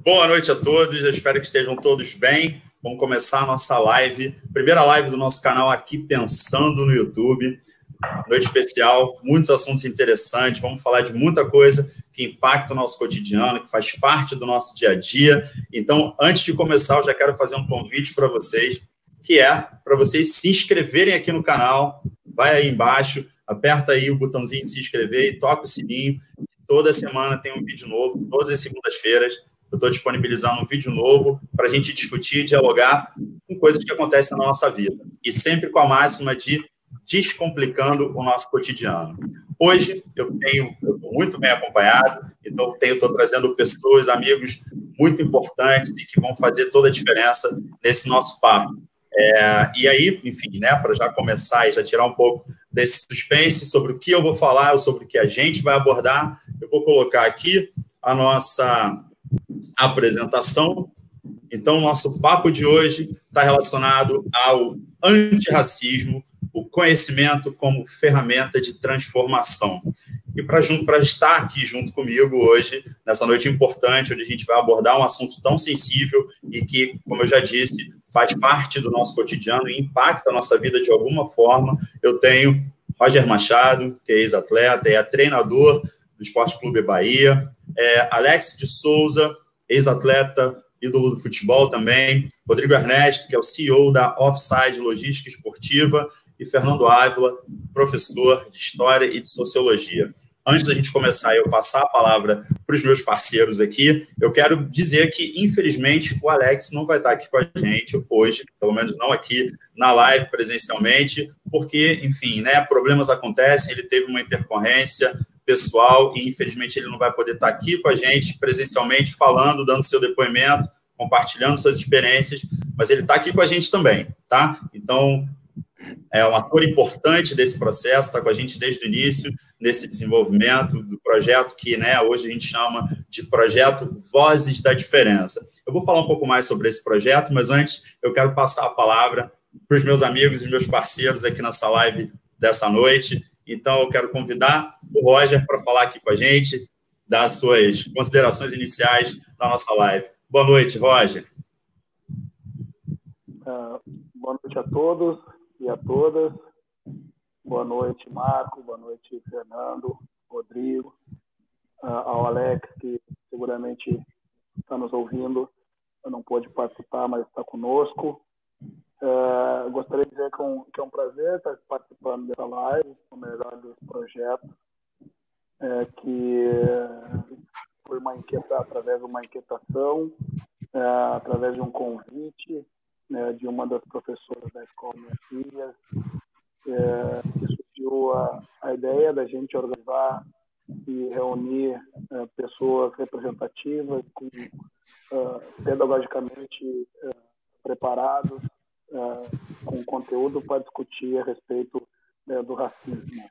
Boa noite a todos, eu espero que estejam todos bem. Vamos começar a nossa live, primeira live do nosso canal aqui, Pensando no YouTube. Noite especial, muitos assuntos interessantes, vamos falar de muita coisa que impacta o nosso cotidiano, que faz parte do nosso dia a dia. Então, antes de começar, eu já quero fazer um convite para vocês, que é para vocês se inscreverem aqui no canal. Vai aí embaixo, aperta aí o botãozinho de se inscrever e toca o sininho. Toda semana tem um vídeo novo, todas as segundas-feiras. Eu estou disponibilizando um vídeo novo para a gente discutir e dialogar com coisas que acontecem na nossa vida. E sempre com a máxima de descomplicando o nosso cotidiano. Hoje, eu estou muito bem acompanhado, então estou trazendo pessoas, amigos muito importantes e que vão fazer toda a diferença nesse nosso papo. E aí, enfim, né, para já começar e já tirar um pouco desse suspense sobre o que eu vou falar, ou sobre o que a gente vai abordar, eu vou colocar aqui a nossa apresentação. Então, o nosso papo de hoje está relacionado ao antirracismo, o conhecimento como ferramenta de transformação. E para estar aqui junto comigo hoje, nessa noite importante, onde a gente vai abordar um assunto tão sensível e que, como eu já disse, faz parte do nosso cotidiano e impacta a nossa vida de alguma forma, eu tenho Roger Machado, que é ex-atleta, é treinador do Esporte Clube Bahia, Alex de Souza, ex-atleta, ídolo do futebol também, Rodrigo Ernesto, que é o CEO da Offside Logística Esportiva, e Fernando Ávila, professor de História e de Sociologia. Antes da gente começar e eu passar a palavra para os meus parceiros aqui, eu quero dizer que, infelizmente, o Alex não vai estar aqui com a gente hoje, pelo menos não aqui na live presencialmente, porque, enfim, né, problemas acontecem, ele teve uma intercorrência pessoal e, infelizmente, ele não vai poder estar aqui com a gente presencialmente, falando, dando seu depoimento, compartilhando suas experiências, mas ele está aqui com a gente também, tá? Então, é um ator importante desse processo, está com a gente desde o início, nesse desenvolvimento do projeto que, né, hoje a gente chama de Projeto Vozes da Diferença. Eu vou falar um pouco mais sobre esse projeto, mas antes eu quero passar a palavra para os meus amigos e meus parceiros aqui nessa live dessa noite. Então, eu quero convidar o Roger para falar aqui com a gente, dar suas considerações iniciais na nossa live. Boa noite, Roger. Boa noite a todos e a todas. Boa noite, Marco. Boa noite, Fernando, Rodrigo, ao Alex, que seguramente está nos ouvindo. Eu não pôde participar, mas está conosco. Gostaria de dizer que é um prazer estar participando dessa live, o melhor desse projeto, que foi através de uma inquietação, através de um convite, de uma das professoras da escola Minhas Filhas, que surgiu a ideia da gente organizar e reunir pessoas representativas, pedagogicamente preparados, com conteúdo para discutir a respeito do racismo.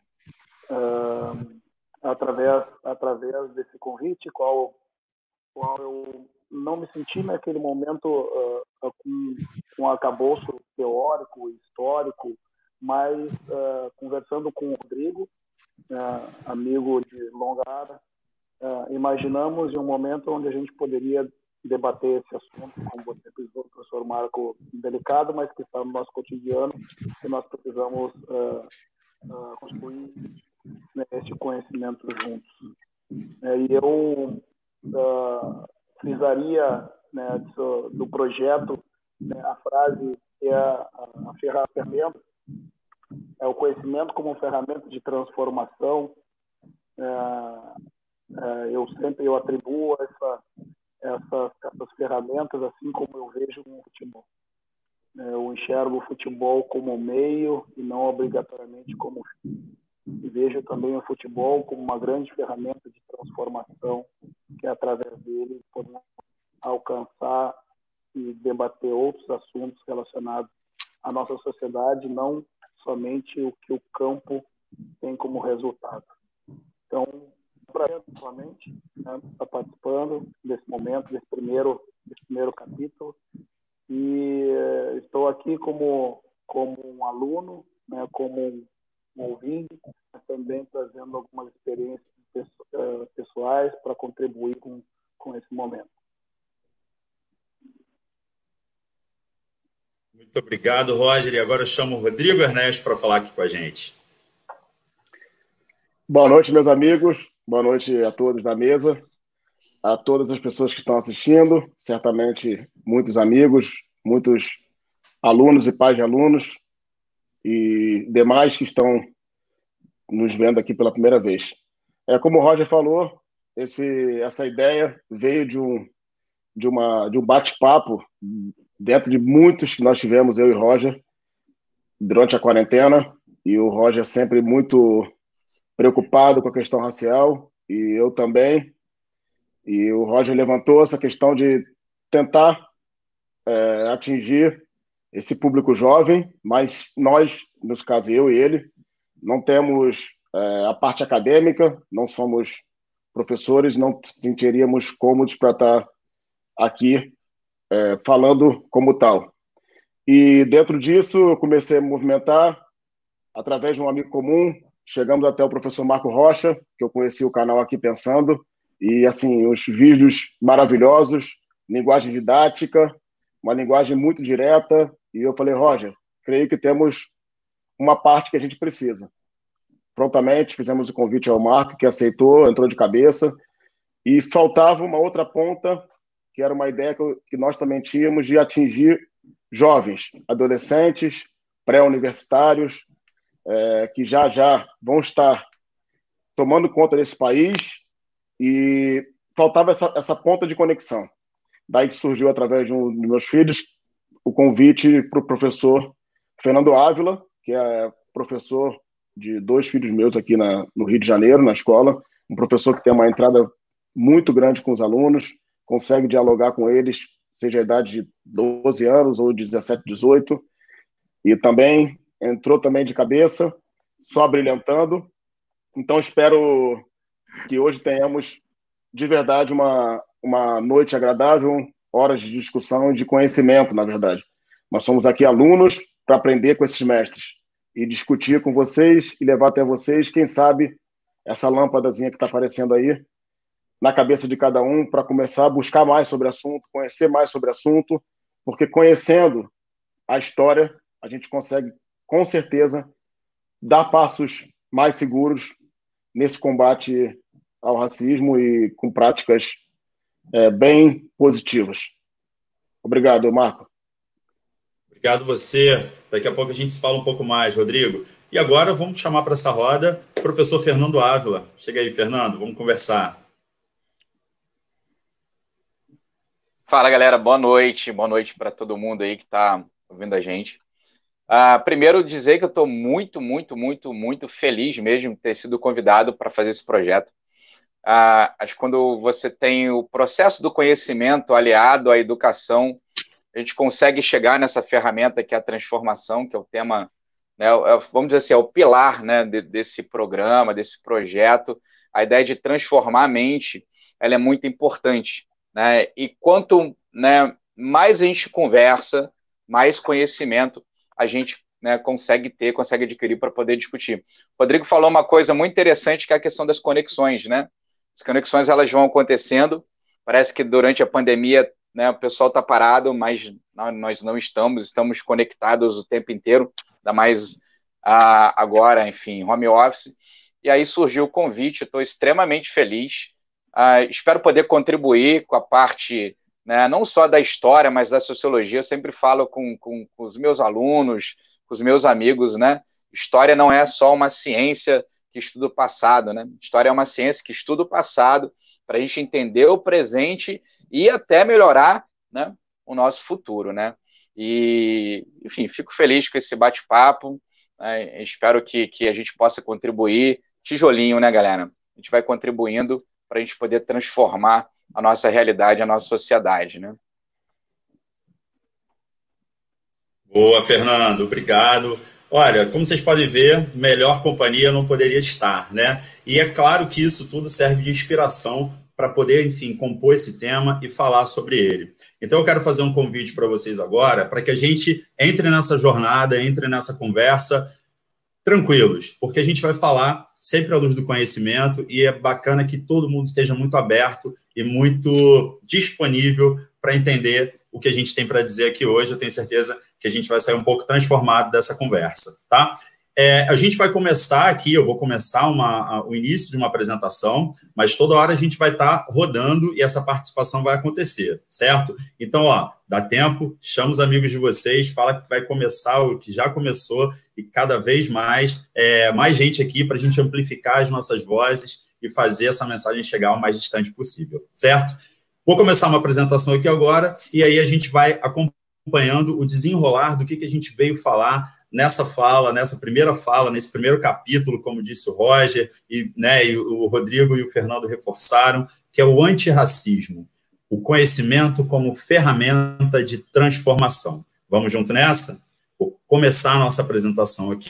Através desse convite, qual eu não me senti naquele momento com arcabouço teórico e histórico, mas conversando com o Rodrigo, amigo de longa data, imaginamos em um momento onde a gente poderia debater esse assunto, como você frisou, professor Marco, delicado, mas que está no nosso cotidiano, e nós precisamos construir, né, esse conhecimento juntos. E eu frisaria, né, do projeto, né, a frase que é a ferramenta, o conhecimento como ferramenta de transformação. Eu atribuo essas ferramentas assim como eu vejo o futebol. Eu enxergo o futebol como meio e não obrigatoriamente como fim. E vejo também o futebol como uma grande ferramenta de transformação, que através dele podemos alcançar e debater outros assuntos relacionados à nossa sociedade, não somente o que o campo tem como resultado. Então, prazer novamente, né, estar participando desse momento, desse primeiro capítulo, e estou aqui como um aluno, né, como um ouvinte, mas também trazendo algumas experiências pessoais para contribuir com esse momento. Muito obrigado, Roger. E agora eu chamo o Rodrigo Ernesto para falar aqui com a gente. Boa noite, meus amigos. Boa noite a todos da mesa, a todas as pessoas que estão assistindo, certamente muitos amigos, muitos alunos e pais de alunos e demais que estão nos vendo aqui pela primeira vez. Como o Roger falou, essa ideia veio de um bate-papo dentro de muitos que nós tivemos, eu e Roger, durante a quarentena, e o Roger sempre muito preocupado com a questão racial, e eu também. E o Roger levantou essa questão de tentar atingir esse público jovem, mas nós, no caso eu e ele, não temos a parte acadêmica, não somos professores, não sentiríamos cômodos para estar aqui falando como tal. E dentro disso, eu comecei a me movimentar através de um amigo comum, chegamos até o professor Marco Rocha, que eu conheci o canal Aqui Pensando, e assim, os vídeos maravilhosos, linguagem didática, uma linguagem muito direta, e eu falei, Roger, creio que temos uma parte que a gente precisa. Prontamente fizemos o convite ao Marco, que aceitou, entrou de cabeça, e faltava uma outra ponta, que era uma ideia que nós também tínhamos de atingir jovens, adolescentes, pré-universitários, que já vão estar tomando conta desse país, e faltava essa ponta de conexão. Daí que surgiu, através de um dos meus filhos, o convite para o professor Fernando Ávila, que é professor de 2 filhos meus aqui no Rio de Janeiro, na escola, um professor que tem uma entrada muito grande com os alunos, consegue dialogar com eles, seja a idade de 12 anos ou 17, 18, e também entrou também de cabeça, só brilhantando. Então, espero que hoje tenhamos, de verdade, uma noite agradável, horas de discussão e de conhecimento, na verdade. Nós somos aqui alunos para aprender com esses mestres e discutir com vocês e levar até vocês, quem sabe, essa lâmpadazinha que está aparecendo aí, na cabeça de cada um, para começar a buscar mais sobre o assunto, conhecer mais sobre o assunto, porque conhecendo a história, a gente consegue, com certeza, dar passos mais seguros nesse combate ao racismo e com práticas bem positivas. Obrigado, Marco. Obrigado você. Daqui a pouco a gente se fala um pouco mais, Rodrigo. E agora vamos chamar para essa roda o professor Fernando Ávila. Chega aí, Fernando, vamos conversar. Fala, galera, boa noite para todo mundo aí que está ouvindo a gente. Primeiro, dizer que eu estou muito, muito, muito, muito feliz mesmo de ter sido convidado para fazer esse projeto. Acho que quando você tem o processo do conhecimento aliado à educação, a gente consegue chegar nessa ferramenta que é a transformação, que é o tema, né, vamos dizer assim, é o pilar, né, desse programa, desse projeto. A ideia de transformar a mente, ela é muito importante, né? E quanto, né, mais a gente conversa, mais conhecimento a gente, né, consegue adquirir para poder discutir. O Rodrigo falou uma coisa muito interessante, que é a questão das conexões, né? As conexões, elas vão acontecendo, parece que durante a pandemia, né, o pessoal está parado, mas nós não estamos conectados o tempo inteiro, ainda mais agora, enfim, home office. E aí surgiu o convite, estou extremamente feliz, espero poder contribuir com a parte, né, não só da história, mas da sociologia. Eu sempre falo com os meus alunos, com os meus amigos, né? História não é só uma ciência que estuda o passado, né? História é uma ciência que estuda o passado para a gente entender o presente e até melhorar, né, o nosso futuro, né? E, enfim, fico feliz com esse bate-papo, né? Espero que a gente possa contribuir, tijolinho, né, galera? A gente vai contribuindo para a gente poder transformar a nossa realidade, a nossa sociedade, né? Boa, Fernando, obrigado. Olha, como vocês podem ver, melhor companhia não poderia estar, né? E é claro que isso tudo serve de inspiração para poder, enfim, compor esse tema e falar sobre ele. Então eu quero fazer um convite para vocês agora, para que a gente entre nessa jornada, entre nessa conversa tranquilos, porque a gente vai falar sempre à luz do conhecimento e é bacana que todo mundo esteja muito aberto e muito disponível para entender o que a gente tem para dizer aqui hoje. Eu tenho certeza que a gente vai sair um pouco transformado dessa conversa, tá? A gente vai começar aqui, eu vou começar o início de uma apresentação, mas toda hora a gente vai estar rodando e essa participação vai acontecer, certo? Então, dá tempo, chama os amigos de vocês, fala que vai começar o que já começou e cada vez mais gente aqui para a gente amplificar as nossas vozes e fazer essa mensagem chegar o mais distante possível, certo? Vou começar uma apresentação aqui agora e aí a gente vai acompanhando o desenrolar do que a gente veio falar nessa primeira fala, nesse primeiro capítulo, como disse o Roger, e o Rodrigo e o Fernando reforçaram, que é o antirracismo, o conhecimento como ferramenta de transformação. Vamos junto nessa? Vou começar a nossa apresentação aqui.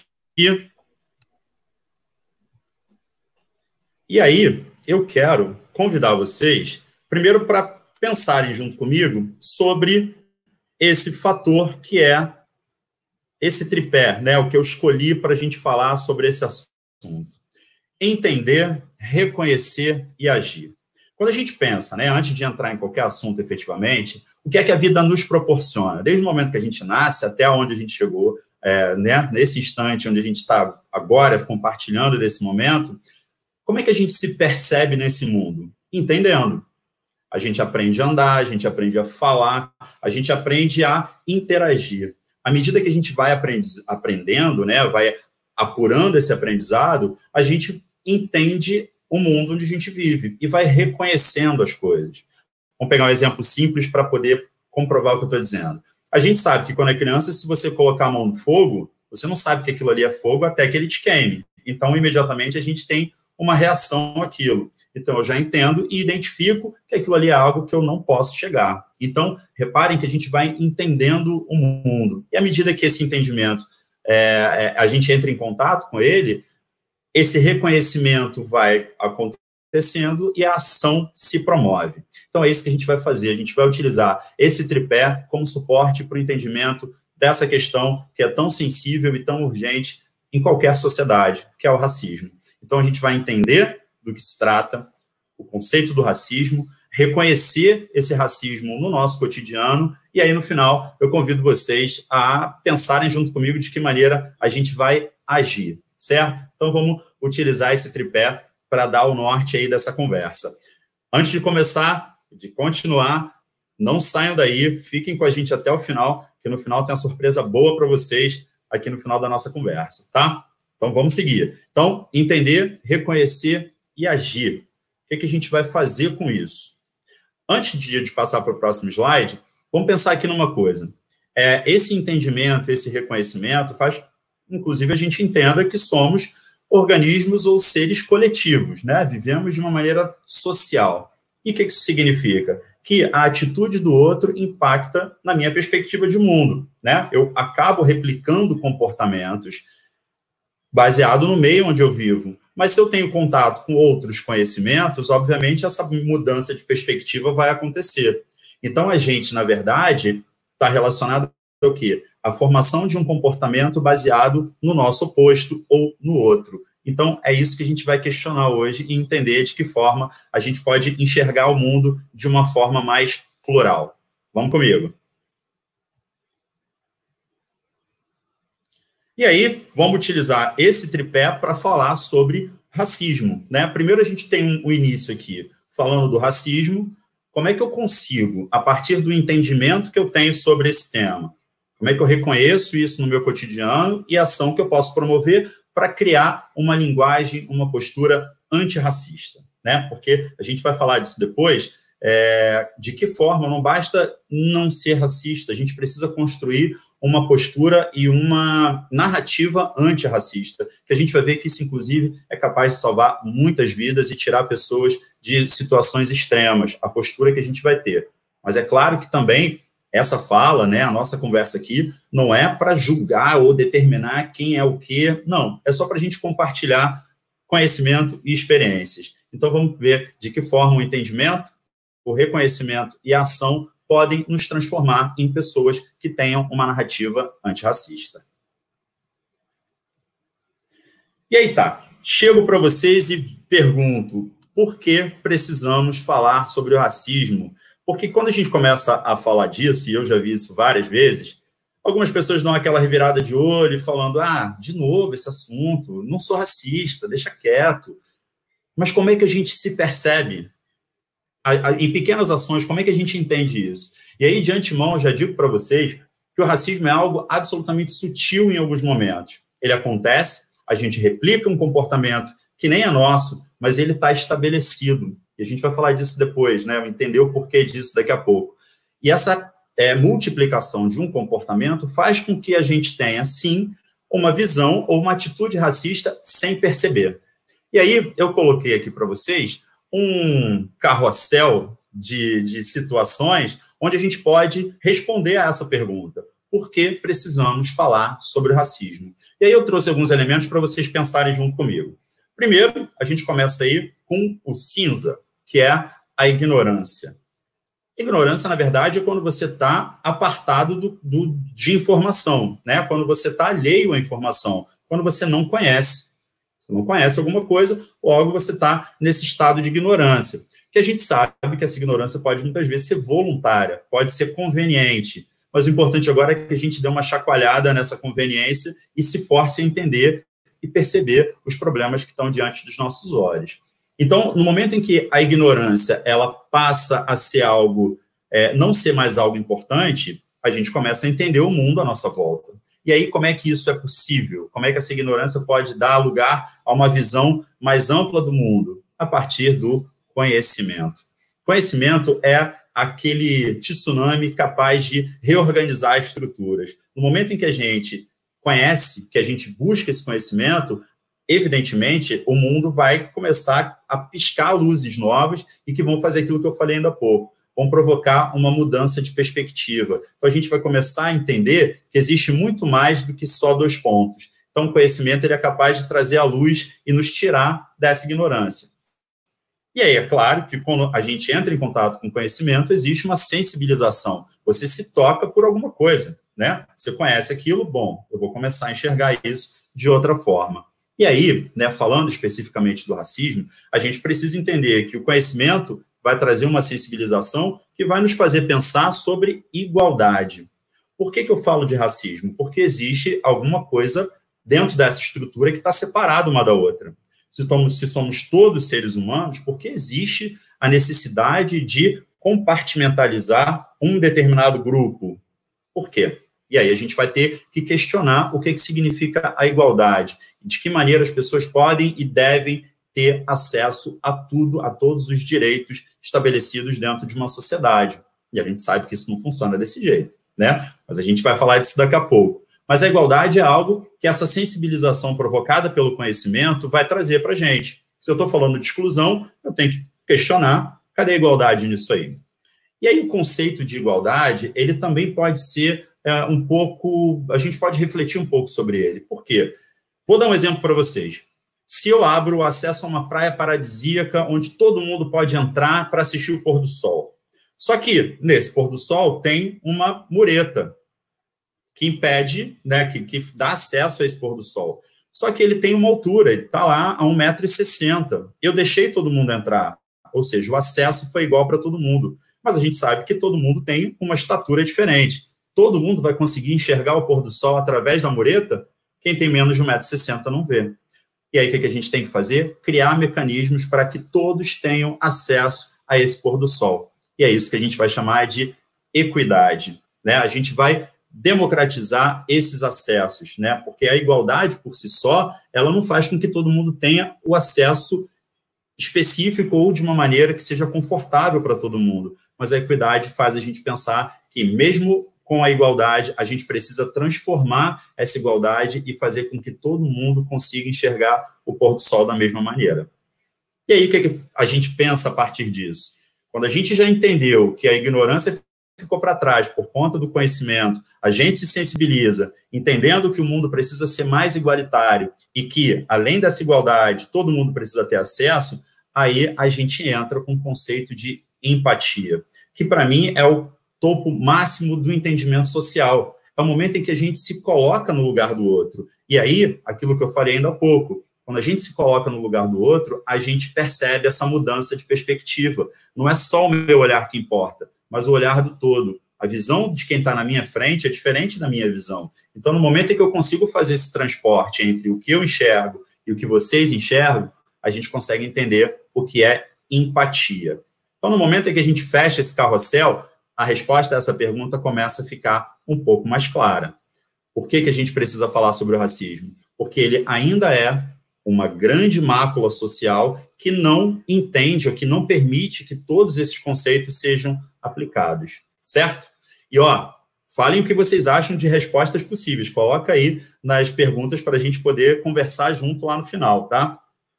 E aí, eu quero convidar vocês, primeiro, para pensarem junto comigo sobre esse fator que é esse tripé, o que eu escolhi para a gente falar sobre esse assunto. Entender, reconhecer e agir. Quando a gente pensa, antes de entrar em qualquer assunto efetivamente, o que é que a vida nos proporciona? Desde o momento que a gente nasce até onde a gente chegou, nesse instante onde a gente está agora compartilhando desse momento, como é que a gente se percebe nesse mundo? Entendendo. A gente aprende a andar, a gente aprende a falar, a gente aprende a interagir. À medida que a gente vai aprendendo, vai apurando esse aprendizado, a gente entende o mundo onde a gente vive e vai reconhecendo as coisas. Vamos pegar um exemplo simples para poder comprovar o que eu estou dizendo. A gente sabe que quando é criança, se você colocar a mão no fogo, você não sabe que aquilo ali é fogo até que ele te queime. Então, imediatamente, a gente tem uma reação àquilo. Então, eu já entendo e identifico que aquilo ali é algo que eu não posso chegar. Então, reparem que a gente vai entendendo o mundo. E à medida que esse entendimento, a gente entra em contato com ele, esse reconhecimento vai acontecendo e a ação se promove. Então, é isso que a gente vai fazer. A gente vai utilizar esse tripé como suporte para o entendimento dessa questão que é tão sensível e tão urgente em qualquer sociedade, que é o racismo. Então, a gente vai entender do que se trata, o conceito do racismo, reconhecer esse racismo no nosso cotidiano, e aí, no final, eu convido vocês a pensarem junto comigo de que maneira a gente vai agir, certo? Então, vamos utilizar esse tripé para dar o norte aí dessa conversa. Antes de começar, de continuar, não saiam daí, fiquem com a gente até o final, que no final tem uma surpresa boa para vocês aqui no final da nossa conversa, tá? Então, vamos seguir. Então, entender, reconhecer e agir. O que a gente vai fazer com isso? Antes de passar para o próximo slide, vamos pensar aqui numa coisa. Esse entendimento, esse reconhecimento faz, inclusive, a gente entenda que somos organismos ou seres coletivos, Vivemos de uma maneira social. E o que isso significa? Que a atitude do outro impacta na minha perspectiva de mundo, Eu acabo replicando comportamentos baseado no meio onde eu vivo. Mas se eu tenho contato com outros conhecimentos, obviamente essa mudança de perspectiva vai acontecer. Então, a gente, na verdade, está relacionado ao quê? A formação de um comportamento baseado no nosso oposto ou no outro. Então, é isso que a gente vai questionar hoje e entender de que forma a gente pode enxergar o mundo de uma forma mais plural. Vamos comigo. E aí, vamos utilizar esse tripé para falar sobre racismo, Primeiro, a gente tem um início aqui, falando do racismo. Como é que eu consigo, a partir do entendimento que eu tenho sobre esse tema, como é que eu reconheço isso no meu cotidiano e a ação que eu posso promover para criar uma linguagem, uma postura antirracista, Porque a gente vai falar disso depois, de que forma não basta não ser racista, a gente precisa construir uma postura e uma narrativa antirracista, que a gente vai ver que isso, inclusive, é capaz de salvar muitas vidas e tirar pessoas de situações extremas, a postura que a gente vai ter. Mas é claro que também essa fala, a nossa conversa aqui, não é para julgar ou determinar quem é o quê, não, é só para a gente compartilhar conhecimento e experiências. Então, vamos ver de que forma o entendimento, o reconhecimento e a ação podem nos transformar em pessoas que tenham uma narrativa antirracista. E aí chego para vocês e pergunto, por que precisamos falar sobre o racismo? Porque quando a gente começa a falar disso, e eu já vi isso várias vezes, Algumas pessoas dão aquela revirada de olho, falando, de novo esse assunto, não sou racista, deixa quieto. Mas como é que a gente se percebe? Em pequenas ações, como é que a gente entende isso? E aí, de antemão, eu já digo para vocês que o racismo é algo absolutamente sutil em alguns momentos. Ele acontece, a gente replica um comportamento que nem é nosso, mas ele está estabelecido. E a gente vai falar disso depois, né? Entender o porquê disso daqui a pouco. E essa multiplicação de um comportamento faz com que a gente tenha, sim, uma visão ou uma atitude racista sem perceber. E aí, eu coloquei aqui para vocês um carrossel de situações onde a gente pode responder a essa pergunta. Por que precisamos falar sobre racismo? E aí eu trouxe alguns elementos para vocês pensarem junto comigo. Primeiro, a gente começa aí com o cinza, que é a ignorância. Ignorância, na verdade, é quando você está apartado de informação, né? Quando você está alheio à informação, quando você não conhece. Você não conhece alguma coisa, logo você está nesse estado de ignorância. Que a gente sabe que essa ignorância pode, muitas vezes, ser voluntária, pode ser conveniente, mas o importante agora é que a gente dê uma chacoalhada nessa conveniência e se force a entender e perceber os problemas que estão diante dos nossos olhos. Então, no momento em que a ignorância ela passa a ser algo, não ser mais algo importante, a gente começa a entender o mundo à nossa volta. E aí, como é que isso é possível? Como é que essa ignorância pode dar lugar a uma visão mais ampla do mundo? A partir do conhecimento. Conhecimento é aquele tsunami capaz de reorganizar estruturas. No momento em que a gente conhece, que a gente busca esse conhecimento, evidentemente, o mundo vai começar a piscar luzes novas e que vão fazer aquilo que eu falei ainda há pouco. Vão provocar uma mudança de perspectiva. Então, a gente vai começar a entender que existe muito mais do que só 2 pontos. Então, o conhecimento ele é capaz de trazer a luz e nos tirar dessa ignorância. E aí, é claro que quando a gente entra em contato com o conhecimento, existe uma sensibilização. Você se toca por alguma coisa, né? Você conhece aquilo, bom, eu vou começar a enxergar isso de outra forma. E aí, né, falando especificamente do racismo, a gente precisa entender que o conhecimento vai trazer uma sensibilização que vai nos fazer pensar sobre igualdade. Por que eu falo de racismo? Porque existe alguma coisa dentro dessa estrutura que está separada uma da outra. Se somos todos seres humanos, porque existe a necessidade de compartimentalizar um determinado grupo. Por quê? E aí a gente vai ter que questionar o que significa a igualdade, de que maneira as pessoas podem e devem ter acesso a tudo, a todos os direitos estabelecidos dentro de uma sociedade. E a gente sabe que isso não funciona desse jeito, né? Mas a gente vai falar disso daqui a pouco. Mas a igualdade é algo que essa sensibilização provocada pelo conhecimento vai trazer para a gente. Se eu estou falando de exclusão, eu tenho que questionar, cadê a igualdade nisso aí? E aí o conceito de igualdade, ele também pode ser um pouco, a gente pode refletir um pouco sobre ele. Por quê? Vou dar um exemplo para vocês. Se eu abro o acesso a uma praia paradisíaca, onde todo mundo pode entrar para assistir o pôr do sol. Só que, nesse pôr do sol, tem uma mureta que impede, né, que dá acesso a esse pôr do sol. Só que ele tem uma altura, ele está lá a 1,60 m. Eu deixei todo mundo entrar, ou seja, o acesso foi igual para todo mundo. Mas a gente sabe que todo mundo tem uma estatura diferente. Todo mundo vai conseguir enxergar o pôr do sol através da mureta? Quem tem menos de 1,60 m não vê. E aí, o que a gente tem que fazer? Criar mecanismos para que todos tenham acesso a esse pôr do sol. E é isso que a gente vai chamar de equidade, né? A gente vai democratizar esses acessos, né? Porque a igualdade, por si só, ela não faz com que todo mundo tenha o acesso específico ou de uma maneira que seja confortável para todo mundo. Mas a equidade faz a gente pensar que, mesmo com a igualdade, a gente precisa transformar essa igualdade e fazer com que todo mundo consiga enxergar o pôr do sol da mesma maneira. E aí, o que a gente pensa a partir disso? Quando a gente já entendeu que a ignorância ficou para trás por conta do conhecimento, a gente se sensibiliza, entendendo que o mundo precisa ser mais igualitário e que, além dessa igualdade, todo mundo precisa ter acesso, aí a gente entra com o conceito de empatia, que para mim é o topo máximo do entendimento social. É o momento em que a gente se coloca no lugar do outro. E aí, aquilo que eu falei ainda há pouco, quando a gente se coloca no lugar do outro, a gente percebe essa mudança de perspectiva. Não é só o meu olhar que importa, mas o olhar do todo. A visão de quem está na minha frente é diferente da minha visão. Então, no momento em que eu consigo fazer esse transporte entre o que eu enxergo e o que vocês enxergam, a gente consegue entender o que é empatia. Então, no momento em que a gente fecha esse carrossel, a resposta a essa pergunta começa a ficar um pouco mais clara. Por que a gente precisa falar sobre o racismo? Porque ele ainda é uma grande mácula social que não entende ou que não permite que todos esses conceitos sejam aplicados, certo? E, falem o que vocês acham de respostas possíveis. Coloca aí nas perguntas para a gente poder conversar junto lá no final, tá?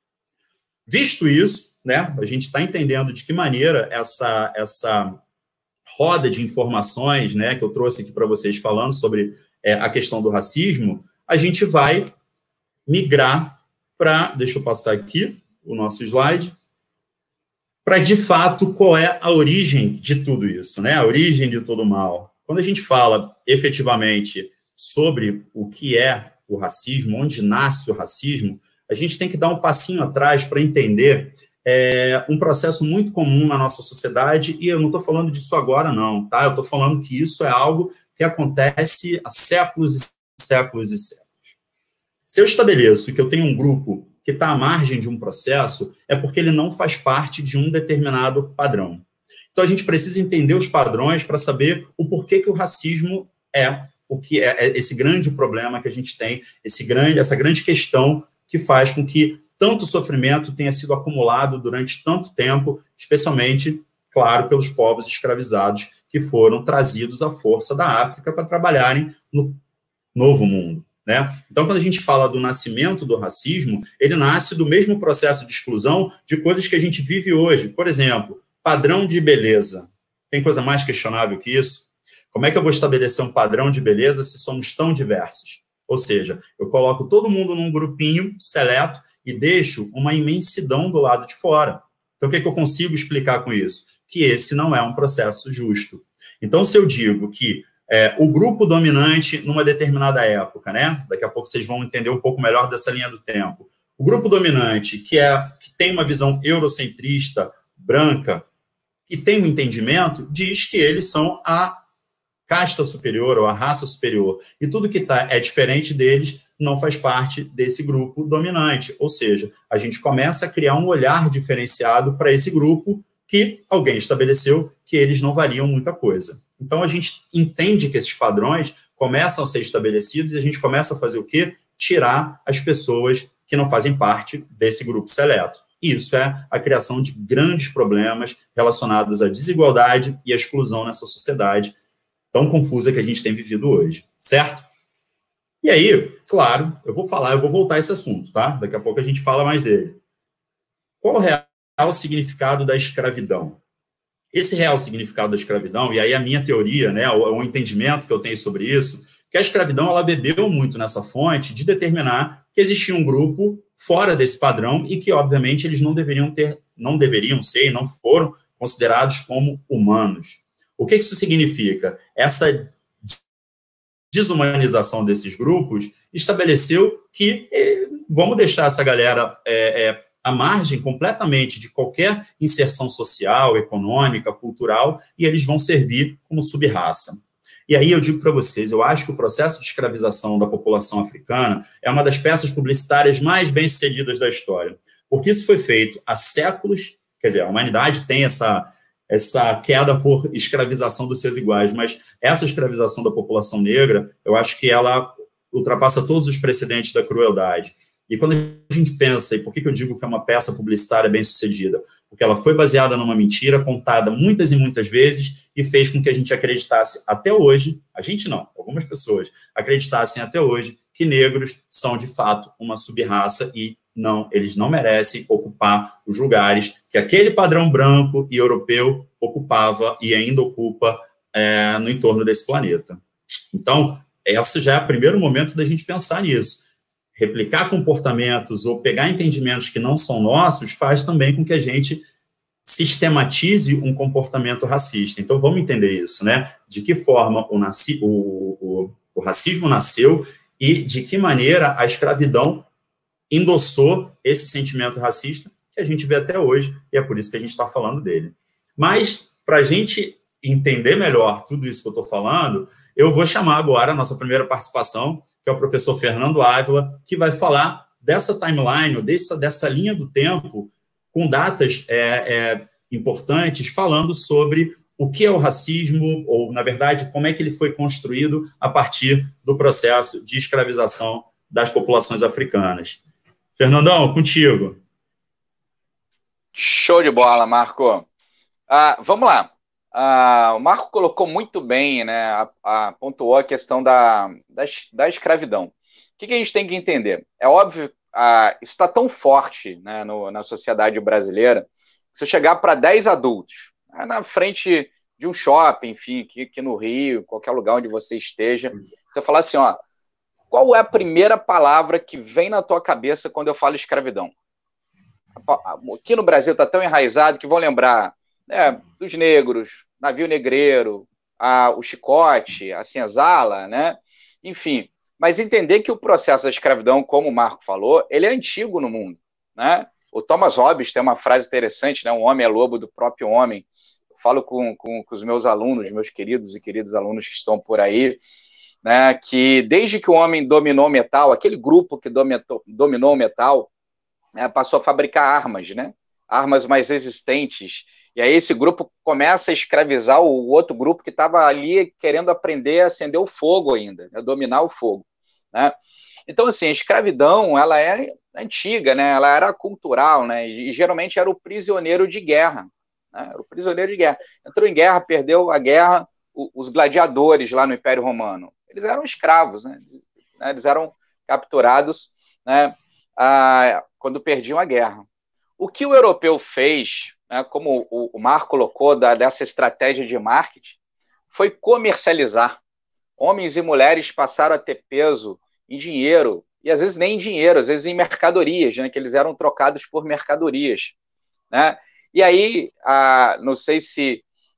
Visto isso, né, a gente está entendendo de que maneira essa roda de informações, né, que eu trouxe aqui para vocês falando sobre a questão do racismo, a gente vai migrar para, deixa eu passar aqui o nosso slide, para, de fato, qual é a origem de tudo isso, né? A origem de todo o mal. Quando a gente fala, efetivamente, sobre o que é o racismo, onde nasce o racismo, a gente tem que dar um passinho atrás para entender um processo muito comum na nossa sociedade, e eu não estou falando disso agora, não, tá? Eu estou falando que isso é algo que acontece há séculos e séculos e séculos. Se eu estabeleço que eu tenho um grupo que está à margem de um processo, é porque ele não faz parte de um determinado padrão. Então, a gente precisa entender os padrões para saber o porquê que o racismo é o que é esse grande problema que a gente tem, essa grande questão que faz com que tanto sofrimento tenha sido acumulado durante tanto tempo, especialmente, claro, pelos povos escravizados que foram trazidos à força da África para trabalharem no Novo Mundo, né? Então, quando a gente fala do nascimento do racismo, ele nasce do mesmo processo de exclusão de coisas que a gente vive hoje. Por exemplo, padrão de beleza. Tem coisa mais questionável que isso? Como é que eu vou estabelecer um padrão de beleza se somos tão diversos? Ou seja, eu coloco todo mundo num grupinho seleto e deixo uma imensidão do lado de fora. Então, o que eu consigo explicar com isso? Que esse não é um processo justo. Então, se eu digo que o grupo dominante numa determinada época, né? Daqui a pouco vocês vão entender um pouco melhor dessa linha do tempo. O grupo dominante, que tem uma visão eurocentrista, branca, e tem um entendimento, diz que eles são a casta superior ou a raça superior. E tudo que é diferente deles não faz parte desse grupo dominante. Ou seja, a gente começa a criar um olhar diferenciado para esse grupo que alguém estabeleceu que eles não valiam muita coisa. Então, a gente entende que esses padrões começam a ser estabelecidos e a gente começa a fazer o quê? Tirar as pessoas que não fazem parte desse grupo seleto. E isso é a criação de grandes problemas relacionados à desigualdade e à exclusão nessa sociedade tão confusa que a gente tem vivido hoje, certo? E aí, claro, eu vou voltar a esse assunto, tá? Daqui a pouco a gente fala mais dele. Qual o real significado da escravidão? Esse real significado da escravidão, e aí a minha teoria, né, o entendimento que eu tenho sobre isso, que a escravidão ela bebeu muito nessa fonte de determinar que existia um grupo fora desse padrão e que, obviamente, eles não deveriam ser e não foram considerados como humanos. O que isso significa? Essa desumanização desses grupos estabeleceu que vamos deixar essa galera à margem completamente de qualquer inserção social, econômica, cultural, e eles vão servir como sub-raça. E aí eu digo para vocês, eu acho que o processo de escravização da população africana é uma das peças publicitárias mais bem-sucedidas da história, porque isso foi feito há séculos, quer dizer, a humanidade tem essa queda por escravização dos seus iguais, mas essa escravização da população negra, eu acho que ela ultrapassa todos os precedentes da crueldade. E quando a gente pensa, e por que eu digo que é uma peça publicitária bem-sucedida? Porque ela foi baseada numa mentira contada muitas e muitas vezes e fez com que a gente acreditasse até hoje, a gente não, algumas pessoas acreditassem até hoje que negros são, de fato, uma sub-raça e não, eles não merecem ocupar os lugares que aquele padrão branco e europeu ocupava e ainda ocupa no entorno desse planeta. Então, esse já é o primeiro momento da gente pensar nisso. Replicar comportamentos ou pegar entendimentos que não são nossos faz também com que a gente sistematize um comportamento racista. Então, vamos entender isso, né? De que forma o racismo nasceu e de que maneira a escravidão endossou esse sentimento racista que a gente vê até hoje, e é por isso que a gente está falando dele. Mas, para a gente entender melhor tudo isso que eu estou falando, eu vou chamar agora a nossa primeira participação, que é o professor Fernando Ávila, que vai falar dessa timeline, dessa linha do tempo, com datas importantes, falando sobre o que é o racismo, ou, na verdade, como é que ele foi construído a partir do processo de escravização das populações africanas. Fernandão, contigo. Show de bola, Marco. Vamos lá. O Marco colocou muito bem, né, pontuou a questão da escravidão. O que a gente tem que entender? É óbvio, isso está tão forte, né, na sociedade brasileira, que se eu chegar para 10 adultos, na frente de um shopping, enfim, aqui no Rio, qualquer lugar onde você esteja, você falar assim, ó, qual é a primeira palavra que vem na tua cabeça quando eu falo escravidão? Aqui no Brasil está tão enraizado que vão lembrar, né, dos negros, navio negreiro, o chicote, a senzala, né? Enfim, mas entender que o processo da escravidão, como o Marco falou, ele é antigo no mundo, né? O Thomas Hobbes tem uma frase interessante, né? Um homem é lobo do próprio homem. Eu falo com os meus alunos, meus queridos e queridos alunos que estão por aí, né? Que desde que o homem dominou o metal, aquele grupo que dominou o metal, passou a fabricar armas, né? Armas mais resistentes. E aí esse grupo começa a escravizar o outro grupo que estava ali querendo aprender a acender o fogo ainda, né? Dominar o fogo, né? Então, assim, a escravidão, ela é antiga, né? Ela era cultural, né? E geralmente era o prisioneiro de guerra, né? Era o prisioneiro de guerra. Entrou em guerra, perdeu a guerra, os gladiadores lá no Império Romano, eles eram escravos, né? Eles eram capturados, né? Quando perdiam a guerra. O que o europeu fez, né, como o Marco colocou dessa estratégia de marketing, foi comercializar. Homens e mulheres passaram a ter peso em dinheiro, e às vezes nem em dinheiro, às vezes em mercadorias, né, que eles eram trocados por mercadorias, né? E aí, não sei se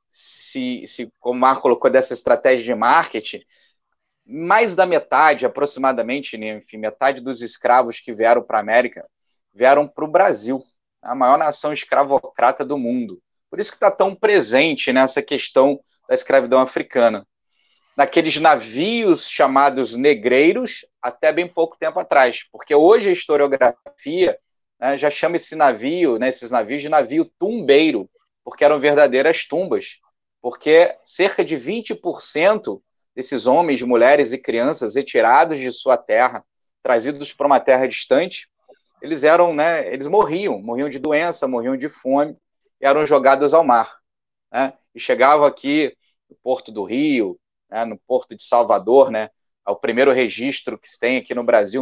como o Marco colocou dessa estratégia de marketing, mais da metade, aproximadamente, né, enfim, metade dos escravos que vieram para a América vieram para o Brasil, a maior nação escravocrata do mundo. Por isso que está tão presente nessa questão da escravidão africana. Naqueles navios chamados negreiros, até bem pouco tempo atrás. Porque hoje a historiografia, né, já chama esse navio, né, esses navios de navio tumbeiro, porque eram verdadeiras tumbas. Porque cerca de 20% desses homens, mulheres e crianças retirados de sua terra, trazidos para uma terra distante, eles eram, né, eles morriam de doença, morriam de fome, e eram jogados ao mar, né? E chegavam aqui no Porto do Rio, né, no Porto de Salvador, né, o primeiro registro que se tem aqui no Brasil,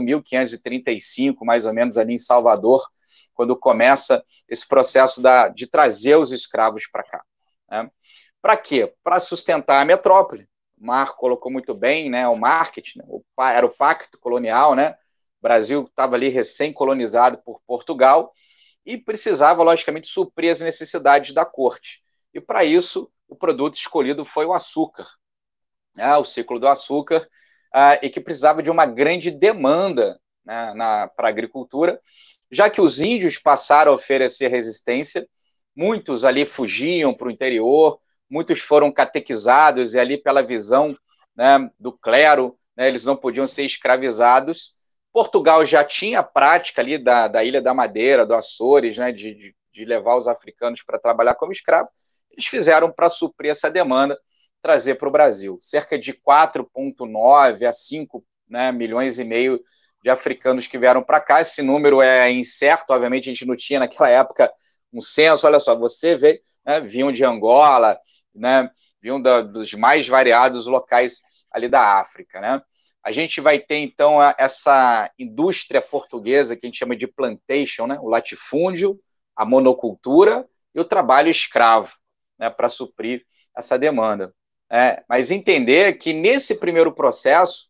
1535, mais ou menos ali em Salvador, quando começa esse processo de trazer os escravos para cá, né? Para quê? Para sustentar a metrópole. O Marco colocou muito bem, né, o marketing, né, era o pacto colonial, né? O Brasil estava ali recém-colonizado por Portugal e precisava, logicamente, suprir as necessidades da corte. E, para isso, o produto escolhido foi o açúcar, né, o ciclo do açúcar, e que precisava de uma grande demanda, né, para a agricultura, já que os índios passaram a oferecer resistência, muitos ali fugiam para o interior, muitos foram catequizados e ali pela visão, né, do clero, né, eles não podiam ser escravizados. Portugal já tinha a prática ali da Ilha da Madeira, do Açores, né, de levar os africanos para trabalhar como escravos. Eles fizeram para suprir essa demanda, trazer para o Brasil. Cerca de 4,9 a 5, né, milhões e meio de africanos que vieram para cá. Esse número é incerto, obviamente a gente não tinha naquela época um censo. Olha só, você vê, né, vinham de Angola, né, vinham dos mais variados locais ali da África, né? A gente vai ter, então, essa indústria portuguesa que a gente chama de plantation, né? O latifúndio, a monocultura e o trabalho escravo, né? Para suprir essa demanda. Mas entender que nesse primeiro processo,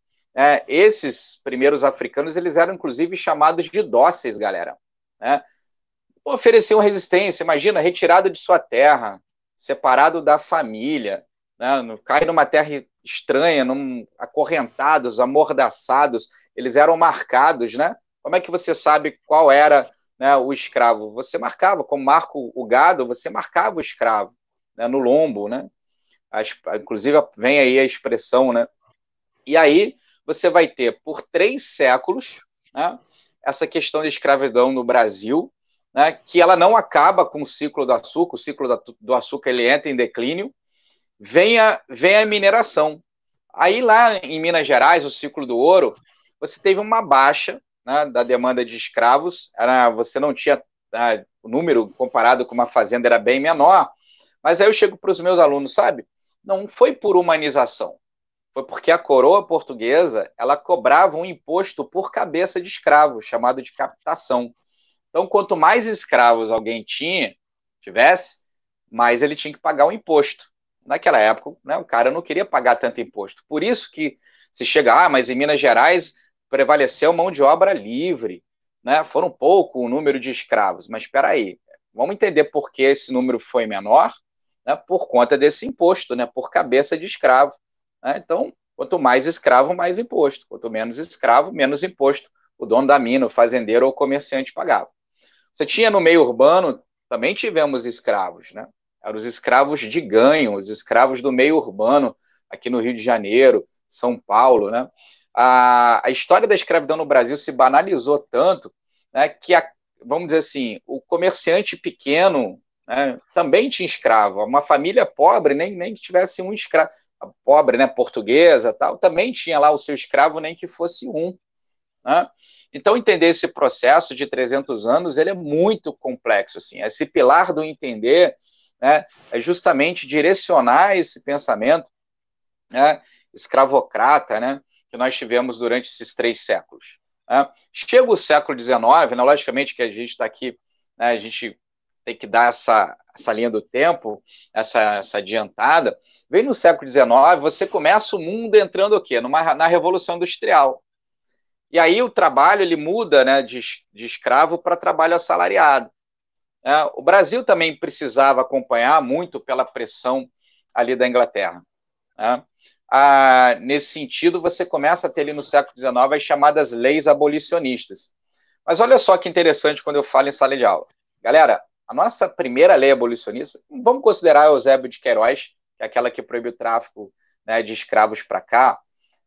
esses primeiros africanos, eles eram, inclusive, chamados de dóceis, galera, né? Ofereciam resistência, imagina, retirado de sua terra, separado da família, né? Cai numa terra estranha, acorrentados, amordaçados, eles eram marcados, né? Como é que você sabe qual era, né, o escravo? Você marcava, como marca o gado, você marcava o escravo, né, no lombo, né? inclusive vem aí a expressão, né? E aí você vai ter, por 3 séculos, né, essa questão de escravidão no Brasil, né, que ela não acaba com o ciclo do ciclo do açúcar ele entra em declínio, vem a mineração. Aí lá em Minas Gerais, o ciclo do ouro, você teve uma baixa, né, da demanda de escravos, você não tinha, o número comparado com uma fazenda era bem menor, mas aí eu chego para os meus alunos, sabe? Não foi por humanização, foi porque a coroa portuguesa ela cobrava um imposto por cabeça de escravo, chamado de captação. Então, quanto mais escravos alguém tivesse, mais ele tinha que pagar o imposto. Naquela época, né, o cara não queria pagar tanto imposto. Por isso que se chega, mas em Minas Gerais prevaleceu mão de obra livre, né? Foram pouco o número de escravos. Mas espera aí, vamos entender por que esse número foi menor, né? Por conta desse imposto, né? Por cabeça de escravo. Né? Então, quanto mais escravo, mais imposto. Quanto menos escravo, menos imposto o dono da mina, o fazendeiro ou o comerciante pagava. Você tinha no meio urbano, também tivemos escravos, né? Eram os escravos de ganho, os escravos do meio urbano, aqui no Rio de Janeiro, São Paulo, né? A história da escravidão no Brasil se banalizou tanto, né, que, vamos dizer assim, o comerciante pequeno, né, também tinha escravo. Uma família pobre, nem que tivesse um escravo, pobre, né, portuguesa, tal, também tinha lá o seu escravo, nem que fosse um. Né? Então, entender esse processo de 300 anos, ele é muito complexo. Assim. Esse pilar do entender, né, é justamente direcionar esse pensamento, né, escravocrata, né, que nós tivemos durante esses 3 séculos. Né? Chega o século XIX, né, logicamente que a gente está aqui, né, a gente tem que dar essa linha do tempo, essa adiantada. Vem no século XIX, você começa o mundo entrando o quê? Na Revolução Industrial. E aí o trabalho ele muda, né, de escravo para trabalho assalariado. O Brasil também precisava acompanhar muito pela pressão ali da Inglaterra. Nesse sentido, você começa a ter ali no século XIX as chamadas leis abolicionistas. Mas olha só que interessante quando eu falo em sala de aula. Galera, a nossa primeira lei abolicionista, vamos considerar Eusébio de Queiroz, que é aquela que proibiu o tráfico, né, de escravos para cá,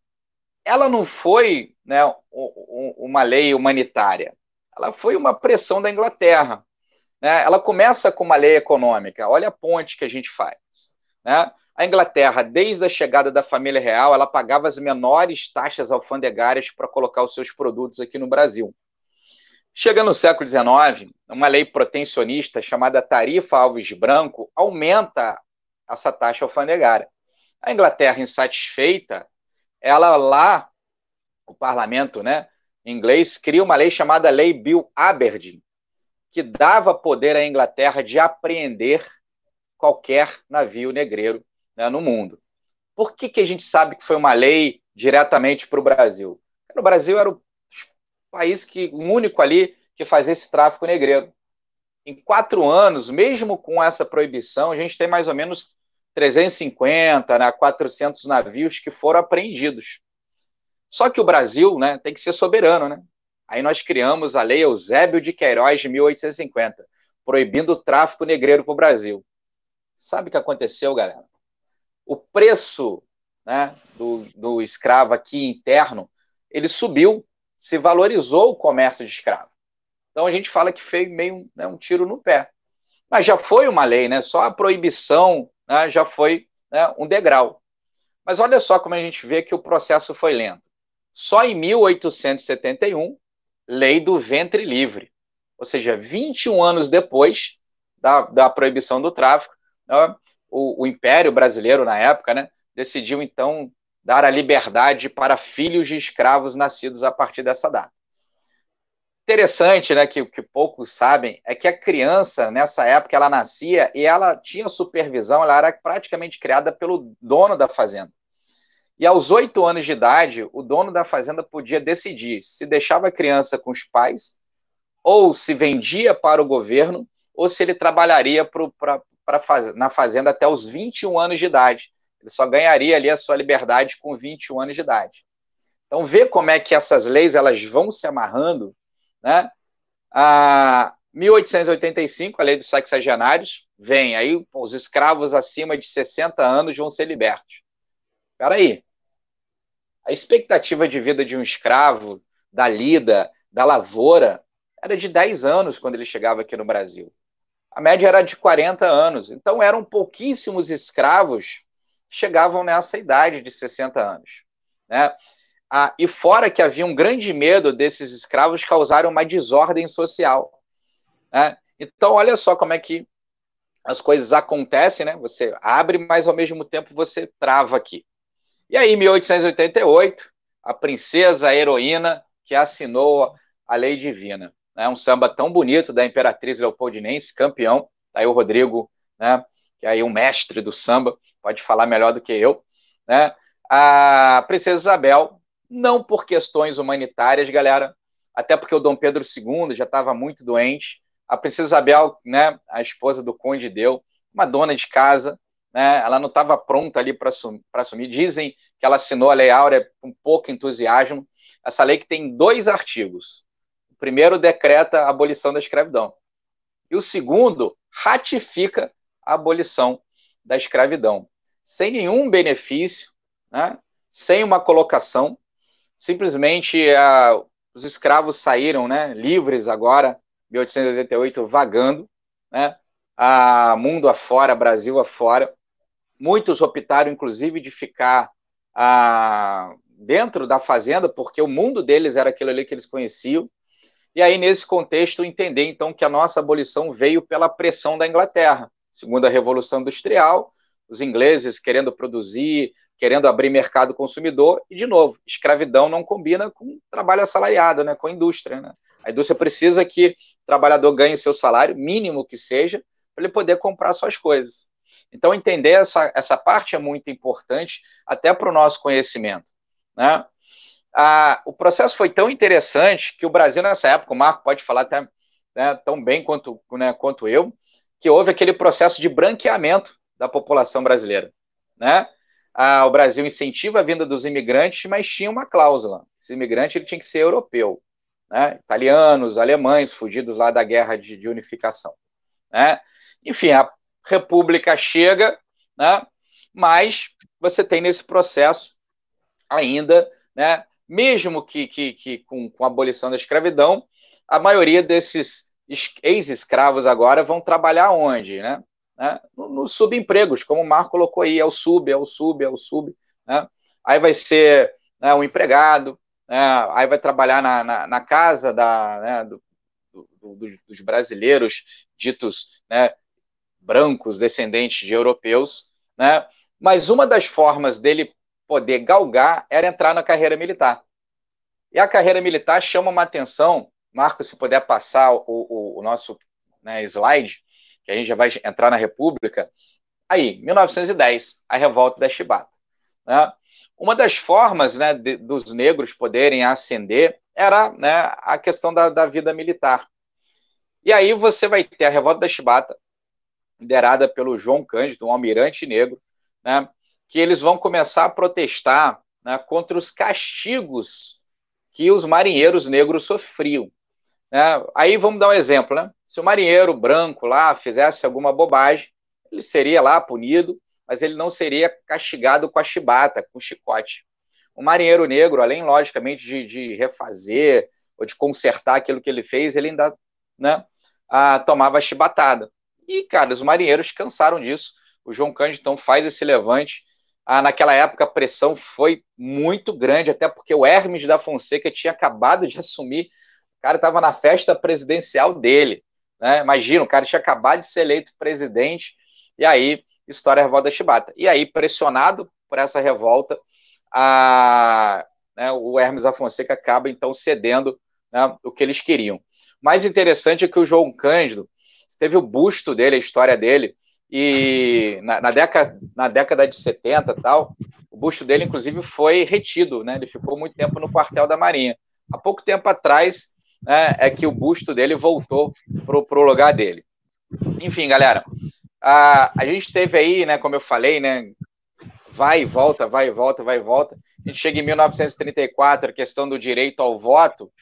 ela não foi, né, uma lei humanitária, ela foi uma pressão da Inglaterra. Né? Ela começa com uma lei econômica, olha a ponte que a gente faz. Né? A Inglaterra, desde a chegada da família real, ela pagava as menores taxas alfandegárias para colocar os seus produtos aqui no Brasil. Chega no século XIX, uma lei protecionista chamada Tarifa Alves Branco aumenta essa taxa alfandegária. A Inglaterra, insatisfeita, ela lá, o parlamento, né, inglês, cria uma lei chamada Lei Bill Aberdeen, que dava poder à Inglaterra de apreender qualquer navio negreiro, né, no mundo. Por que a gente sabe que foi uma lei diretamente para o Brasil? O Brasil era o país o único ali que fazia esse tráfico negreiro. Em 4 anos, mesmo com essa proibição, a gente tem mais ou menos 350, né, 400 navios que foram apreendidos. Só que o Brasil, né, tem que ser soberano, né? Aí nós criamos a Lei Eusébio de Queiroz de 1850, proibindo o tráfico negreiro para o Brasil. Sabe o que aconteceu, galera? O preço, né, do escravo aqui interno, ele subiu, se valorizou o comércio de escravo. Então a gente fala que foi meio, né, um tiro no pé. Mas já foi uma lei, né? Só a proibição, né, já foi, né, um degrau. Mas olha só como a gente vê que o processo foi lento. Só em 1871, lei do ventre livre. Ou seja, 21 anos depois da proibição do tráfico, né, o Império Brasileiro, na época, né, decidiu, então, dar a liberdade para filhos de escravos nascidos a partir dessa data. Interessante, né, que poucos sabem, é que a criança, nessa época, ela nascia e ela tinha supervisão, ela era praticamente criada pelo dono da fazenda. E aos 8 anos de idade, o dono da fazenda podia decidir se deixava a criança com os pais, ou se vendia para o governo, ou se ele trabalharia na fazenda até os 21 anos de idade. Ele só ganharia ali a sua liberdade com 21 anos de idade. Então, vê como é que essas leis elas vão se amarrando, né? 1885, a lei dos sexagenários, vem aí, os escravos acima de 60 anos vão ser libertos. Espera aí, a expectativa de vida de um escravo, da lida, da lavoura, era de 10 anos quando ele chegava aqui no Brasil. A média era de 40 anos, então eram pouquíssimos escravos que chegavam nessa idade de 60 anos, né? E fora que havia um grande medo desses escravos causarem uma desordem social, né? Então, olha só como é que as coisas acontecem, né? Você abre, mas ao mesmo tempo você trava aqui. E aí, em 1888, a princesa, a heroína, que assinou a Lei Divina. Né? Um samba tão bonito da Imperatriz Leopoldinense, campeão. Tá aí o Rodrigo, né? Que é aí um mestre do samba, pode falar melhor do que eu. Né? A princesa Isabel, não por questões humanitárias, galera, até porque o Dom Pedro II já estava muito doente. A princesa Isabel, né, a esposa do Conde Deu, uma dona de casa, né, ela não estava pronta ali para assumir. Dizem que ela assinou a Lei Áurea com pouco entusiasmo. Essa lei que tem 2 artigos. O primeiro decreta a abolição da escravidão. E o segundo ratifica a abolição da escravidão. Sem nenhum benefício, né, sem uma colocação. Simplesmente os escravos saíram, né, livres agora, 1888, vagando, né, mundo afora, Brasil afora. Muitos optaram, inclusive, de ficar dentro da fazenda, porque o mundo deles era aquilo ali que eles conheciam. E aí, nesse contexto, entender, então, que a nossa abolição veio pela pressão da Inglaterra. Segundo a Revolução Industrial, os ingleses querendo produzir, querendo abrir mercado consumidor, e, de novo, escravidão não combina com trabalho assalariado, né, com a indústria. Né? A indústria precisa que o trabalhador ganhe seu salário, mínimo que seja, para ele poder comprar suas coisas. Então, entender essa parte é muito importante, até para o nosso conhecimento. Né? O processo foi tão interessante que o Brasil, nessa época, o Marco pode falar até, né, tão bem quanto eu, que houve aquele processo de branqueamento da população brasileira. Né? O Brasil incentiva a vinda dos imigrantes, mas tinha uma cláusula. Esse imigrante ele tinha que ser europeu. Né? Italianos, alemães, fugidos lá da guerra de unificação. Né? Enfim, a República chega, né? Mas você tem nesse processo ainda, né? Mesmo que com a abolição da escravidão, a maioria desses ex-escravos agora vão trabalhar onde? Né? Nos subempregos, como o Marco colocou aí, é o sub. Né? Aí vai ser, né, um empregado, né? Aí vai trabalhar na casa dos brasileiros ditos, né, brancos, descendentes de europeus, né? Mas uma das formas dele poder galgar era entrar na carreira militar. E a carreira militar chama uma atenção, Marco, se puder passar o nosso, né, slide, que a gente já vai entrar na República. Aí, 1910, a revolta da Chibata. Né? Uma das formas, né, dos negros poderem ascender era, né, a questão da vida militar. E aí você vai ter a revolta da Chibata, liderada pelo João Cândido, um almirante negro, né, que eles vão começar a protestar, né, contra os castigos que os marinheiros negros sofriam. Né? Aí vamos dar um exemplo. Né? Se o marinheiro branco lá fizesse alguma bobagem, ele seria lá punido, mas ele não seria castigado com a chibata, com o chicote. O marinheiro negro, além, logicamente, de refazer ou de consertar aquilo que ele fez, ele ainda, né, tomava a chibatada. E, cara, os marinheiros cansaram disso. O João Cândido, então, faz esse levante. Naquela época, a pressão foi muito grande, até porque o Hermes da Fonseca tinha acabado de assumir. O cara estava na festa presidencial dele. Né? Imagina, o cara tinha acabado de ser eleito presidente, e aí, estoura a revolta da Chibata. E aí, pressionado por essa revolta, né, o Hermes da Fonseca acaba, então, cedendo, né, o que eles queriam. O mais interessante é que o João Cândido teve o busto dele, a história dele, e na década de 70 e tal, o busto dele, inclusive, foi retido, né? Ele ficou muito tempo no quartel da Marinha. Há pouco tempo atrás, né, é que o busto dele voltou pro lugar dele. Enfim, galera, a gente teve aí, né, como eu falei, né, vai e volta. A gente chega em 1934, a questão do direito ao voto,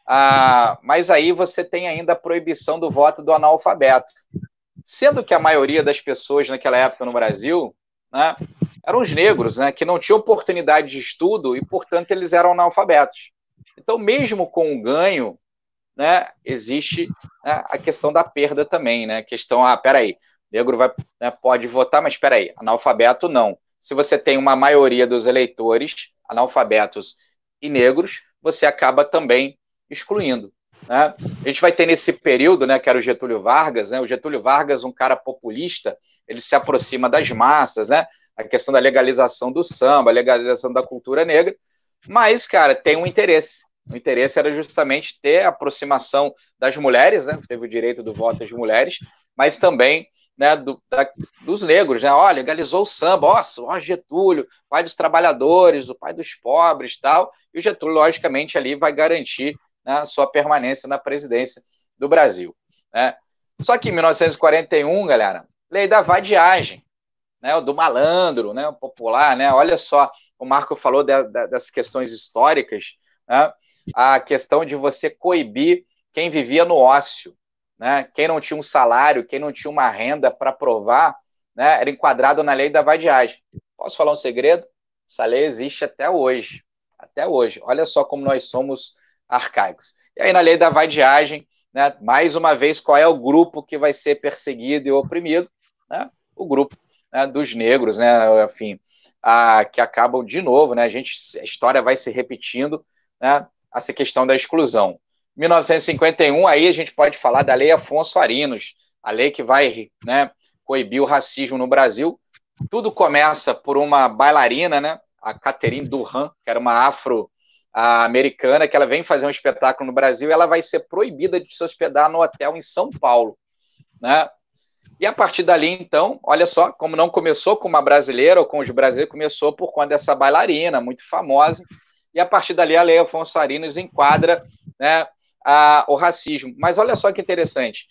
Mas aí você tem ainda a proibição do voto do analfabeto. Sendo que a maioria das pessoas naquela época no Brasil, né, eram os negros, né, que não tinham oportunidade de estudo e, portanto, eles eram analfabetos. Então, mesmo com o ganho, né, existe, né, a questão da perda também, né? A questão, peraí, negro né, pode votar, mas peraí, analfabeto não. Se você tem uma maioria dos eleitores analfabetos e negros, você acaba também excluindo, né? A gente vai ter nesse período, né, que era o Getúlio Vargas, né? O Getúlio Vargas, um cara populista, ele se aproxima das massas, né? A questão da legalização do samba, a legalização da cultura negra, mas, cara, tem um interesse. O interesse era justamente ter a aproximação das mulheres, né? Teve o direito do voto das mulheres, mas também, né, dos negros, né? Ó, legalizou o samba, ó, Getúlio, pai dos trabalhadores, o pai dos pobres, tal. E o Getúlio, logicamente, ali vai garantir, né, a sua permanência na presidência do Brasil, né? Só que em 1941, galera, lei da vadiagem, né, do malandro, né, o popular, né? Olha só, o Marco falou das questões históricas, né? A questão de você coibir quem vivia no ócio, né? Quem não tinha um salário, quem não tinha uma renda para provar, né, era enquadrado na lei da vadiagem. Posso falar um segredo? Essa lei existe até hoje. Até hoje. Olha só como nós somos arcaicos. E aí, na lei da vadiagem, né, mais uma vez, qual é o grupo que vai ser perseguido e oprimido? Né? O grupo, né, dos negros, né, enfim, que acabam de novo, né, a história vai se repetindo, né, essa questão da exclusão. 1951, aí a gente pode falar da Lei Afonso Arinos, a lei que vai, né, coibir o racismo no Brasil. Tudo começa por uma bailarina, né, a Catherine Durand, que era uma afro-americana, que ela vem fazer um espetáculo no Brasil e ela vai ser proibida de se hospedar no hotel em São Paulo, né? E a partir dali, então, olha só, como não começou com uma brasileira ou com os brasileiros, começou por conta dessa bailarina muito famosa, e a partir dali a Lei Afonso Arinos enquadra, né, o racismo. Mas olha só que interessante,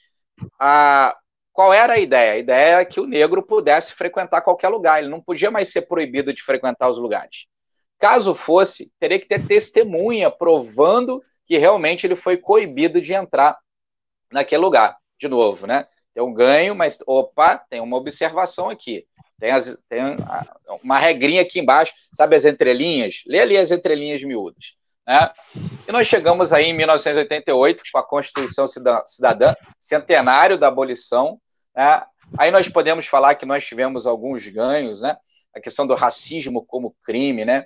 qual era a ideia? A ideia era que o negro pudesse frequentar qualquer lugar, ele não podia mais ser proibido de frequentar os lugares. Caso fosse, teria que ter testemunha provando que realmente ele foi coibido de entrar naquele lugar. De novo, né? Tem um ganho, mas, tem uma observação aqui. Tem uma regrinha aqui embaixo, sabe as entrelinhas? Lê ali as entrelinhas miúdas, né? E nós chegamos aí em 1988, com a Constituição Cidadã, centenário da abolição, né? Aí nós podemos falar que nós tivemos alguns ganhos, né? A questão do racismo como crime, né?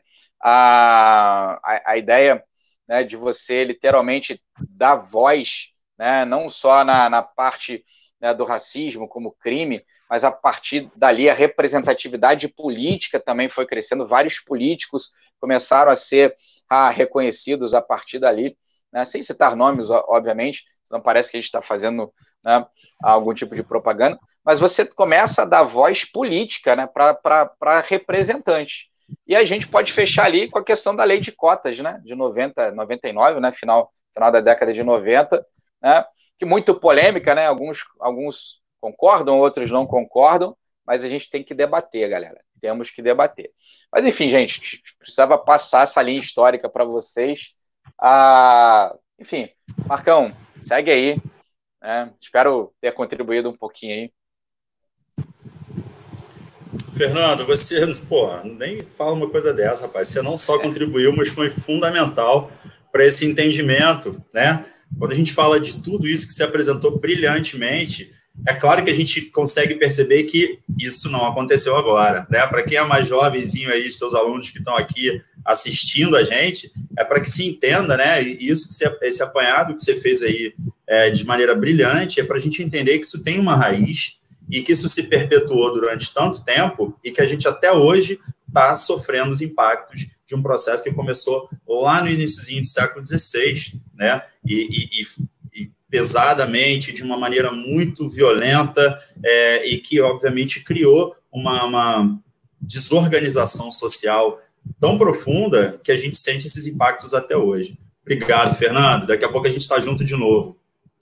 A ideia, né, de você literalmente dar voz, né, não só na parte, né, do racismo como crime, mas a partir dali a representatividade política também foi crescendo, vários políticos começaram a ser reconhecidos a partir dali, né, sem citar nomes, obviamente, não parece que a gente está fazendo, né, algum tipo de propaganda, mas você começa a dar voz política, né, para representante. E a gente pode fechar ali com a questão da lei de cotas, né, de 99, né, final da década de 90, né, que muito polêmica, né? Alguns concordam, outros não concordam, mas a gente tem que debater, galera. Temos que debater. Mas, enfim, gente, precisava passar essa linha histórica para vocês. Enfim, Marcão, segue aí, né? Espero ter contribuído um pouquinho aí. Fernando, você, nem fala uma coisa dessa, rapaz. Você não só contribuiu, mas foi fundamental para esse entendimento, né? Quando a gente fala de tudo isso que se apresentou brilhantemente, é claro que a gente consegue perceber que isso não aconteceu agora, né? Para quem é mais jovenzinho aí, os teus alunos que estão aqui assistindo a gente, é para que se entenda, né? Isso, esse apanhado que você fez aí de maneira brilhante, é para a gente entender que isso tem uma raiz e que isso se perpetuou durante tanto tempo e que a gente até hoje está sofrendo os impactos de um processo que começou lá no iniciozinho do século XVI, né? E pesadamente, de uma maneira muito violenta, e que, obviamente, criou uma desorganização social tão profunda que a gente sente esses impactos até hoje. Obrigado, Fernando. Daqui a pouco a gente está junto de novo.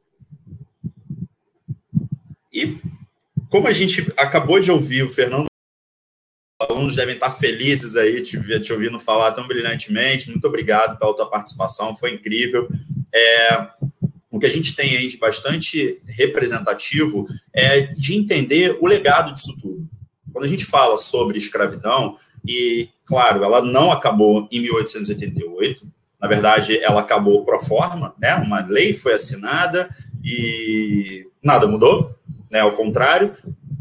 E como a gente acabou de ouvir o Fernando, os alunos devem estar felizes aí te ouvindo falar tão brilhantemente. Muito obrigado pela tua participação, foi incrível. o que a gente tem aí de bastante representativo é de entender o legado disso tudo. Quando a gente fala sobre escravidão, e, claro, ela não acabou em 1888, na verdade, ela acabou pro forma, né? Uma lei foi assinada e nada mudou, né? Ao contrário,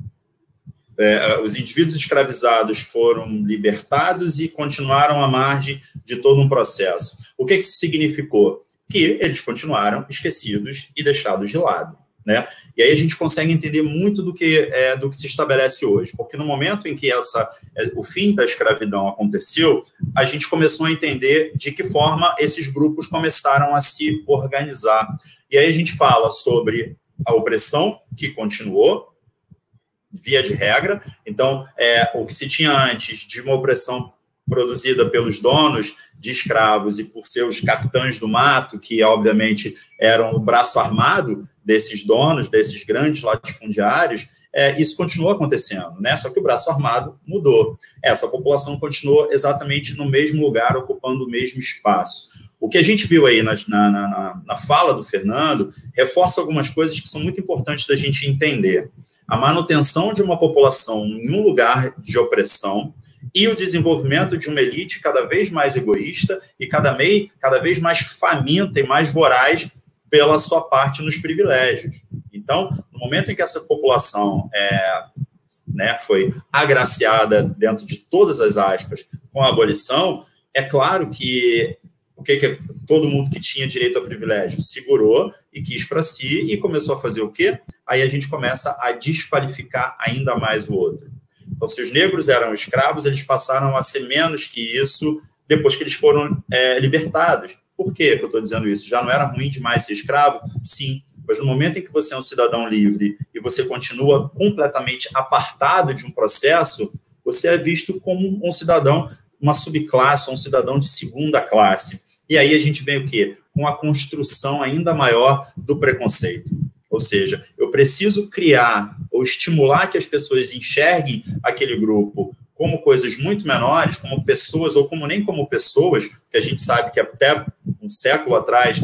os indivíduos escravizados foram libertados e continuaram à margem de todo um processo. O que isso significou? Que eles continuaram esquecidos e deixados de lado, né? E aí a gente consegue entender muito do que se estabelece hoje, porque no momento em que o fim da escravidão aconteceu, a gente começou a entender de que forma esses grupos começaram a se organizar. E aí a gente fala sobre a opressão, que continuou, via de regra. Então, o que se tinha antes de uma opressão produzida pelos donos de escravos e por seus capitães do mato, que obviamente eram o braço armado desses donos, desses grandes latifundiários, isso continuou acontecendo, né? Só que o braço armado mudou. Essa população continuou exatamente no mesmo lugar, ocupando o mesmo espaço. O que a gente viu aí na fala do Fernando reforça algumas coisas que são muito importantes da gente entender. A manutenção de uma população em um lugar de opressão e o desenvolvimento de uma elite cada vez mais egoísta e cada vez mais faminta e mais voraz pela sua parte nos privilégios. Então, no momento em que essa população foi agraciada, dentro de todas as aspas, com a abolição, é claro que todo mundo que tinha direito a privilégio segurou e quis para si e começou a fazer o quê? Aí a gente começa a desqualificar ainda mais o outro. Então, se os negros eram escravos, eles passaram a ser menos que isso depois que eles foram libertados. Por que eu estou dizendo isso? Já não era ruim demais ser escravo? Sim, mas no momento em que você é um cidadão livre e você continua completamente apartado de um processo, você é visto como um cidadão, uma subclasse, um cidadão de segunda classe. E aí a gente vem o quê? Com a construção ainda maior do preconceito. Ou seja, eu preciso criar ou estimular que as pessoas enxerguem aquele grupo como coisas muito menores, como pessoas, ou nem como pessoas, que a gente sabe que até um século atrás,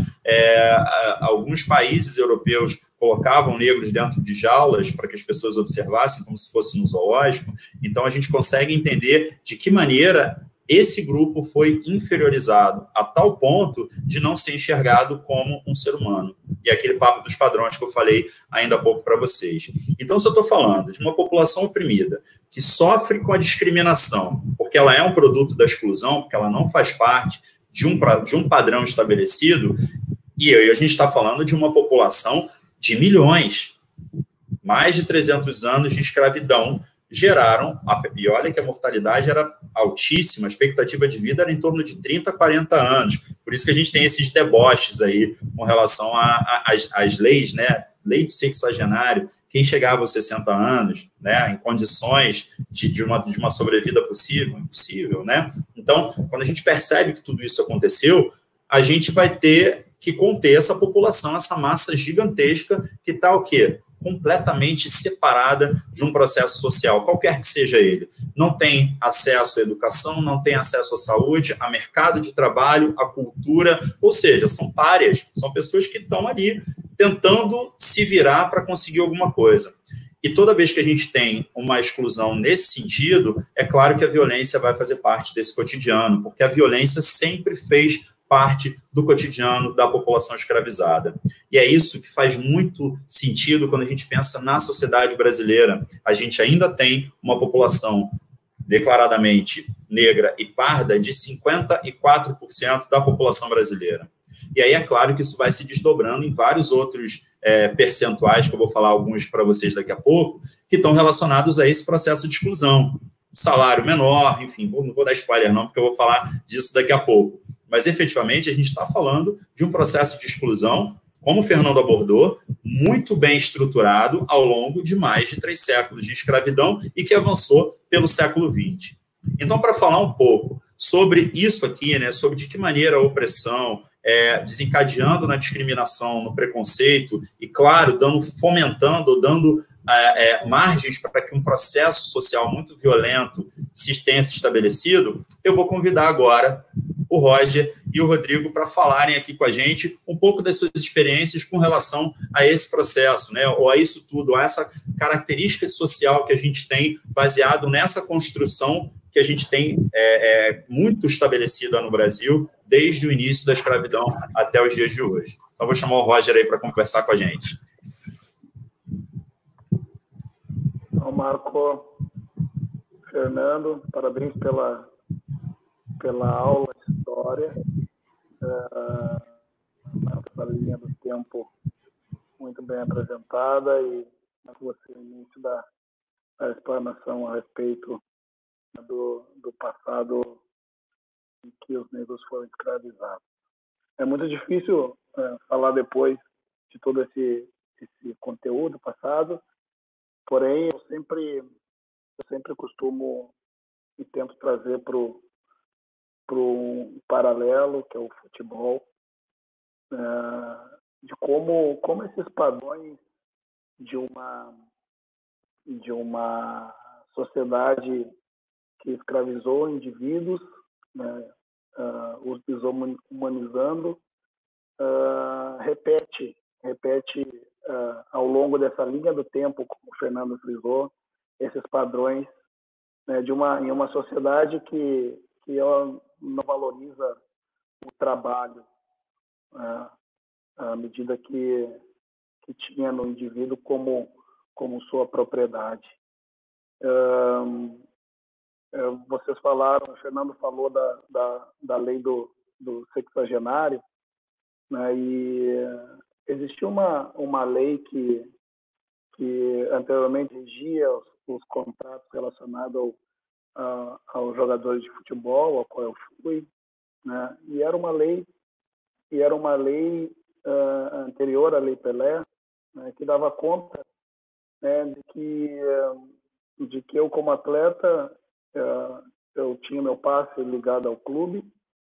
alguns países europeus colocavam negros dentro de jaulas para que as pessoas observassem como se fosse no zoológico. Então, a gente consegue entender de que maneira esse grupo foi inferiorizado a tal ponto de não ser enxergado como um ser humano. E é aquele papo dos padrões que eu falei ainda há pouco para vocês. Então, se eu estou falando de uma população oprimida que sofre com a discriminação, porque ela é um produto da exclusão, porque ela não faz parte de um padrão estabelecido, e aí a gente está falando de uma população de milhões, mais de 300 anos de escravidão, geraram, e olha que a mortalidade era altíssima, a expectativa de vida era em torno de 30, 40 anos, por isso que a gente tem esses deboches aí com relação às leis, né, lei do sexagenário, quem chegava aos 60 anos, né, em condições de uma sobrevida possível, impossível, né, então, quando a gente percebe que tudo isso aconteceu, a gente vai ter que conter essa população, essa massa gigantesca que está o quê? Completamente separada de um processo social, qualquer que seja ele. Não tem acesso à educação, não tem acesso à saúde, a mercado de trabalho, à cultura, ou seja, são párias, são pessoas que estão ali tentando se virar para conseguir alguma coisa. E toda vez que a gente tem uma exclusão nesse sentido, é claro que a violência vai fazer parte desse cotidiano, porque a violência sempre fez parte do cotidiano da população escravizada. E é isso que faz muito sentido quando a gente pensa na sociedade brasileira. A gente ainda tem uma população declaradamente negra e parda de 54% da população brasileira. E aí é claro que isso vai se desdobrando em vários outros percentuais, que eu vou falar alguns para vocês daqui a pouco, que estão relacionados a esse processo de exclusão. Salário menor, enfim, não vou dar spoiler não, porque eu vou falar disso daqui a pouco. Mas, efetivamente, a gente está falando de um processo de exclusão, como o Fernando abordou, muito bem estruturado ao longo de mais de 3 séculos de escravidão e que avançou pelo século XX. Então, para falar um pouco sobre isso aqui, né, sobre de que maneira a opressão, desencadeando na discriminação, no preconceito e, claro, fomentando, dando margens para que um processo social muito violento tenha se estabelecido, eu vou convidar agora o Roger e o Rodrigo para falarem aqui com a gente um pouco das suas experiências com relação a esse processo, né? Ou a isso tudo, a essa característica social que a gente tem baseado nessa construção que a gente tem muito estabelecida no Brasil desde o início da escravidão até os dias de hoje. Então, vou chamar o Roger aí para conversar com a gente. Então, Marco, Fernando, parabéns pela aula de história, pela linha do tempo muito bem apresentada e você no início da explanação a respeito do passado em que os negros foram escravizados. É muito difícil falar depois de todo esse conteúdo passado, porém eu sempre costumo e tento trazer para um paralelo, que é o futebol, de como esses padrões de uma sociedade que escravizou indivíduos, né, os desumanizando, repete ao longo dessa linha do tempo, como o Fernando frisou, esses padrões, né, em uma sociedade que ela não valoriza o trabalho, à medida que tinha no indivíduo como sua propriedade. Vocês falaram, o Fernando falou da lei do sexagenário, né, e existia uma lei que anteriormente regia os contratos relacionados aos jogadores de futebol, ao qual eu fui, né, e era uma lei anterior à Lei Pelé, né, que dava conta, né, de que eu, como atleta, eu tinha meu passe ligado ao clube,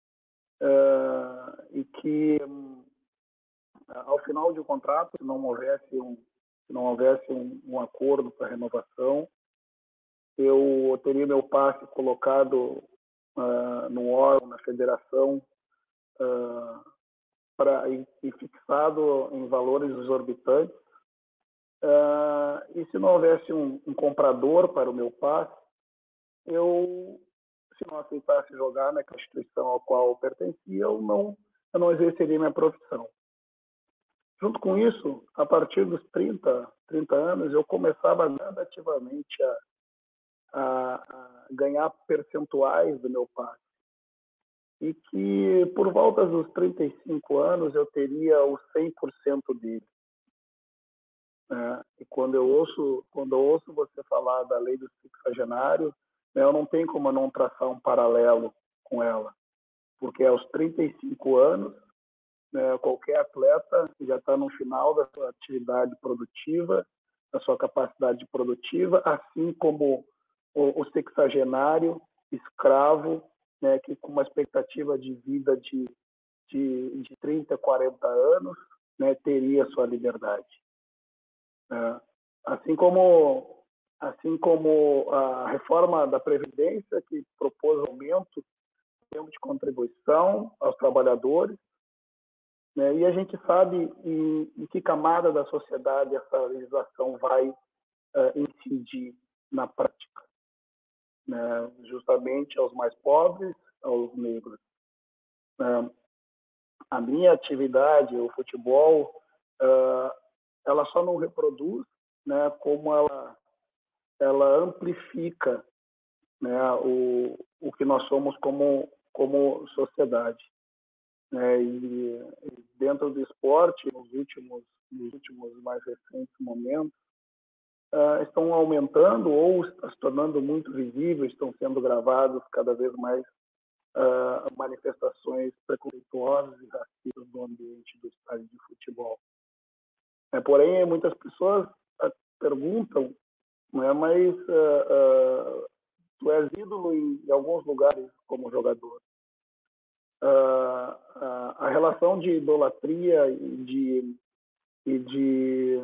e que ao final de um contrato, se não houvesse um acordo para renovação, eu teria meu passe colocado no órgão, na federação, e fixado em valores exorbitantes. E se não houvesse um comprador para o meu passe, se não aceitasse jogar naquela instituição à qual eu pertencia, eu não exerceria minha profissão. Junto com isso, a partir dos 30 anos, eu começava gradativamente a ganhar percentuais do meu passe. E que, por volta dos 35 anos, eu teria os 100% dele. E quando eu ouço você falar da lei do sexagenário, eu não tenho como não traçar um paralelo com ela. Porque aos 35 anos, qualquer atleta já está no final da sua atividade produtiva, da sua capacidade produtiva, assim como o sexagenário, escravo, né, que com uma expectativa de vida de 30, 40 anos, né, teria sua liberdade. Assim como a reforma da Previdência, que propôs aumento do tempo de contribuição aos trabalhadores, né, e a gente sabe em que camada da sociedade essa legislação vai incidir na prática, né, justamente aos mais pobres, aos negros. A minha atividade, o futebol, ela só não reproduz, né, como ela amplifica, né, o que nós somos como sociedade. E dentro do esporte, nos últimos mais recentes momentos, estão aumentando ou estão se tornando muito visíveis, estão sendo gravados cada vez mais manifestações preconceituosas e racistas no ambiente do estádio de futebol. Porém, muitas pessoas perguntam, mas tu és ídolo em alguns lugares como jogador. A relação de idolatria e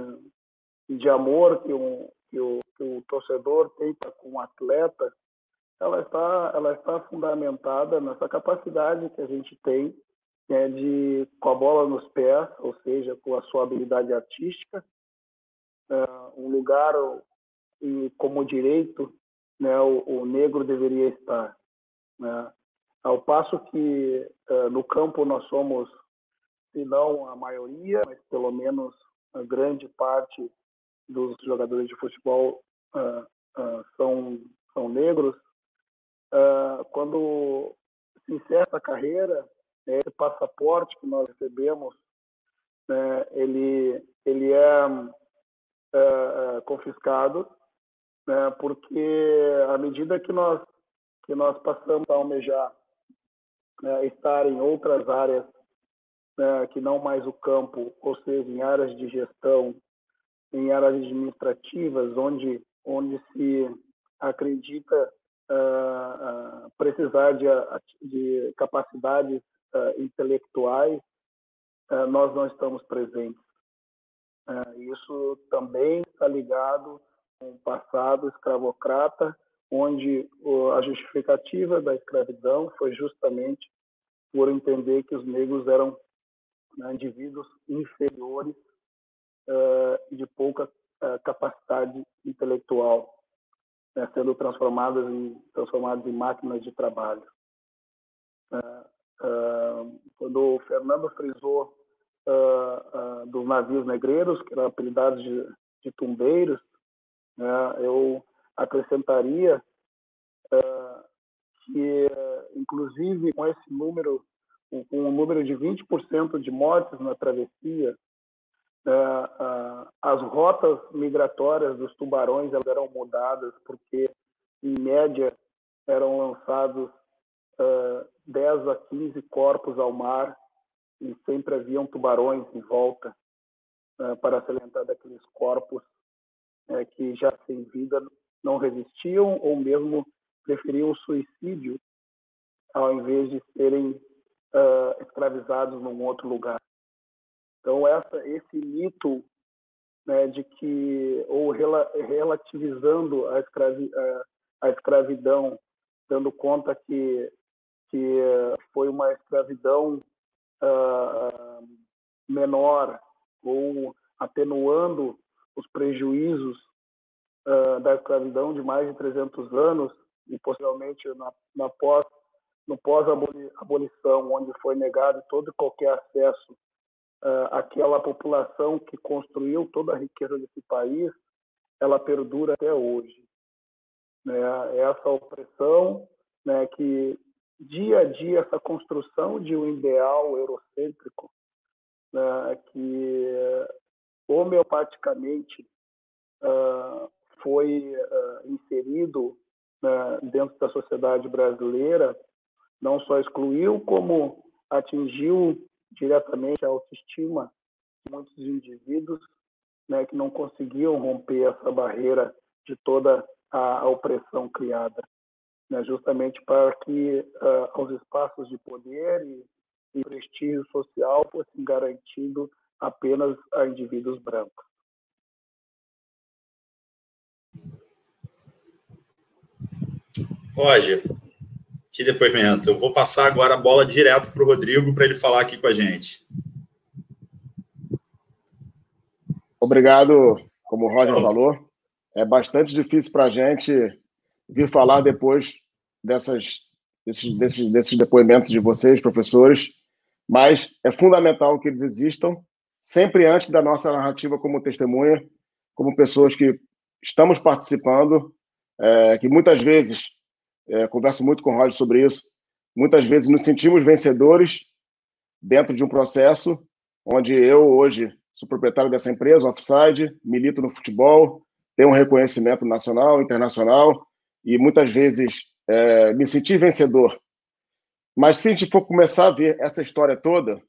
de amor que o torcedor tem com o atleta ela está fundamentada nessa capacidade que a gente tem, né, de, com a bola nos pés, ou seja, com a sua habilidade artística, um lugar e como direito, né, o negro deveria estar, né? Ao passo que no campo nós somos, se não a maioria, mas pelo menos a grande parte dos jogadores de futebol são negros. Quando se encerra a carreira, esse passaporte que nós recebemos, né, ele é confiscado, né, porque à medida que nós passamos a almejar, né, estar em outras áreas, né, que não mais o campo, ou seja, em áreas de gestão, em áreas administrativas, onde se acredita precisar de capacidades intelectuais, nós não estamos presentes. Isso também está ligado com o passado escravocrata, onde a justificativa da escravidão foi justamente por entender que os negros eram, né, indivíduos inferiores e de pouca capacidade intelectual, né, sendo transformados em máquinas de trabalho. Quando o Fernando frisou dos navios negreiros, que eram apelidados de tumbeiros, né, eu acrescentaria que, inclusive, com esse número, com um número de 20% de mortes na travessia, as rotas migratórias dos tubarões eram mudadas, porque, em média, eram lançados 10 a 15 corpos ao mar e sempre haviam tubarões em volta para se alimentar daqueles corpos que já sem vida não resistiam ou mesmo preferiam o suicídio ao invés de serem escravizados num outro lugar. Então, esse mito, né, de que, ou relativizando a escravidão, dando conta que foi uma escravidão menor, ou atenuando os prejuízos da escravidão de mais de 300 anos, e possivelmente no pós-abolição, onde foi negado todo e qualquer acesso àquela população que construiu toda a riqueza desse país, ela perdura até hoje. Né? Essa opressão, né, que dia a dia, essa construção de um ideal eurocêntrico, né, que homeopaticamente foi inserido dentro da sociedade brasileira, não só excluiu, como atingiu diretamente a autoestima de muitos indivíduos, né, que não conseguiam romper essa barreira de toda a opressão criada, né, justamente para que os espaços de poder e prestígio social fossem garantidos apenas a indivíduos brancos. Roger, que depoimento. Eu vou passar agora a bola direto para o Rodrigo para ele falar aqui com a gente. Obrigado, como o Roger falou. É bastante difícil para a gente vir falar depois desses depoimentos de vocês, professores, mas é fundamental que eles existam sempre antes da nossa narrativa como testemunha, como pessoas que estamos participando, que muitas vezes, converso muito com o Roger sobre isso, muitas vezes nos sentimos vencedores dentro de um processo onde eu hoje sou proprietário dessa empresa, Offside, milito no futebol, tenho um reconhecimento nacional, internacional, e muitas vezes me senti vencedor. Mas se a gente for começar a ver essa história toda,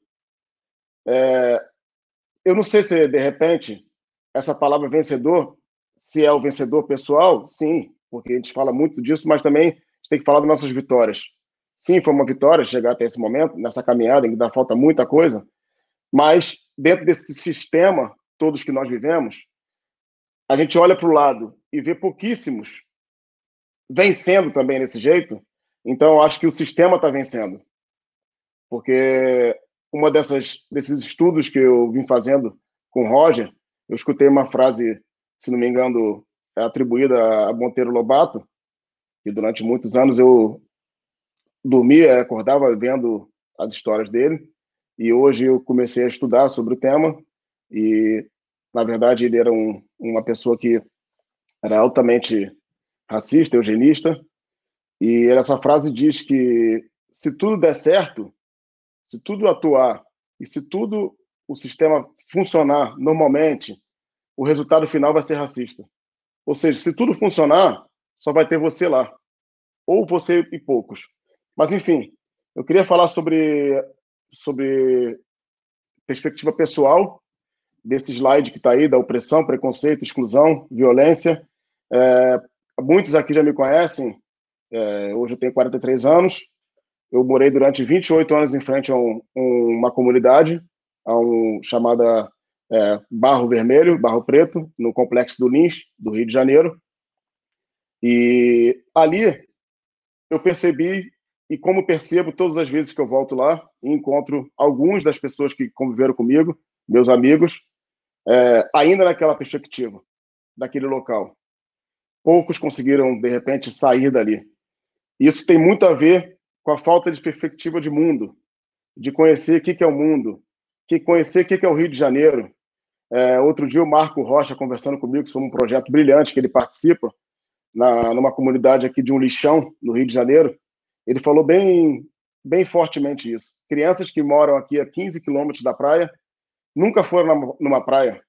eu não sei se, de repente, essa palavra vencedor, se é o vencedor pessoal, sim, porque a gente fala muito disso, mas também a gente tem que falar das nossas vitórias. Sim, foi uma vitória chegar até esse momento, nessa caminhada em que ainda falta muita coisa, mas dentro desse sistema, todos que nós vivemos, a gente olha para o lado e vê pouquíssimos vencendo também desse jeito, então eu acho que o sistema está vencendo. Porque desses estudos que eu vim fazendo com o Roger, eu escutei uma frase, se não me engano, atribuída a Monteiro Lobato, que durante muitos anos eu dormia, acordava vendo as histórias dele, e hoje eu comecei a estudar sobre o tema, e, na verdade, ele era uma pessoa que era altamente racista, eugenista, e essa frase diz que se tudo der certo, se tudo atuar e se tudo o sistema funcionar normalmente, o resultado final vai ser racista. Ou seja, se tudo funcionar, só vai ter você lá, ou você e poucos. Mas, enfim, eu queria falar sobre perspectiva pessoal desse slide que está aí, da opressão, preconceito, exclusão, violência. Muitos aqui já me conhecem, hoje eu tenho 43 anos, eu morei durante 28 anos em frente a uma comunidade, chamada Barro Vermelho, Barro Preto, no Complexo do Lins, do Rio de Janeiro. E ali eu percebi, e como percebo todas as vezes que eu volto lá, e encontro algumas das pessoas que conviveram comigo, meus amigos, ainda naquela perspectiva, daquele local. Poucos conseguiram, de repente, sair dali. Isso tem muito a ver com a falta de perspectiva de mundo, de conhecer o que é o mundo, conhecer o que é o Rio de Janeiro. Outro dia o Marco Rocha, conversando comigo sobre um projeto brilhante que ele participa, numa comunidade aqui de um lixão, no Rio de Janeiro, ele falou bem fortemente isso. Crianças que moram aqui a 15 quilômetros da praia, nunca foram numa praia,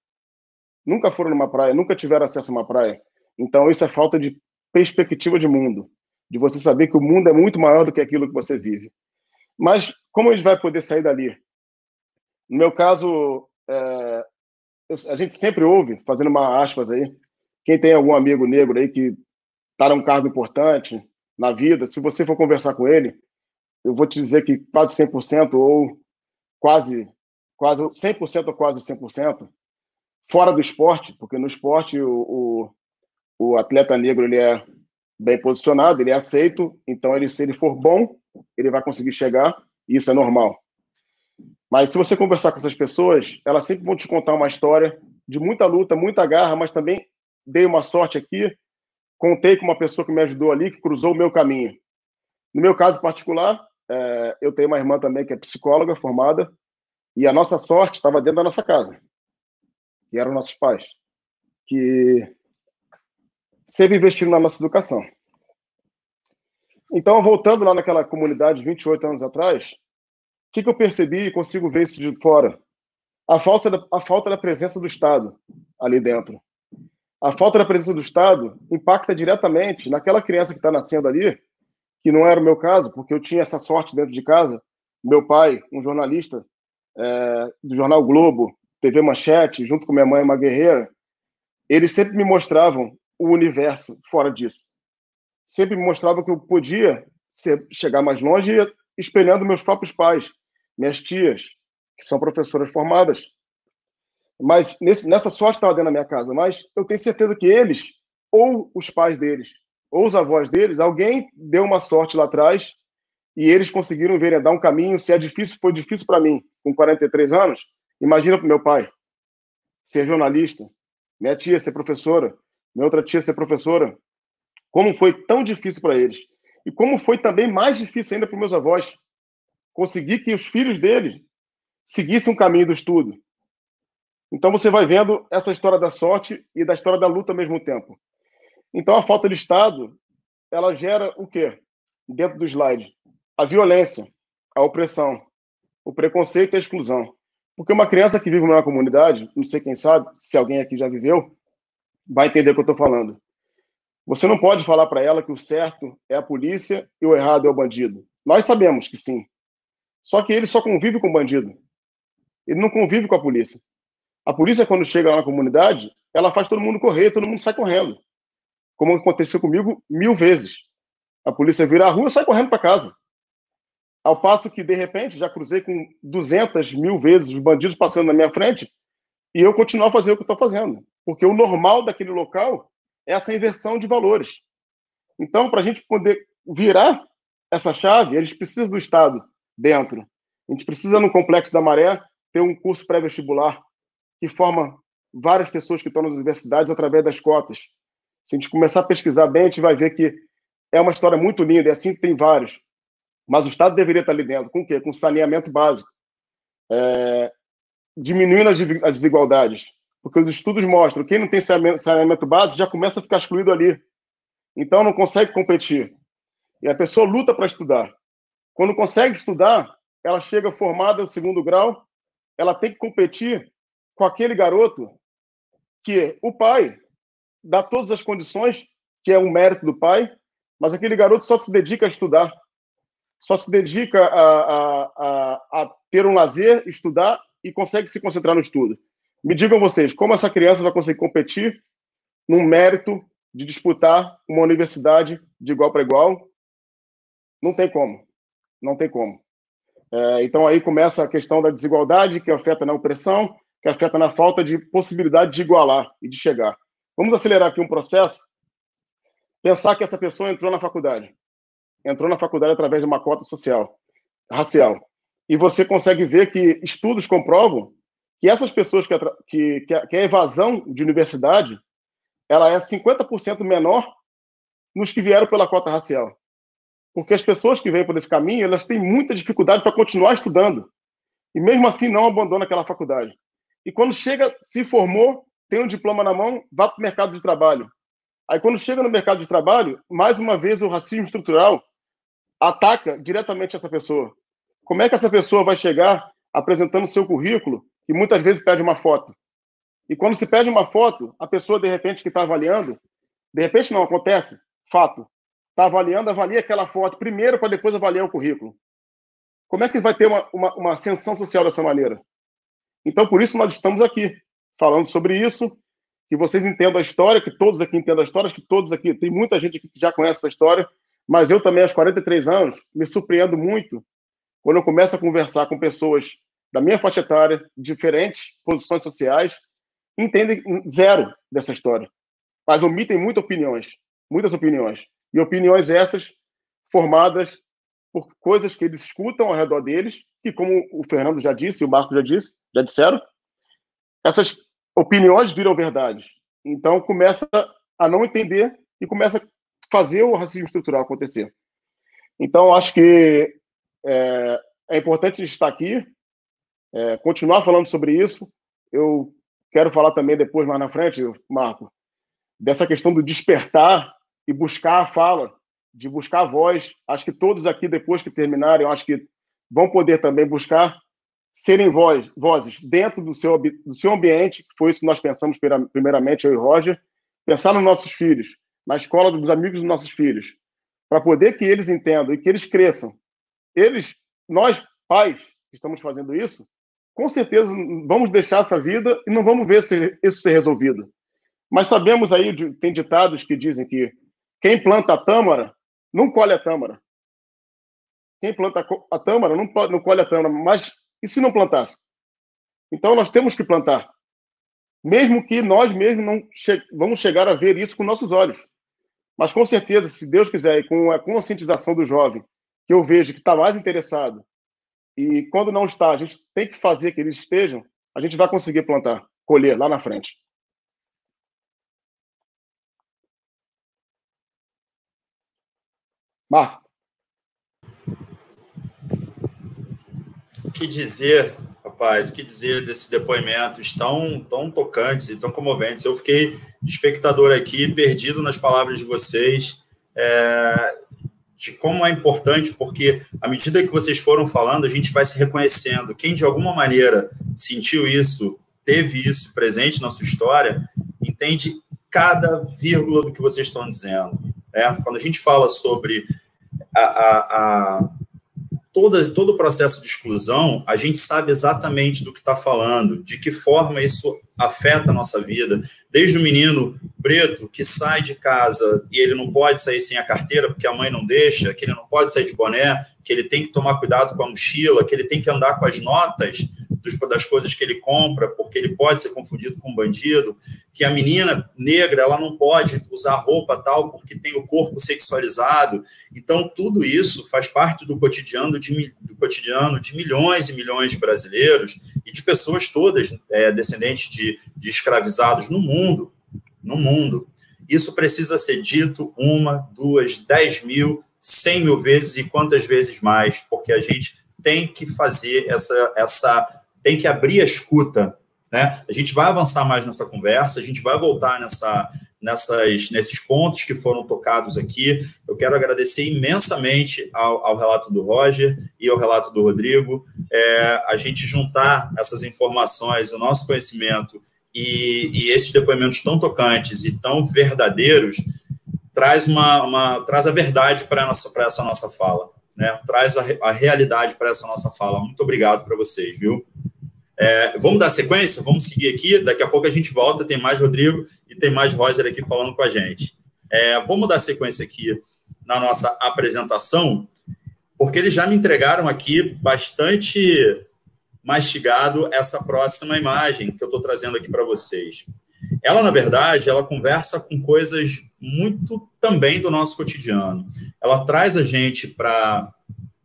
nunca tiveram acesso a uma praia. Então isso é falta de perspectiva de mundo, de você saber que o mundo é muito maior do que aquilo que você vive. Mas como a gente vai poder sair dali? No meu caso, a gente sempre ouve, fazendo uma aspas aí, quem tem algum amigo negro aí que está num cargo importante na vida, se você for conversar com ele, eu vou te dizer que quase 100% ou quase 100% ou quase 100%, fora do esporte, porque no esporte o atleta negro ele é bem posicionado, ele é aceito, então se ele for bom, ele vai conseguir chegar, e isso é normal. Mas se você conversar com essas pessoas, elas sempre vão te contar uma história de muita luta, muita garra, mas também dei uma sorte aqui, contei com uma pessoa que me ajudou ali, que cruzou o meu caminho. No meu caso particular, eu tenho uma irmã também que é psicóloga formada, e a nossa sorte estava dentro da nossa casa, que eram nossos pais, que sempre investiram na nossa educação. Então, voltando lá naquela comunidade 28 anos atrás, o que eu percebi e consigo ver isso de fora? A falta da presença do Estado ali dentro. A falta da presença do Estado impacta diretamente naquela criança que está nascendo ali, que não era o meu caso, porque eu tinha essa sorte dentro de casa. Meu pai, um jornalista do jornal Globo, TV Manchete, junto com minha mãe, uma guerreira, eles sempre me mostravam o universo fora disso. Sempre me mostravam que eu podia chegar mais longe espelhando meus próprios pais, minhas tias, que são professoras formadas. Mas nessa sorte estava dentro da minha casa. Mas eu tenho certeza que eles, ou os pais deles, ou os avós deles, alguém deu uma sorte lá atrás e eles conseguiram enveredar um caminho. Se foi difícil para mim, com 43 anos, imagina para o meu pai ser jornalista, minha tia ser professora, minha outra tia ser professora. Como foi tão difícil para eles. E como foi também mais difícil ainda para os meus avós conseguir que os filhos deles seguissem um caminho do estudo. Então você vai vendo essa história da sorte e da história da luta ao mesmo tempo. Então a falta de Estado, ela gera o quê? Dentro do slide. A violência, a opressão, o preconceito e a exclusão. Porque uma criança que vive numa comunidade, não sei quem sabe, se alguém aqui já viveu, vai entender o que eu estou falando. Você não pode falar para ela que o certo é a polícia e o errado é o bandido. Nós sabemos que sim. Só que ele só convive com o bandido. Ele não convive com a polícia. A polícia, quando chega lá na comunidade, ela faz todo mundo correr, todo mundo sai correndo. Como aconteceu comigo 1000 vezes. A polícia vira a rua e sai correndo para casa. Ao passo que, de repente, já cruzei com 200.000 vezes os bandidos passando na minha frente e eu continuo a fazer o que estou fazendo. Porque o normal daquele local é essa inversão de valores. Então, para a gente poder virar essa chave, eles precisam do Estado dentro. A gente precisa, no Complexo da Maré, ter um curso pré-vestibular que forma várias pessoas que estão nas universidades através das cotas. Se a gente começar a pesquisar bem, a gente vai ver que é uma história muito linda, e assim tem vários. Mas o Estado deveria estar ali dentro. Com o quê? Com saneamento básico. Diminuindo as desigualdades. Porque os estudos mostram que quem não tem saneamento básico já começa a ficar excluído ali. Então, não consegue competir. E a pessoa luta para estudar. Quando consegue estudar, ela chega formada no 2º grau, ela tem que competir com aquele garoto que o pai dá todas as condições, que é um mérito do pai, mas aquele garoto só se dedica a estudar, só se dedica a ter um lazer, estudar e consegue se concentrar no estudo. Me digam vocês, como essa criança vai conseguir competir num mérito de disputar uma universidade de igual para igual? Não tem como. Não tem como. Então, aí começa a questão da desigualdade, que afeta na opressão, que afeta na falta de possibilidade de igualar e de chegar. Vamos acelerar aqui um processo. Pensar que essa pessoa entrou na faculdade. Entrou na faculdade através de uma cota social, racial. E você consegue ver que estudos comprovam que essas pessoas que a evasão de universidade ela é 50% menor nos que vieram pela cota racial. Porque as pessoas que vêm por esse caminho, elas têm muita dificuldade para continuar estudando. E mesmo assim não abandonam aquela faculdade. E quando chega, se formou, tem um diploma na mão, vai para o mercado de trabalho. Aí quando chega no mercado de trabalho, mais uma vez o racismo estrutural ataca diretamente essa pessoa. Como é que essa pessoa vai chegar apresentando seu currículo e muitas vezes pede uma foto? E quando se pede uma foto, a pessoa, de repente, que está avaliando, de repente não, acontece, fato, está avaliando, avalia aquela foto primeiro para depois avaliar o currículo. Como é que vai ter uma ascensão social dessa maneira? Então, por isso nós estamos aqui, falando sobre isso, que vocês entendam a história, que todos aqui entendam a história, que todos aqui, tem muita gente aqui que já conhece essa história, mas eu também, aos 43 anos, me surpreendo muito quando eu começo a conversar com pessoas da minha faixa etária, diferentes posições sociais, entendem zero dessa história, mas omitem muitas opiniões, e opiniões essas formadas por coisas que eles escutam ao redor deles, que, como o Fernando já disse, e o Marco já disseram, essas opiniões viram verdades. Então, começa a não entender e começa a fazer o racismo estrutural acontecer. Então, acho que é importante a gente estar aqui, continuar falando sobre isso. Eu quero falar também depois, mais na frente, Marco, dessa questão do despertar e buscar a fala, de buscar a voz. Acho que todos aqui, depois que terminarem, acho que vão poder também buscar serem vozes dentro do seu ambiente, que foi isso que nós pensamos primeiramente, eu e Roger, pensar nos nossos filhos, na escola dos amigos dos nossos filhos, para poder que eles entendam e que eles cresçam. Nós, pais, que estamos fazendo isso, com certeza vamos deixar essa vida e não vamos ver isso ser resolvido. Mas sabemos aí, tem ditados que dizem que quem planta a tâmara não colhe a tâmara. Quem planta a tâmara não colhe a tâmara, mas e se não plantasse? Então nós temos que plantar. Mesmo que nós mesmos não vamos chegar a ver isso com nossos olhos. Mas com certeza, se Deus quiser, e com a conscientização do jovem, que eu vejo que está mais interessado, e quando não está, a gente tem que fazer que eles estejam, a gente vai conseguir plantar, colher lá na frente. Marco. O que dizer, rapaz, o que dizer desses depoimentos tão tocantes e tão comoventes? Eu fiquei espectador aqui, perdido nas palavras de vocês, de como é importante, porque à medida que vocês foram falando, a gente vai se reconhecendo. Quem de alguma maneira sentiu isso, teve isso presente na sua história, entende cada vírgula do que vocês estão dizendo. Quando a gente fala sobre todo o processo de exclusão, a gente sabe exatamente do que está falando, de que forma isso afeta a nossa vida, desde o menino preto que sai de casa e ele não pode sair sem a carteira porque a mãe não deixa, que ele não pode sair de boné, que ele tem que tomar cuidado com a mochila, que ele tem que andar com as notas das coisas que ele compra, porque ele pode ser confundido com um bandido, que a menina negra ela não pode usar roupa tal porque tem o corpo sexualizado. Então, tudo isso faz parte do cotidiano de milhões e milhões de brasileiros e de pessoas todas descendentes de escravizados no mundo. Isso precisa ser dito 1, 2, 10 mil, 100 mil vezes e quantas vezes mais, porque a gente tem que fazer tem que abrir a escuta, né? A gente vai avançar mais nessa conversa, a gente vai voltar nesses pontos que foram tocados aqui. Eu quero agradecer imensamente ao relato do Roger e ao relato do Rodrigo. A gente juntar essas informações, o nosso conhecimento e esses depoimentos tão tocantes e tão verdadeiros traz a verdade para essa nossa fala, né? Traz a realidade para essa nossa fala. Muito obrigado para vocês, viu? Vamos dar sequência? Vamos seguir aqui. Daqui a pouco a gente volta. Tem mais Rodrigo e tem mais Roger aqui falando com a gente. Vamos dar sequência aqui na nossa apresentação, porque eles já me entregaram aqui bastante mastigado essa próxima imagem que eu estou trazendo aqui para vocês. Ela, na verdade, ela conversa com coisas muito também do nosso cotidiano. Ela traz a gente para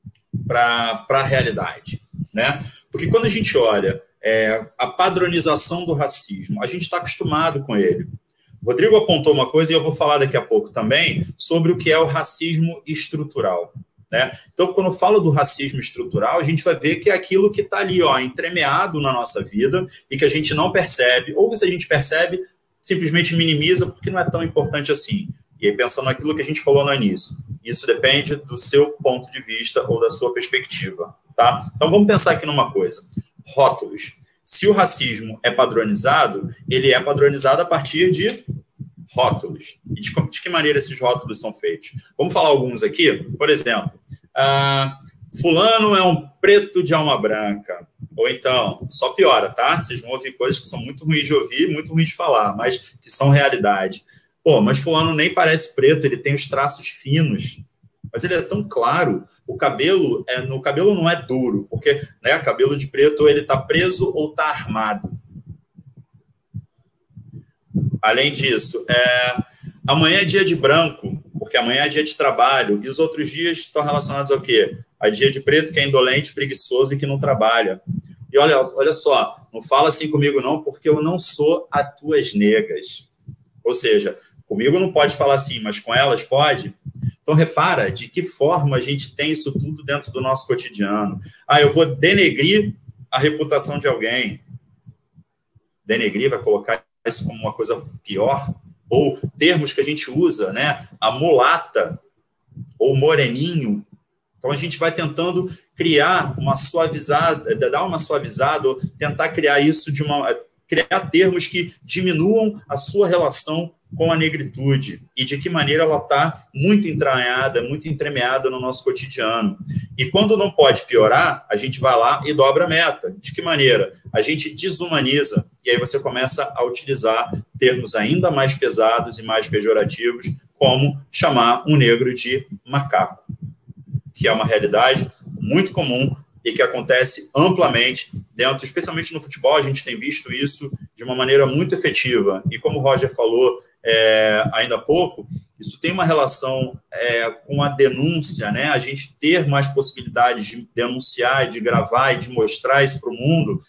a realidade, né? Porque quando a gente olha a padronização do racismo, a gente está acostumado com ele. O Rodrigo apontou uma coisa e eu vou falar daqui a pouco também sobre o que é o racismo estrutural, né? Então, quando eu falo do racismo estrutural, a gente vai ver que é aquilo que está ali, entremeado na nossa vida e que a gente não percebe, ou se a gente percebe, simplesmente minimiza porque não é tão importante assim. E aí, pensando naquilo que a gente falou no início, isso depende do seu ponto de vista ou da sua perspectiva, tá? Então, vamos pensar aqui numa coisa. Rótulos. Se o racismo é padronizado, ele é padronizado a partir de rótulos. E de que maneira esses rótulos são feitos? Vamos falar alguns aqui. Por exemplo, fulano é um preto de alma branca. Ou então, só piora, tá? Vocês vão ouvir coisas que são muito ruins de ouvir, muito ruins de falar, mas que são realidade. Pô, mas fulano nem parece preto, ele tem os traços finos. Mas ele é tão claro. O cabelo, no cabelo não é duro, porque, né, cabelo de preto ele está preso ou está armado. Além disso, amanhã é dia de branco, porque amanhã é dia de trabalho, e os outros dias estão relacionados ao quê? A dia de preto, que é indolente, preguiçoso e que não trabalha. E olha só, não fala assim comigo não, porque eu não sou a tuas negas. Ou seja, comigo não pode falar assim, mas com elas pode. Então, repara de que forma a gente tem isso tudo dentro do nosso cotidiano. Eu vou denegrir a reputação de alguém. Denegrir, vai colocar isso como uma coisa pior. Ou termos que a gente usa, né? A mulata ou moreninho. Então, a gente vai tentando criar uma suavizada, dar uma suavizada, ou tentar criar isso criar termos que diminuam a sua relação com a negritude e de que maneira ela está muito entranhada, muito entremeada no nosso cotidiano. E quando não pode piorar, a gente vai lá e dobra a meta. De que maneira? A gente desumaniza e aí você começa a utilizar termos ainda mais pesados e mais pejorativos, como chamar um negro de macaco, que é uma realidade muito comum e que acontece amplamente dentro, especialmente no futebol, a gente tem visto isso de uma maneira muito efetiva. E como o Roger falou ainda há pouco, isso tem uma relação com a denúncia, né? A gente ter mais possibilidades de denunciar, de gravar e de mostrar isso para o mundo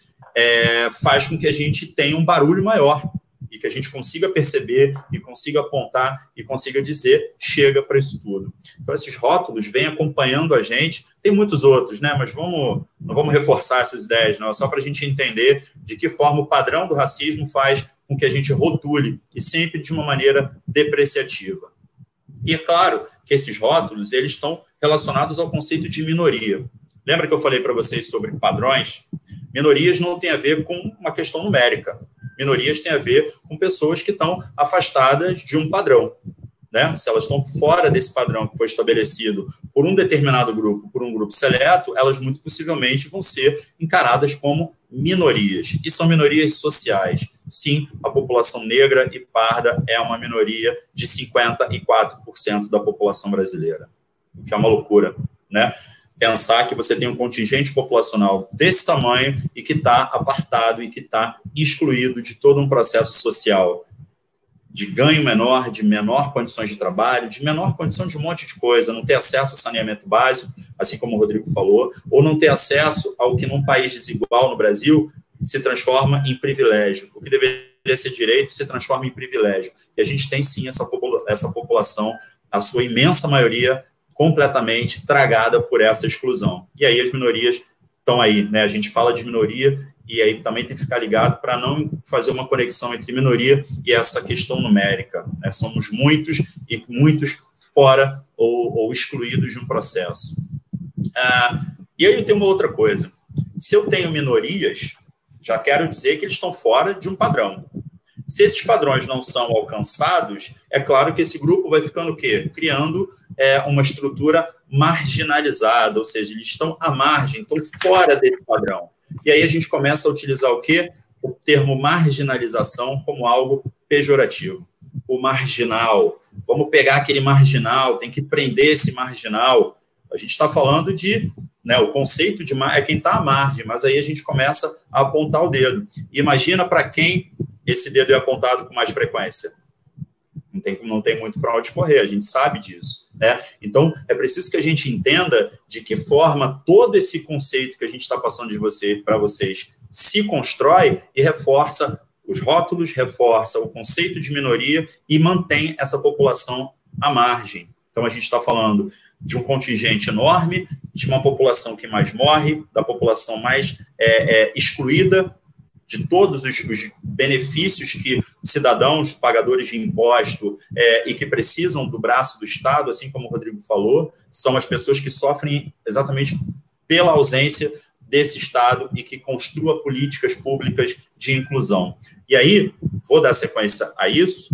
faz com que a gente tenha um barulho maior e que a gente consiga perceber e consiga apontar e consiga dizer, chega para isso tudo. Então, esses rótulos vêm acompanhando a gente. Tem muitos outros, né? Mas não vamos reforçar essas ideias, não. É só para a gente entender de que forma o padrão do racismo faz com que a gente rotule, e sempre de uma maneira depreciativa. E é claro que esses rótulos eles estão relacionados ao conceito de minoria. Lembra que eu falei para vocês sobre padrões? Minorias não tem a ver com uma questão numérica. Minorias têm a ver com pessoas que estão afastadas de um padrão, né? Se elas estão fora desse padrão que foi estabelecido por um determinado grupo, por um grupo seleto, elas muito possivelmente vão ser encaradas como minorias. E são minorias sociais. Sim, a população negra e parda é uma minoria de 54% da população brasileira, o que é uma loucura, né? pensar que você tem um contingente populacional desse tamanho e que está apartado e que está excluído de todo um processo social de ganho menor, de menor condições de trabalho, de menor condição de um monte de coisa, não ter acesso ao saneamento básico, assim como o Rodrigo falou, ou não ter acesso ao que num país desigual no Brasil se transforma em privilégio. O que deveria ser direito se transforma em privilégio. E a gente tem, sim, essa população, a sua imensa maioria, completamente tragada por essa exclusão. E aí as minorias estão aí, né? A gente fala de minoria e aí também tem que ficar ligado para não fazer uma conexão entre minoria e essa questão numérica, né? Somos muitos e muitos fora ou excluídos de um processo. E aí tem uma outra coisa. Se eu tenho minorias, já quero dizer que eles estão fora de um padrão. Se esses padrões não são alcançados, é claro que esse grupo vai ficando o quê? Criando uma estrutura marginalizada, ou seja, eles estão à margem, estão fora desse padrão. E aí a gente começa a utilizar o quê? O termo marginalização como algo pejorativo. O marginal. Vamos pegar aquele marginal, tem que prender esse marginal. A gente está falando de... né, o conceito de é quem está à margem, mas aí a gente começa a apontar o dedo. E imagina para quem esse dedo é apontado com mais frequência. Não tem muito para onde correr, a gente sabe disso, né? Então, é preciso que a gente entenda de que forma todo esse conceito que a gente está passando para vocês se constrói e reforça os rótulos, reforça o conceito de minoria e mantém essa população à margem. Então, a gente está falando de um contingente enorme, de uma população que mais morre, da população mais excluída, de todos os benefícios que cidadãos, pagadores de imposto e que precisam do braço do Estado, assim como o Rodrigo falou, são as pessoas que sofrem exatamente pela ausência desse Estado e que construa políticas públicas de inclusão. E aí, vou dar sequência a isso,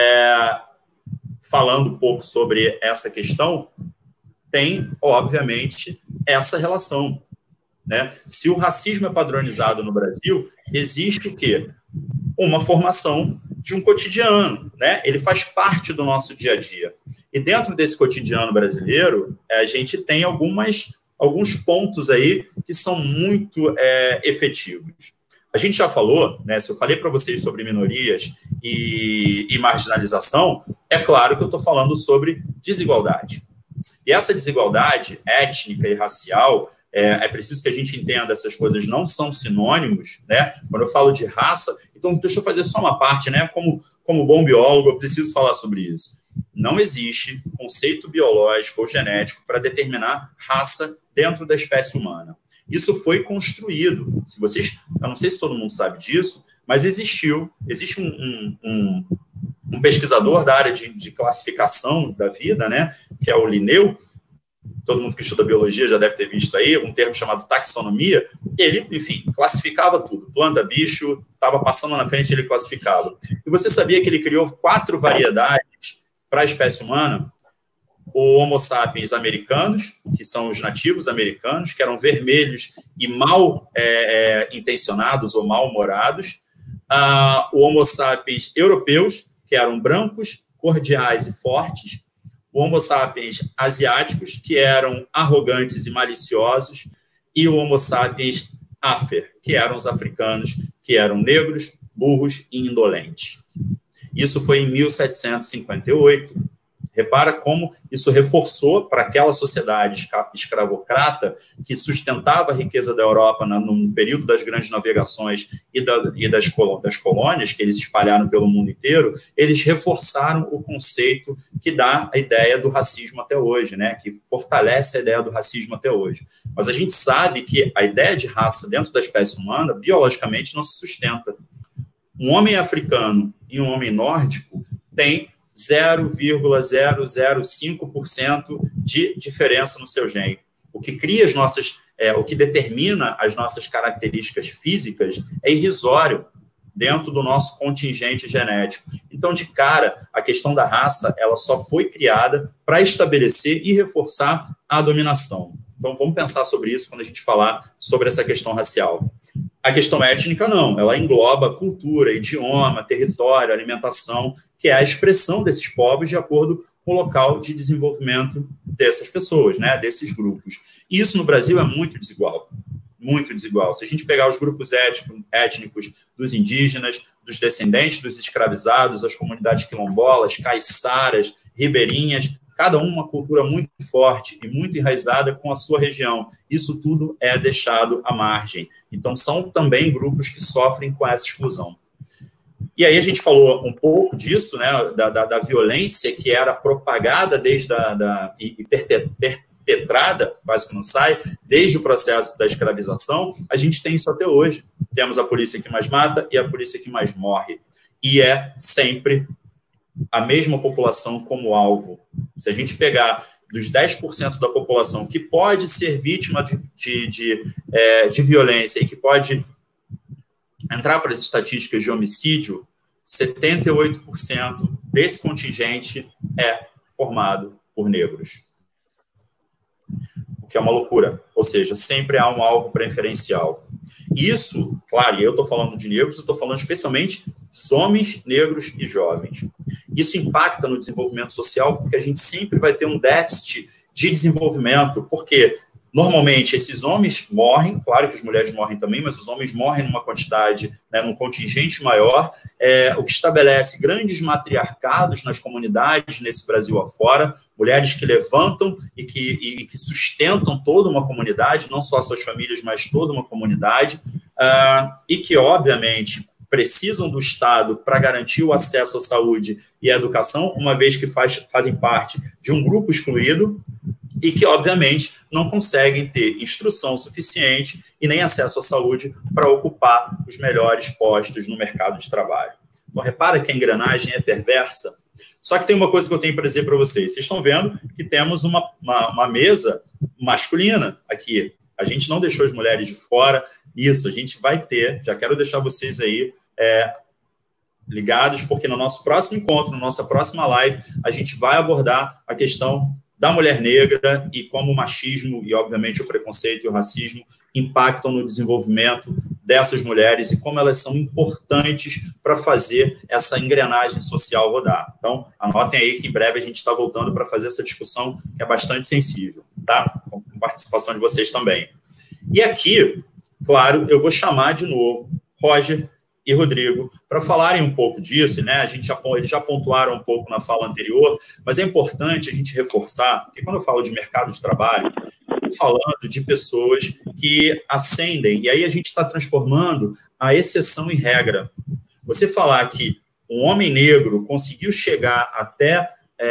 falando um pouco sobre essa questão, tem, obviamente, essa relação, né? Se o racismo é padronizado no Brasil, existe o quê? Uma formação de um cotidiano, né? Ele faz parte do nosso dia a dia. E dentro desse cotidiano brasileiro, a gente tem alguns pontos aí que são muito efetivos. A gente já falou, né? Se eu falei para vocês sobre minorias e marginalização, é claro que eu estou falando sobre desigualdade. E essa desigualdade étnica e racial, é preciso que a gente entenda, essas coisas não são sinônimos, né? Quando eu falo de raça, então deixa eu fazer só uma parte, né? Como bom biólogo, eu preciso falar sobre isso. Não existe conceito biológico ou genético para determinar raça dentro da espécie humana. Isso foi construído. Eu não sei se todo mundo sabe disso, mas existe um pesquisador da área de classificação da vida, né? Que é o Linneu. Todo mundo que estuda biologia já deve ter visto aí, um termo chamado taxonomia. Ele, enfim, classificava tudo. Planta, bicho, estava passando na frente, ele classificava. E você sabia que ele criou 4 variedades para a espécie humana? O Homo sapiens americanos, que são os nativos americanos, que eram vermelhos e mal intencionados ou mal-humorados. O Homo sapiens europeus, que eram brancos, cordiais e fortes. O Homo sapiens asiáticos, que eram arrogantes e maliciosos, e o Homo sapiens afer, que eram os africanos, que eram negros, burros e indolentes. Isso foi em 1758. Repara como isso reforçou para aquela sociedade escravocrata que sustentava a riqueza da Europa no período das grandes navegações e das colônias, que eles espalharam pelo mundo inteiro, eles reforçaram o conceito que dá a ideia do racismo até hoje, né? Que fortalece a ideia do racismo até hoje. Mas a gente sabe que a ideia de raça dentro da espécie humana, biologicamente, não se sustenta. Um homem africano e um homem nórdico têm 0,005% de diferença no seu gene. O que cria o que determina as nossas características físicas é irrisório dentro do nosso contingente genético. Então, de cara, a questão da raça, ela só foi criada para estabelecer e reforçar a dominação. Então, vamos pensar sobre isso quando a gente falar sobre essa questão racial. A questão étnica, não. Ela engloba cultura, idioma, território, alimentação, que é a expressão desses povos de acordo com o local de desenvolvimento dessas pessoas, né, desses grupos. E isso no Brasil é muito desigual. Muito desigual. Se a gente pegar os grupos étnicos dos indígenas, dos descendentes dos escravizados, as comunidades quilombolas, caiçaras, ribeirinhas, cada uma cultura muito forte e muito enraizada com a sua região. Isso tudo é deixado à margem. Então, são também grupos que sofrem com essa exclusão. E aí a gente falou um pouco disso, né, da violência que era propagada desde e perpetrada, quase que não sai, desde o processo da escravização. A gente tem isso até hoje. Temos a polícia que mais mata e a polícia que mais morre. E é sempre a mesma população como alvo. Se a gente pegar dos 10% da população que pode ser vítima de violência e que pode entrar para as estatísticas de homicídio, 78% desse contingente é formado por negros. O que é uma loucura. Ou seja, sempre há um alvo preferencial. Isso, claro, e eu estou falando de negros, eu estou falando especialmente dos homens negros e jovens. Isso impacta no desenvolvimento social, porque a gente sempre vai ter um déficit de desenvolvimento, porque normalmente esses homens morrem, claro que as mulheres morrem também, mas os homens morrem numa quantidade, né, num contingente maior, o que estabelece grandes matriarcados nas comunidades, nesse Brasil afora, mulheres que levantam e que sustentam toda uma comunidade, não só suas famílias, mas toda uma comunidade, e que, obviamente, precisam do Estado para garantir o acesso à saúde e à educação, uma vez que fazem parte de um grupo excluído e que, obviamente, não conseguem ter instrução suficiente e nem acesso à saúde para ocupar os melhores postos no mercado de trabalho. Então, repara que a engrenagem é perversa. Só que tem uma coisa que eu tenho para dizer para vocês. Vocês estão vendo que temos uma mesa masculina aqui. A gente não deixou as mulheres de fora. Isso, a gente vai ter. Já quero deixar vocês aí ligados, porque no nosso próximo encontro, na nossa próxima live, a gente vai abordar a questão da mulher negra e como o machismo e, obviamente, o preconceito e o racismo impactam no desenvolvimento dessas mulheres e como elas são importantes para fazer essa engrenagem social rodar. Então, anotem aí que em breve a gente está voltando para fazer essa discussão que é bastante sensível, tá? Com participação de vocês também. E aqui, claro, eu vou chamar de novo Roger e Rodrigo para falarem um pouco disso, né? Eles já pontuaram um pouco na fala anterior, mas é importante a gente reforçar, porque quando eu falo de mercado de trabalho, eu estou falando de pessoas que ascendem, e aí a gente está transformando a exceção em regra. Você falar que um homem negro conseguiu chegar até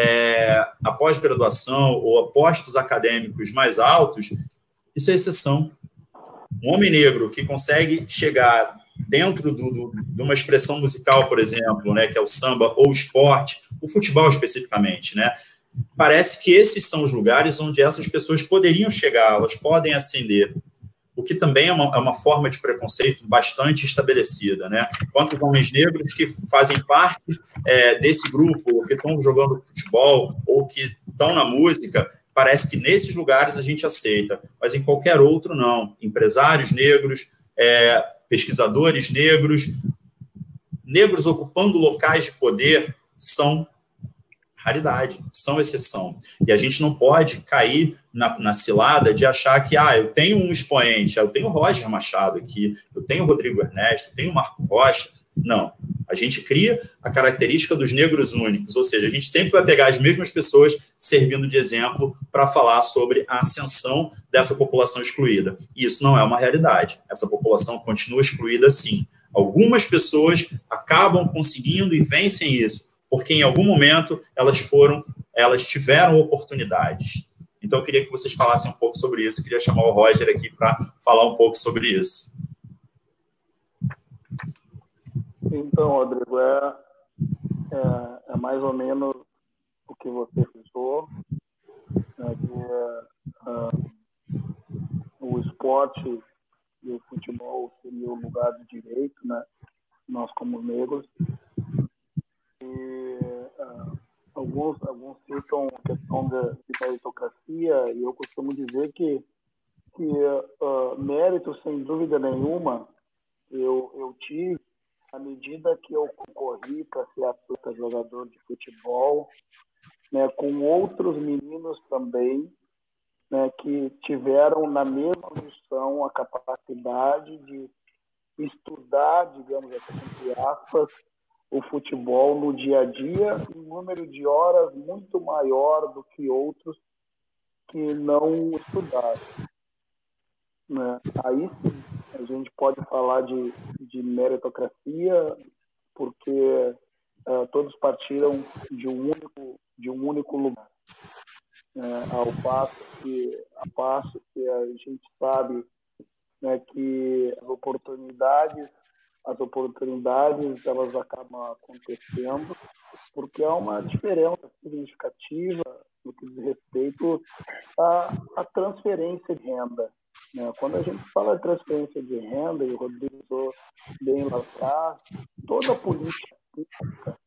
a pós-graduação ou a postos acadêmicos mais altos, isso é exceção. Um homem negro que consegue chegar dentro de uma expressão musical, por exemplo, né, que é o samba ou o esporte, o futebol especificamente, né? Parece que esses são os lugares onde essas pessoas poderiam chegar, elas podem ascender, o que também é uma forma de preconceito bastante estabelecida, né? Quantos homens negros que fazem parte desse grupo, ou que estão jogando futebol, ou que estão na música, parece que nesses lugares a gente aceita, mas em qualquer outro não. Empresários negros, pesquisadores negros, negros ocupando locais de poder são raridade, são exceção. E a gente não pode cair na cilada de achar que eu tenho um expoente, eu tenho o Roger Machado aqui, eu tenho o Rodrigo Ernesto, eu tenho o Marco Rocha. Não. A gente cria a característica dos negros únicos, ou seja, a gente sempre vai pegar as mesmas pessoas servindo de exemplo para falar sobre a ascensão dessa população excluída. E isso não é uma realidade. Essa população continua excluída, sim. Algumas pessoas acabam conseguindo e vencem isso, porque em algum momento elas tiveram oportunidades. Então, eu queria que vocês falassem um pouco sobre isso. Eu queria chamar o Roger aqui para falar um pouco sobre isso. Então, Rodrigo, é mais ou menos o que você pensou, o esporte e o futebol seria o lugar de direito, né? Nós como negros. E alguns citam a questão da meritocracia, e eu costumo dizer que mérito, sem dúvida nenhuma, eu tive à medida que eu concorri para ser atleta, jogador de futebol, né, com outros meninos também, né, que tiveram na mesma missão a capacidade de estudar, digamos assim, entre aspas, o futebol no dia a dia, em número de horas muito maior do que outros que não estudaram, né? Aí sim, a gente pode falar de meritocracia, porque todos partiram de um único lugar, ao passo que a gente sabe, né, que as oportunidades elas acabam acontecendo porque há uma diferença significativa no que diz respeito à transferência de renda, né? Quando a gente fala de transferência de renda, e o Rodrigo usou bem lá atrás, toda a política pública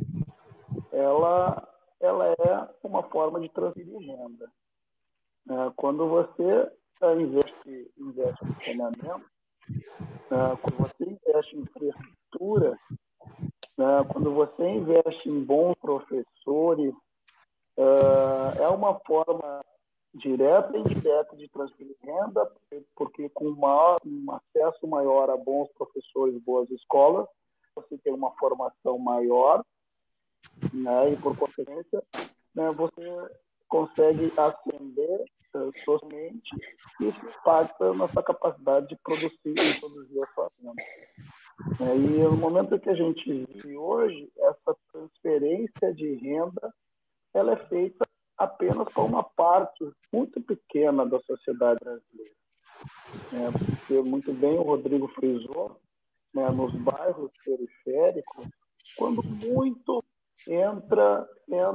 ela é uma forma de transferir renda. Quando você investe em saneamento, quando você investe em infraestrutura, quando você investe em bons professores, é uma forma direta e indireta de transferir renda, porque com um acesso maior a bons professores, boas escolas, você tem uma formação maior, né, e por consequência, né, você consegue ascender socialmente, e isso impacta na sua capacidade de produzir a sua renda. E no momento que a gente vive hoje, essa transferência de renda ela é feita apenas para uma parte muito pequena da sociedade brasileira. Porque muito bem o Rodrigo frisou, né, nos bairros periféricos, quando muito entra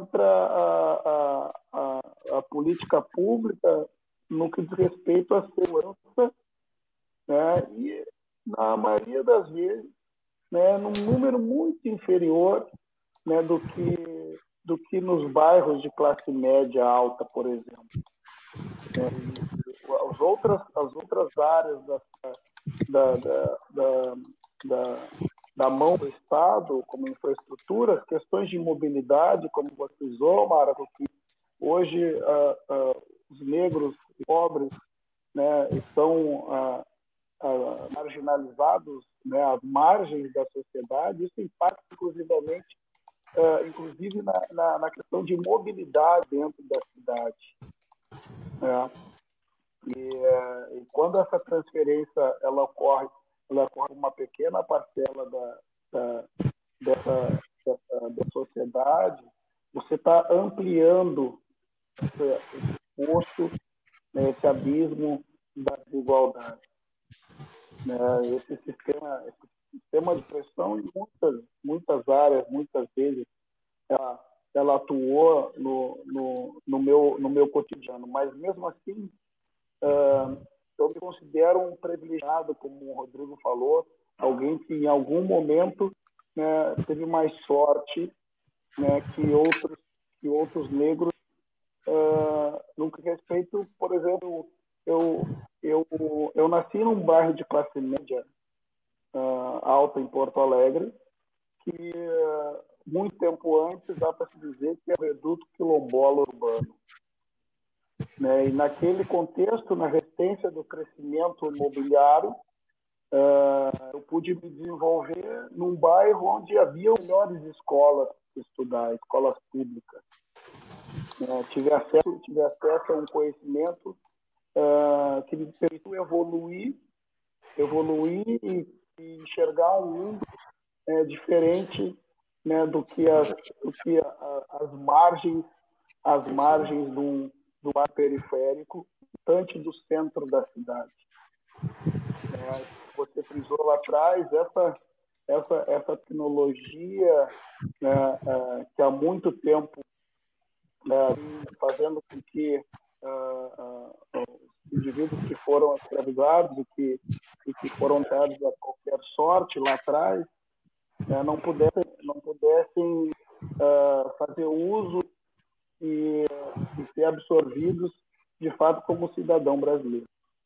a política pública no que diz respeito à segurança, né, e na maioria das vezes, né, num número muito inferior, né, do que nos bairros de classe média alta, por exemplo. As outras áreas da mão do Estado, como infraestrutura, questões de mobilidade, como você frisou, Mara, que hoje os negros e pobres, né, estão marginalizados, né, às margens da sociedade. Isso impacta inclusive na questão de mobilidade dentro da cidade. E quando essa transferência ela ocorre uma pequena parcela da sociedade, você está ampliando esse poço, né, esse abismo da desigualdade. Esse sistema de pressão, em muitas áreas, muitas vezes, ela atuou no meu cotidiano, mas mesmo assim, eu me considero um privilegiado, como o Rodrigo falou, alguém que em algum momento, né, teve mais sorte, né, que outros negros, no que respeito, por exemplo, eu nasci num bairro de classe média alta em Porto Alegre, que muito tempo antes dá para se dizer que é o reduto quilombola urbano. Né? E naquele contexto, na resistência do crescimento imobiliário, eu pude me desenvolver num bairro onde havia melhores escolas para estudar, escolas públicas. Tive acesso a um conhecimento que me permitiu evoluir e enxergar um mundo diferente, né, do que as margens do ar periférico, distante do centro da cidade. Você frisou lá atrás essa tecnologia, né, que há muito tempo fazendo com que os indivíduos que foram escravizados e que foram dados a qualquer sorte lá atrás, não pudessem fazer uso e ser absorvidos de fato como cidadão brasileiro.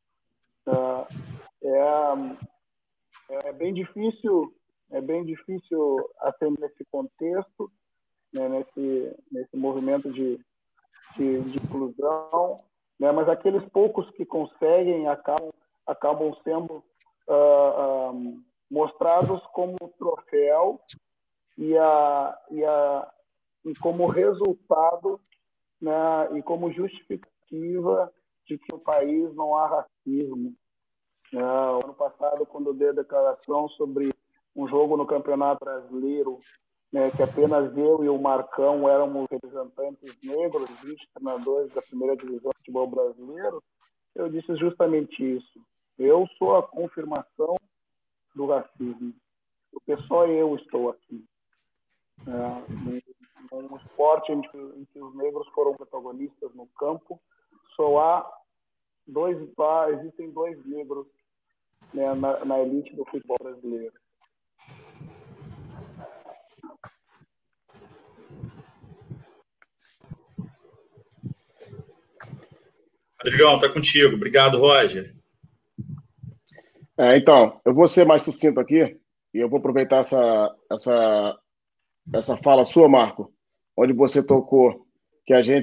É bem difícil atender nesse contexto, né, nesse movimento de inclusão, né? Mas aqueles poucos que conseguem acabam sendo mostrados como troféu e como resultado, né, e como justificativa de que no país não há racismo. Ano passado, quando eu dei a declaração sobre um jogo no Campeonato Brasileiro, né, que apenas eu e o Marcão éramos representantes negros, 20 treinadores da primeira divisão do futebol brasileiro, eu disse justamente isso. Eu sou a confirmação do racismo, porque só eu estou aqui. Num esporte em que os negros foram protagonistas no campo, existem dois negros, né, na elite do futebol brasileiro. Rodrigão, tá contigo. Obrigado, Roger. Então, eu vou ser mais sucinto aqui e eu vou aproveitar essa fala sua, Marco, onde você tocou que a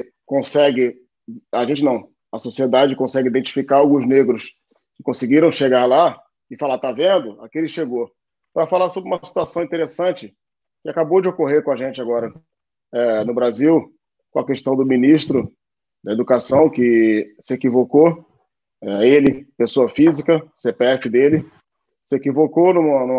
sociedade consegue identificar alguns negros que conseguiram chegar lá e falar, tá vendo? Aquele chegou. Para falar sobre uma situação interessante que acabou de ocorrer com a gente agora no Brasil, com a questão do ministro da Educação, que se equivocou, ele, pessoa física, CPF dele, se equivocou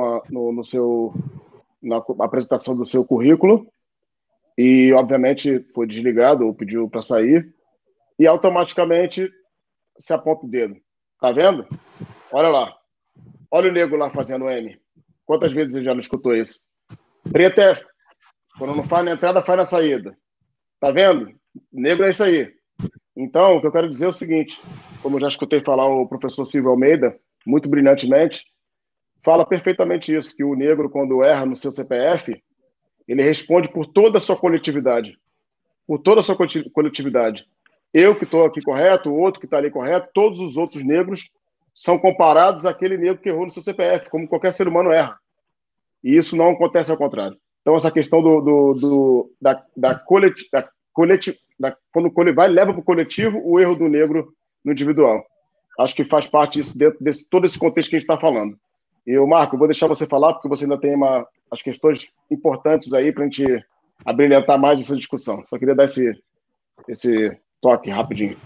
na apresentação do seu currículo e, obviamente, foi desligado ou pediu para sair e automaticamente se aponta o dedo. Tá vendo? Olha lá. Olha o negro lá fazendo M. Quantas vezes você já não escutou isso? Preto quando não faz na entrada, faz na saída. Tá vendo? Negro é isso aí. Então, o que eu quero dizer é o seguinte, como eu já escutei falar o professor Silvio Almeida, muito brilhantemente, fala perfeitamente isso, que o negro, quando erra no seu CPF, ele responde por toda a sua coletividade. Por toda a sua coletividade. Eu que estou aqui correto, o outro que está ali correto, todos os outros negros são comparados àquele negro que errou no seu CPF, como qualquer ser humano erra. E isso não acontece ao contrário. Então, essa questão quando leva para o coletivo o erro do negro no individual. Acho que faz parte disso dentro de todo esse contexto que a gente está falando. E, Marco, eu vou deixar você falar, porque você ainda tem as questões importantes aí para a gente abrilhantar mais essa discussão. Só queria dar esse toque rapidinho.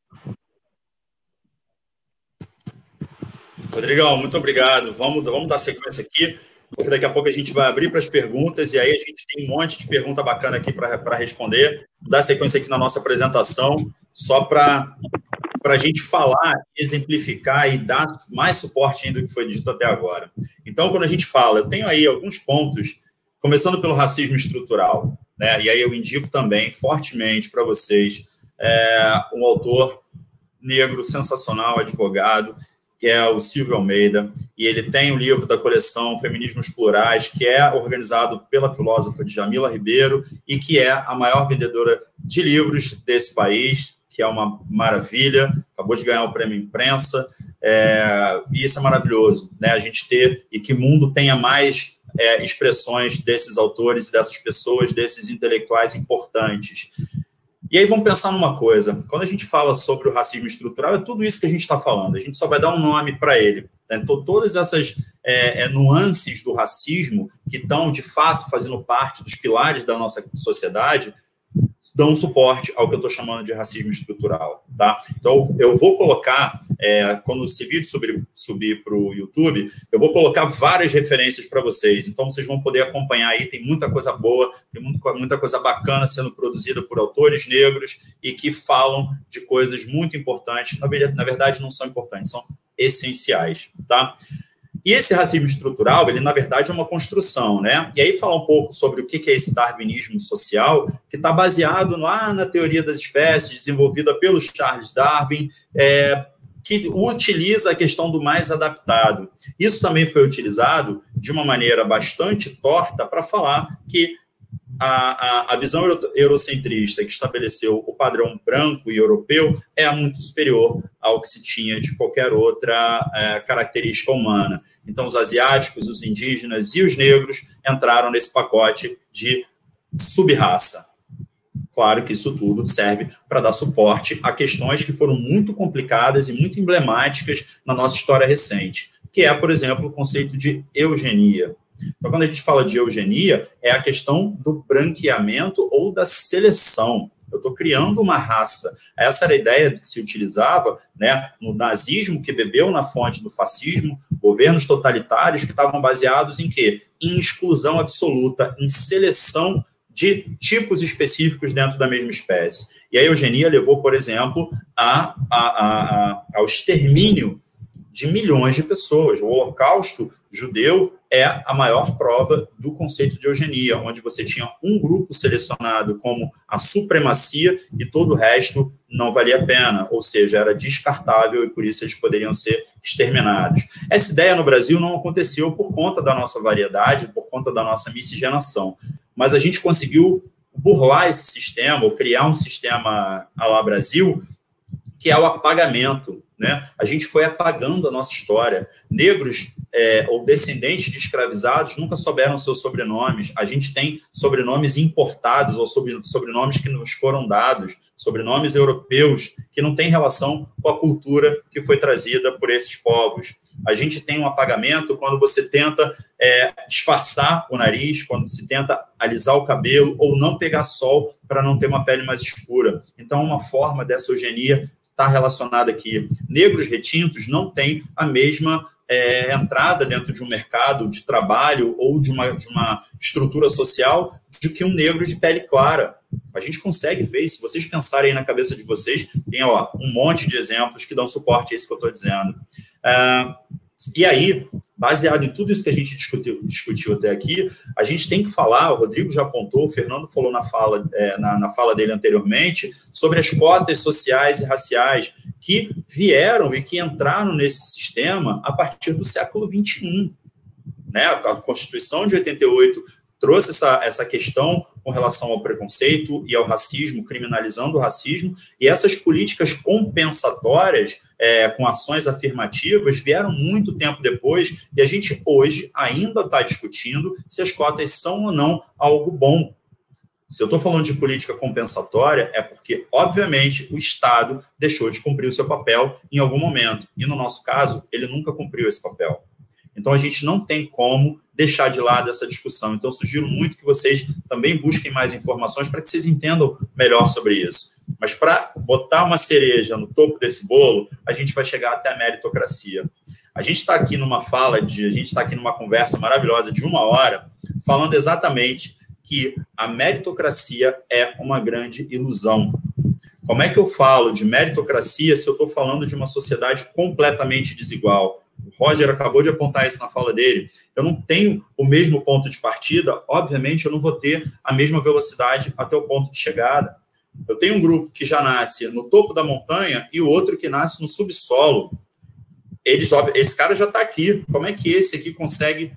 Rodrigão, muito obrigado. Vamos dar sequência aqui, porque daqui a pouco a gente vai abrir para as perguntas e aí a gente tem um monte de pergunta bacana aqui para responder. Vou dar sequência aqui na nossa apresentação, só para a gente falar, exemplificar e dar mais suporte ainda do que foi dito até agora. Então, quando a gente fala, eu tenho aí alguns pontos, começando pelo racismo estrutural, né? E aí eu indico também fortemente para vocês um autor negro sensacional, advogado, que é o Silvio Almeida, e ele tem um livro da coleção Feminismos Plurais, que é organizado pela filósofa Djamila Ribeiro e que é a maior vendedora de livros desse país, que é uma maravilha, acabou de ganhar o prêmio Imprensa, e isso é maravilhoso, né? A gente ter, e que o mundo tenha mais expressões desses autores, dessas pessoas, desses intelectuais importantes. E aí vamos pensar numa coisa, quando a gente fala sobre o racismo estrutural, é tudo isso que a gente está falando, a gente só vai dar um nome para ele. Então, todas essas nuances do racismo que estão, de fato, fazendo parte dos pilares da nossa sociedade, dão suporte ao que eu estou chamando de racismo estrutural, tá? Então, eu vou colocar, quando esse vídeo subir para o YouTube, eu vou colocar várias referências para vocês, então vocês vão poder acompanhar aí, tem muita coisa boa, tem muita coisa bacana sendo produzida por autores negros e que falam de coisas muito importantes, na verdade não são importantes, são essenciais, tá? E esse racismo estrutural, ele, na verdade, é uma construção, né? E aí falar um pouco sobre o que é esse darwinismo social, que está baseado lá na teoria das espécies, desenvolvida pelo Charles Darwin, que utiliza a questão do mais adaptado. Isso também foi utilizado de uma maneira bastante torta para falar que a visão eurocentrista que estabeleceu o padrão branco e europeu é muito superior ao que se tinha de qualquer outra característica humana. Então, os asiáticos, os indígenas e os negros entraram nesse pacote de subraça. Claro que isso tudo serve para dar suporte a questões que foram muito complicadas e muito emblemáticas na nossa história recente, que é, por exemplo, o conceito de eugenia. Então, quando a gente fala de eugenia, é a questão do branqueamento ou da seleção. Eu estou criando uma raça. Essa era a ideia que se utilizava, né, no nazismo, que bebeu na fonte do fascismo, governos totalitários que estavam baseados em quê? Em exclusão absoluta, em seleção de tipos específicos dentro da mesma espécie. E a eugenia levou, por exemplo, ao extermínio de milhões de pessoas. O Holocausto judeu é a maior prova do conceito de eugenia, onde você tinha um grupo selecionado como a supremacia e todo o resto não valia a pena, ou seja, era descartável e por isso eles poderiam ser exterminados. Essa ideia no Brasil não aconteceu por conta da nossa variedade, por conta da nossa miscigenação, mas a gente conseguiu burlar esse sistema, ou criar um sistema à la Brasil, que é o apagamento, né? A gente foi apagando a nossa história. Negros ou descendentes de escravizados nunca souberam seus sobrenomes. A gente tem sobrenomes importados ou sobrenomes que nos foram dados, sobrenomes europeus que não têm relação com a cultura que foi trazida por esses povos. A gente tem um apagamento quando você tenta disfarçar o nariz, quando se tenta alisar o cabelo ou não pegar sol para não ter uma pele mais escura. Então, uma forma dessa eugenia está relacionada aqui. Negros retintos não têm a mesma entrada dentro de um mercado de trabalho ou de uma estrutura social do que um negro de pele clara. A gente consegue ver, se vocês pensarem aí na cabeça de vocês, tem um monte de exemplos que dão suporte a isso que eu estou dizendo. E aí, baseado em tudo isso que a gente discutiu até aqui, a gente tem que falar, o Rodrigo já apontou, o Fernando falou na fala dele anteriormente, sobre as cotas sociais e raciais que vieram e que entraram nesse sistema a partir do século XXI. Né? A Constituição de 88 trouxe essa questão com relação ao preconceito e ao racismo, criminalizando o racismo, e essas políticas compensatórias com ações afirmativas vieram muito tempo depois, e a gente hoje ainda está discutindo se as cotas são ou não algo bom. Se eu estou falando de política compensatória, é porque, obviamente, o Estado deixou de cumprir o seu papel em algum momento, e no nosso caso, ele nunca cumpriu esse papel. Então, a gente não tem como deixar de lado essa discussão. Então, eu sugiro muito que vocês também busquem mais informações para que vocês entendam melhor sobre isso. Mas para botar uma cereja no topo desse bolo, a gente vai chegar até a meritocracia. A gente está aqui numa conversa maravilhosa de 1 hora, falando exatamente que a meritocracia é uma grande ilusão. Como é que eu falo de meritocracia se eu estou falando de uma sociedade completamente desigual? O Roger acabou de apontar isso na fala dele. Eu não tenho o mesmo ponto de partida, obviamente eu não vou ter a mesma velocidade até o ponto de chegada. Eu tenho um grupo que já nasce no topo da montanha e o outro que nasce no subsolo. Esse cara já está aqui. Como é que esse aqui consegue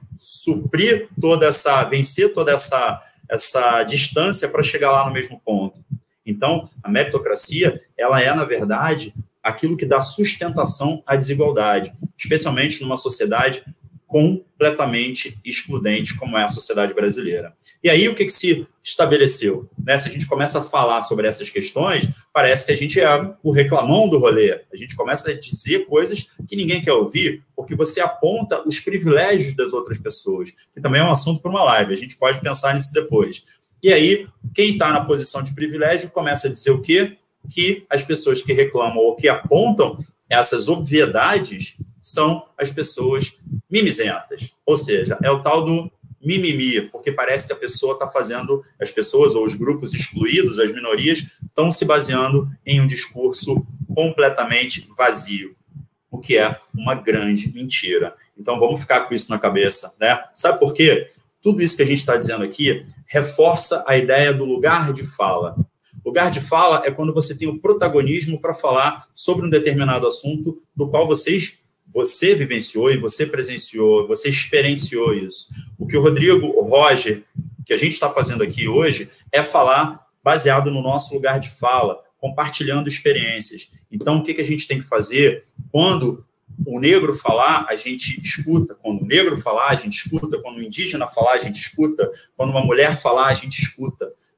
vencer toda essa distância para chegar lá no mesmo ponto? Então, a meritocracia, ela é, na verdade, aquilo que dá sustentação à desigualdade, especialmente numa sociedade completamente excludente, como é a sociedade brasileira. E aí, o que se estabeleceu? Né? Se a gente começa a falar sobre essas questões, parece que a gente é o reclamão do rolê. A gente começa a dizer coisas que ninguém quer ouvir, porque você aponta os privilégios das outras pessoas, que também é um assunto para uma live. A gente pode pensar nisso depois. E aí, quem está na posição de privilégio começa a dizer o quê? Que as pessoas que reclamam ou que apontam essas obviedades são as pessoas mimizentas. Ou seja, é o tal do mimimi, porque parece que a pessoa está fazendo, as pessoas ou os grupos excluídos, as minorias, estão se baseando em um discurso completamente vazio, o que é uma grande mentira. Então, vamos ficar com isso na cabeça, né? Sabe por quê? Tudo isso que a gente está dizendo aqui reforça a ideia do lugar de fala. Lugar de fala é quando você tem o protagonismo para falar sobre um determinado assunto do qual você vivenciou e você presenciou, você experienciou isso. O que o Roger, que a gente está fazendo aqui hoje, é falar baseado no nosso lugar de fala, compartilhando experiências. Então, o que a gente tem que fazer? Quando o negro falar, a gente escuta. Quando o negro falar, a gente escuta. Quando o indígena falar, a gente escuta. Quando uma mulher falar, a gente escuta.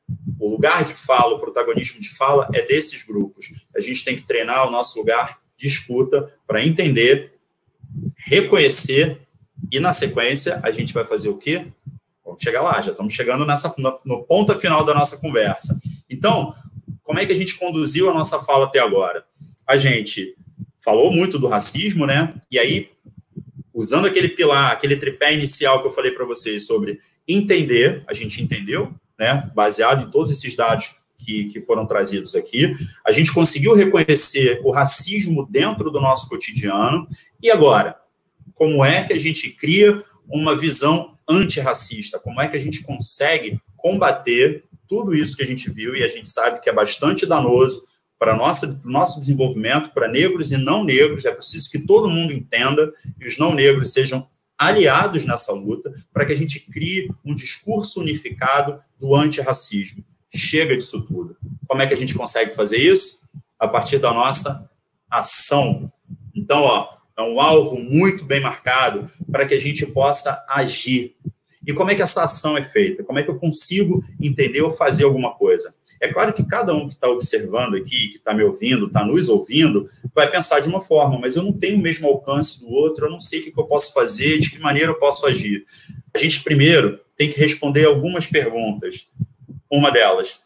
O lugar de fala, o protagonismo de fala é desses grupos. A gente tem que treinar o nosso lugar de escuta para entender, reconhecer e, na sequência, a gente vai fazer o quê? Vamos chegar lá, já estamos chegando no ponto final da nossa conversa. Então, como é que a gente conduziu a nossa fala até agora? A gente falou muito do racismo, né? E aí, usando aquele pilar, aquele tripé inicial que eu falei para vocês sobre entender, a gente entendeu, né? Baseado em todos esses dados que foram trazidos aqui, a gente conseguiu reconhecer o racismo dentro do nosso cotidiano. E agora, como é que a gente cria uma visão antirracista? Como é que a gente consegue combater tudo isso que a gente viu e a gente sabe que é bastante danoso para o nosso desenvolvimento, para negros e não negros? É preciso que todo mundo entenda e os não negros sejam aliados nessa luta para que a gente crie um discurso unificado do antirracismo. Chega disso tudo. Como é que a gente consegue fazer isso? A partir da nossa ação. Então, ó, é um alvo muito bem marcado para que a gente possa agir. E como é que essa ação é feita? Como é que eu consigo entender ou fazer alguma coisa? É claro que cada um que está observando aqui, que está me ouvindo, está nos ouvindo, vai pensar de uma forma, mas eu não tenho o mesmo alcance do outro, eu não sei o que eu posso fazer, de que maneira eu posso agir. A gente, primeiro, tem que responder algumas perguntas. Uma delas,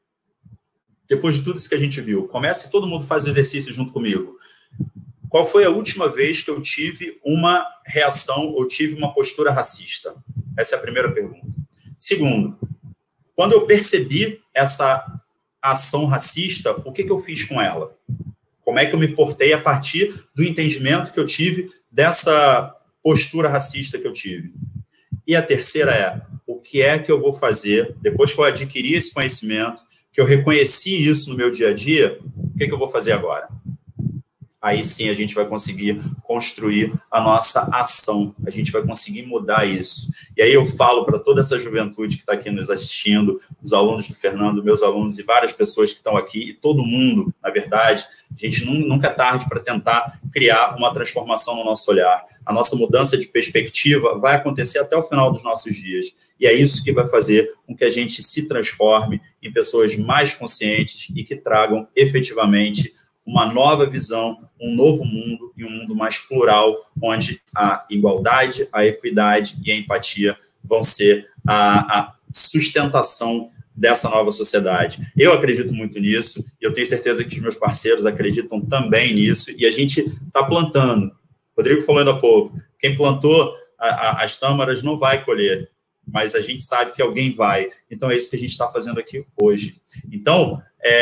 depois de tudo isso que a gente viu, comece, todo mundo faz o exercício junto comigo. Qual foi a última vez que eu tive uma reação ou tive uma postura racista? Essa é a primeira pergunta. Segundo, quando eu percebi essa ação racista, o que eu fiz com ela? Como é que eu me portei a partir do entendimento que eu tive dessa postura racista que eu tive? E a terceira é, o que é que eu vou fazer, depois que eu adquiri esse conhecimento, que eu reconheci isso no meu dia a dia, o que eu vou fazer agora? Aí sim a gente vai conseguir construir a nossa ação, a gente vai conseguir mudar isso. E aí eu falo para toda essa juventude que está aqui nos assistindo, os alunos do Fernando, meus alunos e várias pessoas que estão aqui, e todo mundo, na verdade, a gente nunca é tarde para tentar criar uma transformação no nosso olhar. A nossa mudança de perspectiva vai acontecer até o final dos nossos dias. E é isso que vai fazer com que a gente se transforme em pessoas mais conscientes e que tragam efetivamente uma nova visão, um novo mundo e um mundo mais plural, onde a igualdade, a equidade e a empatia vão ser a sustentação dessa nova sociedade. Eu acredito muito nisso, e eu tenho certeza que os meus parceiros acreditam também nisso, e a gente está plantando. O Rodrigo falou ainda há pouco, quem plantou as tâmaras não vai colher, mas a gente sabe que alguém vai. Então, é isso que a gente está fazendo aqui hoje. Então,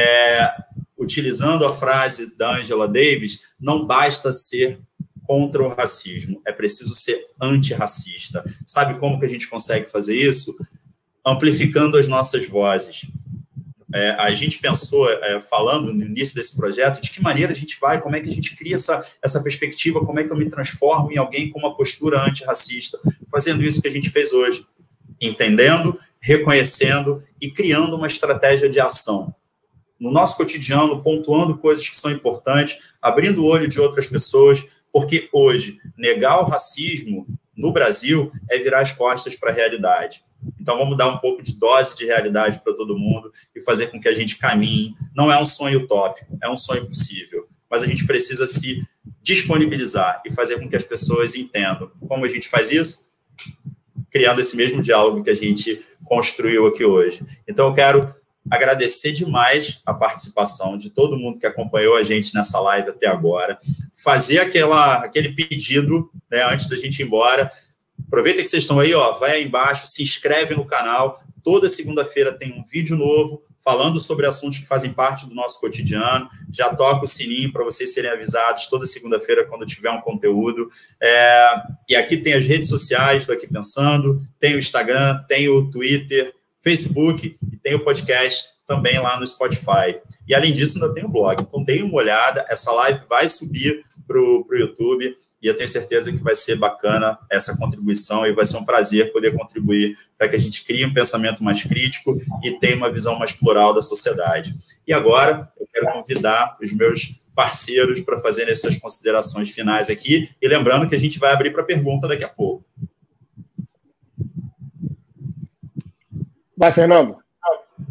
utilizando a frase da Angela Davis, não basta ser contra o racismo, é preciso ser antirracista. Sabe como que a gente consegue fazer isso? Amplificando as nossas vozes. A gente pensou, falando no início desse projeto, de que maneira a gente vai, como é que a gente cria essa perspectiva, como é que eu me transformo em alguém com uma postura antirracista, fazendo isso que a gente fez hoje, entendendo, reconhecendo e criando uma estratégia de ação. No nosso cotidiano, pontuando coisas que são importantes, abrindo o olho de outras pessoas, porque hoje, negar o racismo no Brasil é virar as costas para a realidade. Então, vamos dar um pouco de dose de realidade para todo mundo e fazer com que a gente caminhe. Não é um sonho utópico, é um sonho possível, mas a gente precisa se disponibilizar e fazer com que as pessoas entendam. Como a gente faz isso? Criando esse mesmo diálogo que a gente construiu aqui hoje. Então, eu quero agradecer demais a participação de todo mundo que acompanhou a gente nessa live até agora, fazer aquele pedido, né, antes da gente ir embora. Aproveita que vocês estão aí, ó, vai aí embaixo, se inscreve no canal. Toda segunda-feira tem um vídeo novo falando sobre assuntos que fazem parte do nosso cotidiano. Já toca o sininho para vocês serem avisados toda segunda-feira quando tiver um conteúdo. E aqui tem as redes sociais do Aqui Pensando, tem o Instagram, tem o Twitter, Facebook e tem o podcast também lá no Spotify. E, além disso, ainda tem o blog. Então, deem uma olhada. Essa live vai subir para o YouTube e eu tenho certeza que vai ser bacana essa contribuição e vai ser um prazer poder contribuir para que a gente crie um pensamento mais crítico e tenha uma visão mais plural da sociedade. E agora, eu quero convidar os meus parceiros para fazerem as suas considerações finais aqui e lembrando que a gente vai abrir para pergunta daqui a pouco. Vai, Fernando.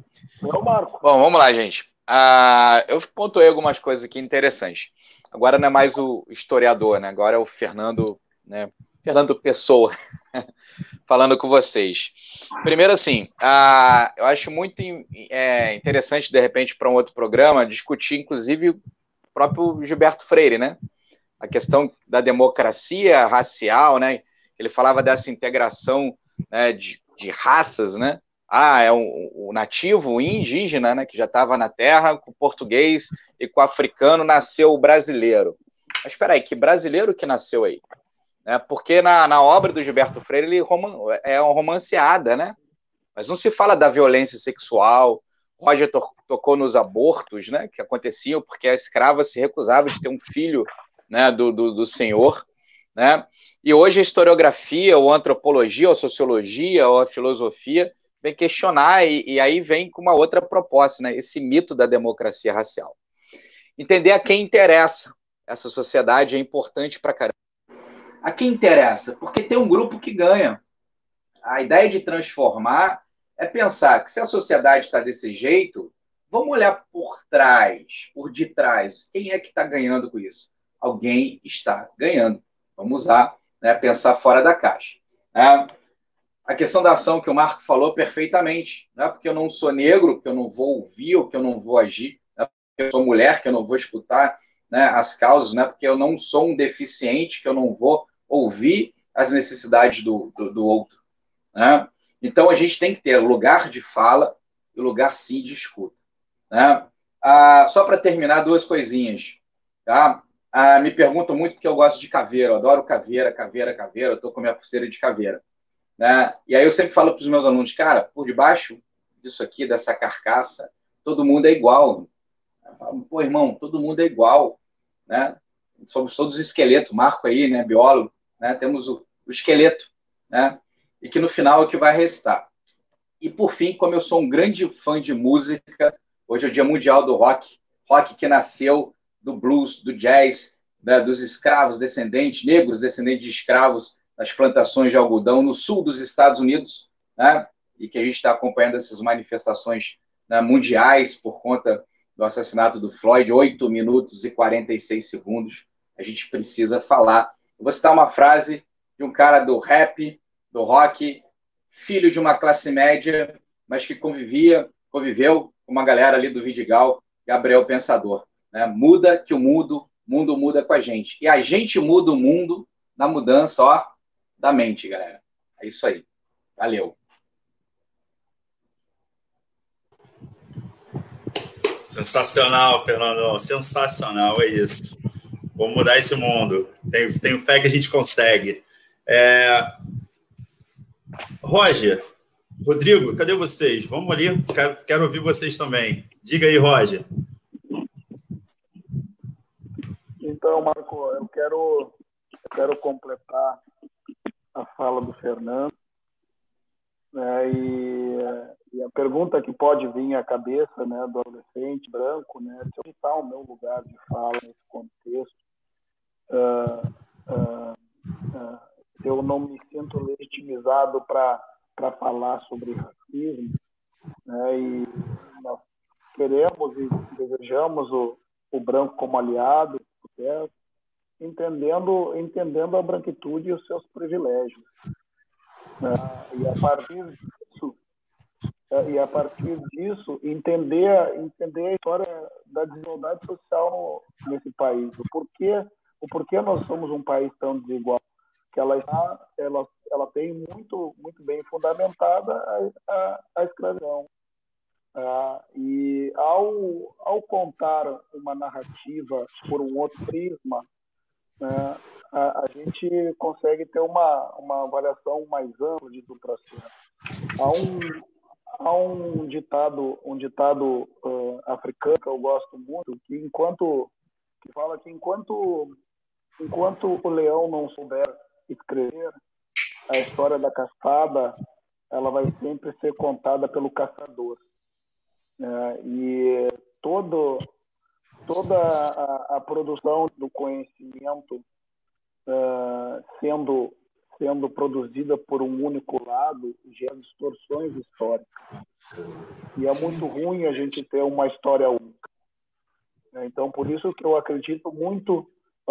Marco. Bom, vamos lá, gente. Eu pontuei algumas coisas aqui interessantes. Agora não é mais o historiador, né? Agora é o Fernando, né? Fernando Pessoa, falando com vocês. Primeiro, assim, eu acho muito interessante, de repente, para um outro programa, discutir, inclusive, o próprio Gilberto Freire, né? A questão da democracia racial, né? Ele falava dessa integração, né, de raças, né? É o nativo, o indígena, né, que já estava na terra, com o português e com o africano nasceu o brasileiro. Mas espera aí, que brasileiro que nasceu aí? Porque na obra do Gilberto Freire ele é uma romanceada, né? Mas não se fala da violência sexual. Roger tocou nos abortos, né, que aconteciam porque a escrava se recusava de ter um filho, né, do senhor, né? E hoje a historiografia, ou a antropologia, ou a sociologia, ou a filosofia vem questionar e aí vem com uma outra proposta, né? Esse mito da democracia racial. Entender a quem interessa essa sociedade é importante para caramba. A quem interessa? Porque tem um grupo que ganha. A ideia de transformar é pensar que se a sociedade está desse jeito, vamos olhar por trás, por detrás. Quem é que está ganhando com isso? Alguém está ganhando. Vamos usar, né, pensar fora da caixa. A questão da ação que o Marco falou perfeitamente. Não é porque eu não sou negro que eu não vou ouvir ou que eu não vou agir. Não é porque eu sou mulher que eu não vou escutar, né, as causas. Não é porque eu não sou um deficiente que eu não vou ouvir as necessidades do outro. Né? Então, a gente tem que ter lugar de fala e lugar, sim, de escuta. Né? Só para terminar, duas coisinhas. Tá? Me perguntam muito porque eu gosto de caveira. Eu adoro caveira, caveira, caveira. Eu estou com a minha pulseira de caveira. Né? E aí eu sempre falo para os meus alunos, cara, por debaixo disso aqui, dessa carcaça, todo mundo é igual. Eu falo, pô, irmão, todo mundo é igual. Né? Somos todos esqueletos. Marco aí, né, biólogo, né? Temos o esqueleto, né? E que no final é o que vai restar. E por fim, como eu sou um grande fã de música, hoje é o Dia Mundial do Rock, rock que nasceu do blues, do jazz, né, dos escravos descendentes, negros descendentes de escravos nas plantações de algodão no sul dos Estados Unidos, né, e que a gente está acompanhando essas manifestações, né, mundiais por conta do assassinato do Floyd, 8 minutos e 46 segundos. A gente precisa falar. Eu vou citar uma frase de um cara do rap, do rock, filho de uma classe média, mas que conviveu com uma galera ali do Vidigal, Gabriel Pensador. Né? Muda que o mundo muda com a gente. E a gente muda o mundo na mudança, ó, da mente, galera. É isso aí. Valeu. Sensacional, Fernandão. Sensacional, é isso. Vamos mudar esse mundo. Tenho fé que a gente consegue. Roger, Rodrigo, cadê vocês? Vamos ali, quero ouvir vocês também. Diga aí, Roger. Então, Marco, eu quero completar a fala do Fernando, né, e a pergunta que pode vir à cabeça, né, do adolescente branco, né, se eu está o meu lugar de fala nesse contexto, eu não me sinto legitimizado para falar sobre racismo, né, e nós queremos e desejamos o branco como aliado, certo? Entendendo a branquitude e os seus privilégios. E a partir disso entender a história da desigualdade social nesse país. O porquê nós somos um país tão desigual? Que ela tem muito bem fundamentada a escravidão. E ao contar uma narrativa por um outro prisma, a gente consegue ter uma avaliação mais ampla de do processo. Há um ditado africano que eu gosto muito, que fala que enquanto o leão não souber escrever, a história da cascada ela vai sempre ser contada pelo caçador. E toda a produção do conhecimento sendo produzida por um único lado gera distorções históricas. E é muito ruim a gente ter uma história única. Então, por isso que eu acredito muito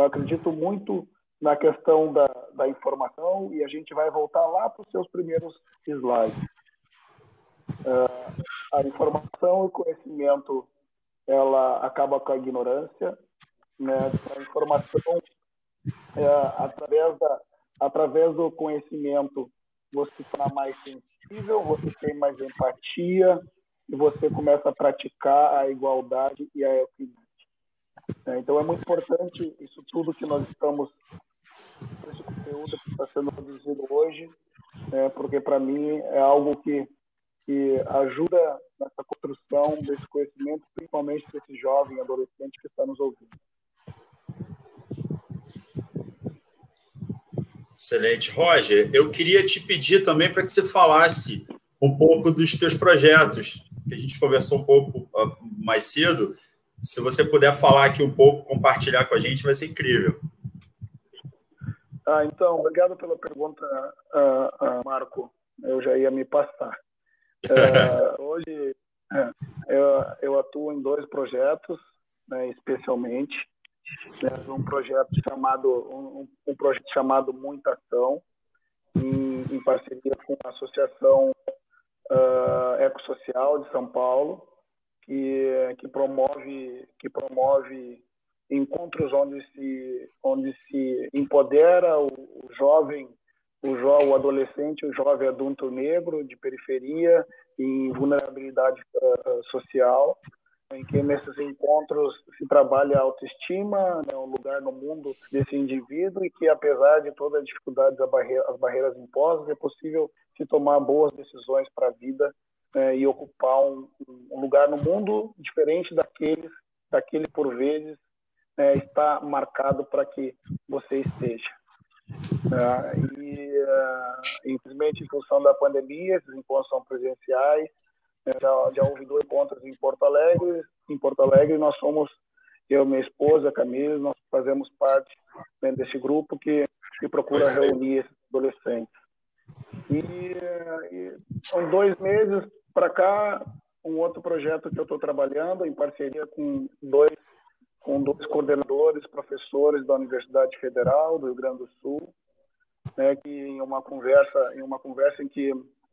na questão da informação, e a gente vai voltar lá para os seus primeiros slides. A informação e conhecimento, ela acaba com a ignorância, né? A informação, através do conhecimento, você se torna mais sensível, você tem mais empatia e você começa a praticar a igualdade e a equidade. Então, é muito importante isso tudo que nós estamos, esse conteúdo que está sendo produzido hoje, porque, para mim, é algo que ajuda nessa construção desse conhecimento, principalmente desse jovem adolescente que está nos ouvindo. Excelente. Roger, eu queria te pedir também para que você falasse um pouco dos teus projetos, que a gente conversou um pouco mais cedo. Se você puder falar aqui um pouco, compartilhar com a gente, vai ser incrível. Então, obrigado pela pergunta, Marco. Eu já ia me passar. Hoje, eu atuo em 2 projetos, né, especialmente. Um projeto chamado Muita Ação, em parceria com a Associação Ecossocial de São Paulo, que promove encontros onde se empodera o jovem, o adolescente, o jovem adulto negro de periferia e vulnerabilidade social, em que nesses encontros se trabalha a autoestima, né, um lugar no mundo desse indivíduo, e que, apesar de todas as dificuldades, as barreiras impostas, é possível se tomar boas decisões para a vida, e ocupar um lugar no mundo diferente daquele por vezes está marcado para que você esteja. Infelizmente, em função da pandemia, esses encontros são presenciais. Já houve 2 encontros em Porto Alegre. Em Porto Alegre, nós somos, eu e minha esposa, Camila, nós fazemos parte, né, desse grupo que procura reunir esses adolescentes. E são 2 meses para cá, um outro projeto que eu estou trabalhando em parceria com dois coordenadores, professores da Universidade Federal do Rio Grande do Sul, né, que em uma conversa em que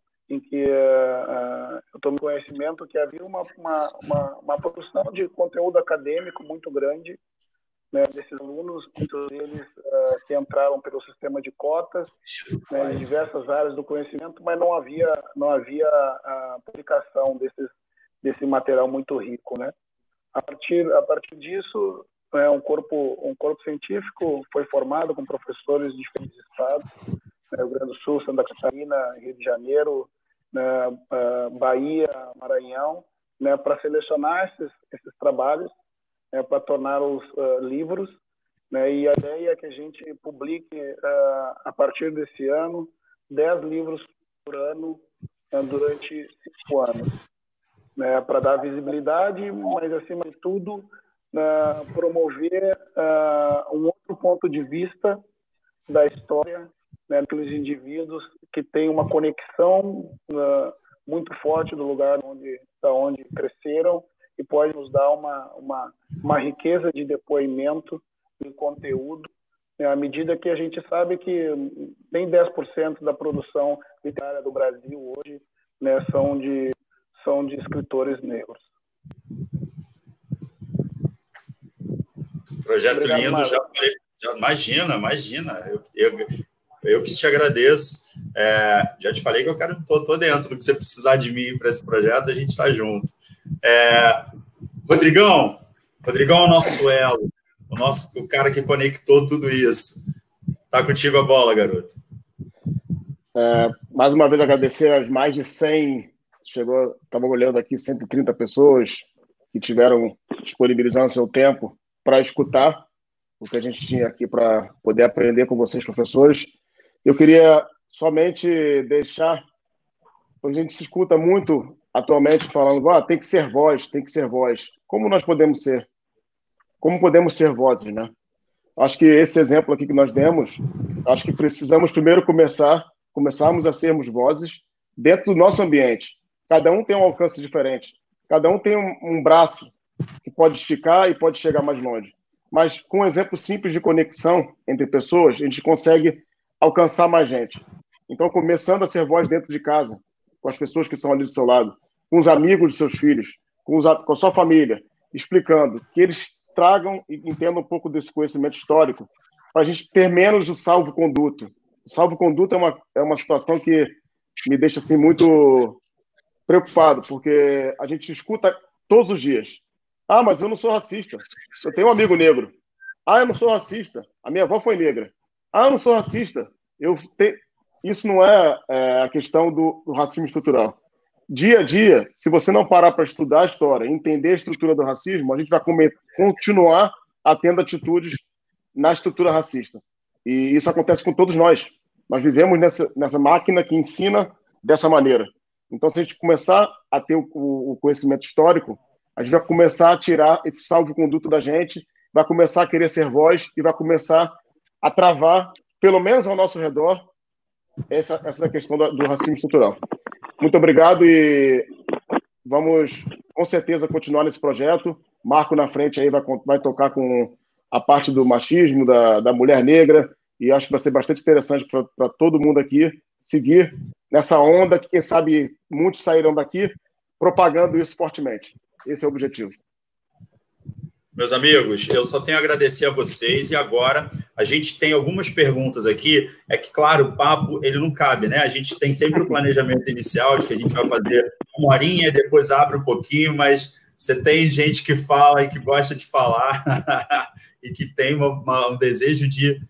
eu tomei conhecimento que havia uma produção de conteúdo acadêmico muito grande, né, desses alunos, muitos deles que entraram pelo sistema de cotas, né, em diversas áreas do conhecimento, mas não havia a publicação desse material muito rico, né? A partir disso, um corpo científico foi formado com professores de diferentes estados, Rio Grande do Sul, Santa Catarina, Rio de Janeiro, Bahia, Maranhão, né, para selecionar esses trabalhos, para torná-los livros, né, e a ideia é que a gente publique, a partir desse ano, 10 livros por ano, durante 5 anos, né, para dar visibilidade, mas, acima de tudo, promover um outro ponto de vista da história, né, pelos indivíduos que têm uma conexão muito forte do lugar onde cresceram, e pode nos dar uma riqueza de depoimento e conteúdo, né, à medida que a gente sabe que nem 10% da produção literária do Brasil hoje, né, são de escritores negros. Projeto obrigado, lindo, já falei, imagina, eu que te agradeço. Já te falei que eu tô dentro do que você precisar de mim para esse projeto, a gente está junto. Rodrigão é o nosso elo, o cara que conectou tudo isso. Tá contigo a bola, garoto. Mais uma vez agradecer às mais de 100, estava olhando aqui, 130 pessoas que tiveram disponibilizando seu tempo para escutar o que a gente tinha aqui para poder aprender com vocês, professores. Eu queria somente deixar, a gente se escuta muito atualmente falando, tem que ser voz. Como nós podemos ser? Como podemos ser vozes, né? Acho que esse exemplo aqui que nós demos, acho que precisamos primeiro começarmos a sermos vozes dentro do nosso ambiente. Cada um tem um alcance diferente. Cada um tem um braço que pode esticar e pode chegar mais longe. Mas com um exemplo simples de conexão entre pessoas, a gente consegue alcançar mais gente. Então, começando a ser voz dentro de casa, com as pessoas que estão ali do seu lado, com os amigos de seus filhos, com a sua família, explicando que eles tragam e entendam um pouco desse conhecimento histórico, para a gente ter menos o salvo-conduto. O salvo-conduto é uma situação que me deixa assim, muito preocupado, porque a gente escuta todos os dias. Ah, mas eu não sou racista. Eu tenho um amigo negro. Ah, eu não sou racista. A minha avó foi negra. Ah, eu não sou racista. Isso não é a questão do racismo estrutural. Dia a dia, se você não parar para estudar a história, entender a estrutura do racismo, a gente vai continuar tendo atitudes na estrutura racista. E isso acontece com todos nós. Nós vivemos nessa máquina que ensina dessa maneira. Então, se a gente começar a ter o conhecimento histórico, a gente vai começar a tirar esse salvo-conduto da gente, vai começar a querer ser voz e vai começar a travar, pelo menos ao nosso redor, essa questão do racismo estrutural. Muito obrigado e vamos, com certeza, continuar nesse projeto. Marco na frente aí vai tocar com a parte do machismo, da mulher negra, e acho que vai ser bastante interessante para todo mundo aqui seguir nessa onda que, quem sabe, muitos saíram daqui propagando isso fortemente. Esse é o objetivo. Meus amigos, eu só tenho a agradecer a vocês e agora a gente tem algumas perguntas aqui. É que, claro, o papo ele não cabe, né? A gente tem sempre o planejamento inicial de que a gente vai fazer uma horinha e depois abre um pouquinho, mas você tem gente que fala e que gosta de falar e que tem um desejo de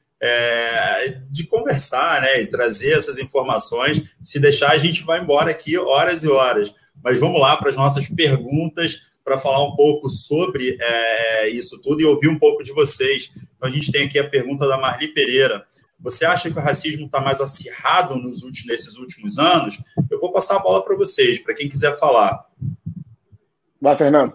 conversar, né? E trazer essas informações. Se deixar, a gente vai embora aqui horas e horas. Mas vamos lá para as nossas perguntas, para falar um pouco sobre isso tudo e ouvir um pouco de vocês. Então, a gente tem aqui a pergunta da Marli Pereira. Você acha que o racismo está mais acirrado nesses últimos anos? Eu vou passar a bola para vocês, para quem quiser falar. Vai, Fernando.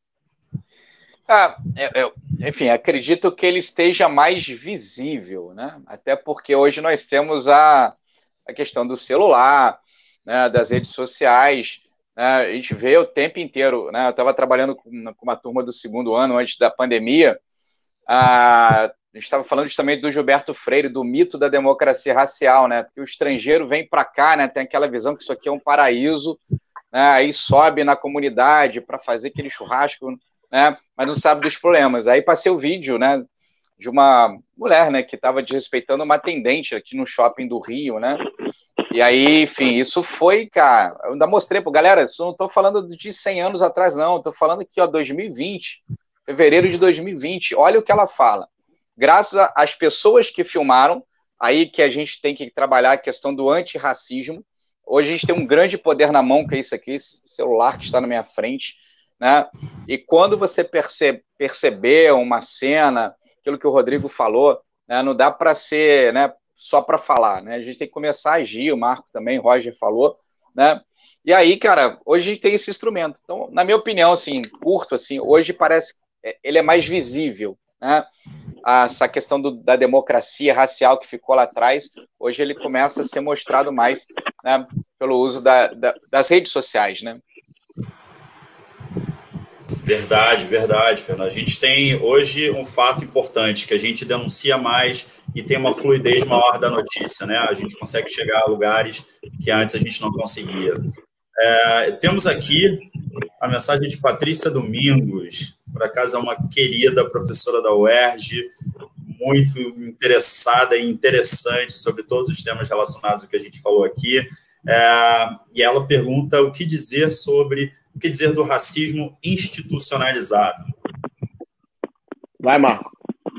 Enfim, acredito que ele esteja mais visível, né? Até porque hoje nós temos a questão do celular, né, das redes sociais. A gente vê o tempo inteiro, né? Eu estava trabalhando com uma turma do segundo ano antes da pandemia. A gente estava falando justamente do Gilberto Freire, do mito da democracia racial, né? Porque o estrangeiro vem para cá, né? Tem aquela visão que isso aqui é um paraíso, né? Aí sobe na comunidade para fazer aquele churrasco, né? Mas não sabe dos problemas. Aí passei o vídeo, né? De uma mulher, né? Que estava desrespeitando uma atendente aqui no shopping do Rio, né? E aí, enfim, isso foi, cara, eu ainda mostrei para galera, isso não estou falando de 100 anos atrás, não, estou falando aqui, ó, 2020, fevereiro de 2020, olha o que ela fala. Graças às pessoas que filmaram, aí que a gente tem que trabalhar a questão do antirracismo, hoje a gente tem um grande poder na mão, que é isso aqui, esse celular que está na minha frente, né? E quando você perceber uma cena, aquilo que o Rodrigo falou, né, não dá para ser, né, só para falar, né? A gente tem que começar a agir, o Marco também, o Roger falou, né? E aí, cara, hoje a gente tem esse instrumento. Então, na minha opinião, assim, curto, assim, hoje parece que ele é mais visível, né? Essa questão da democracia racial que ficou lá atrás, hoje ele começa a ser mostrado mais, né, pelo uso das redes sociais, né? Verdade, Fernando. A gente tem hoje um fato importante, que a gente denuncia mais e tem uma fluidez maior da notícia, né? A gente consegue chegar a lugares que antes a gente não conseguia. Temos aqui a mensagem de Patrícia Domingos, por acaso é uma querida professora da UERJ, muito interessada e interessante sobre todos os temas relacionados ao que a gente falou aqui, e ela pergunta o que dizer do racismo institucionalizado. Vai, Marco.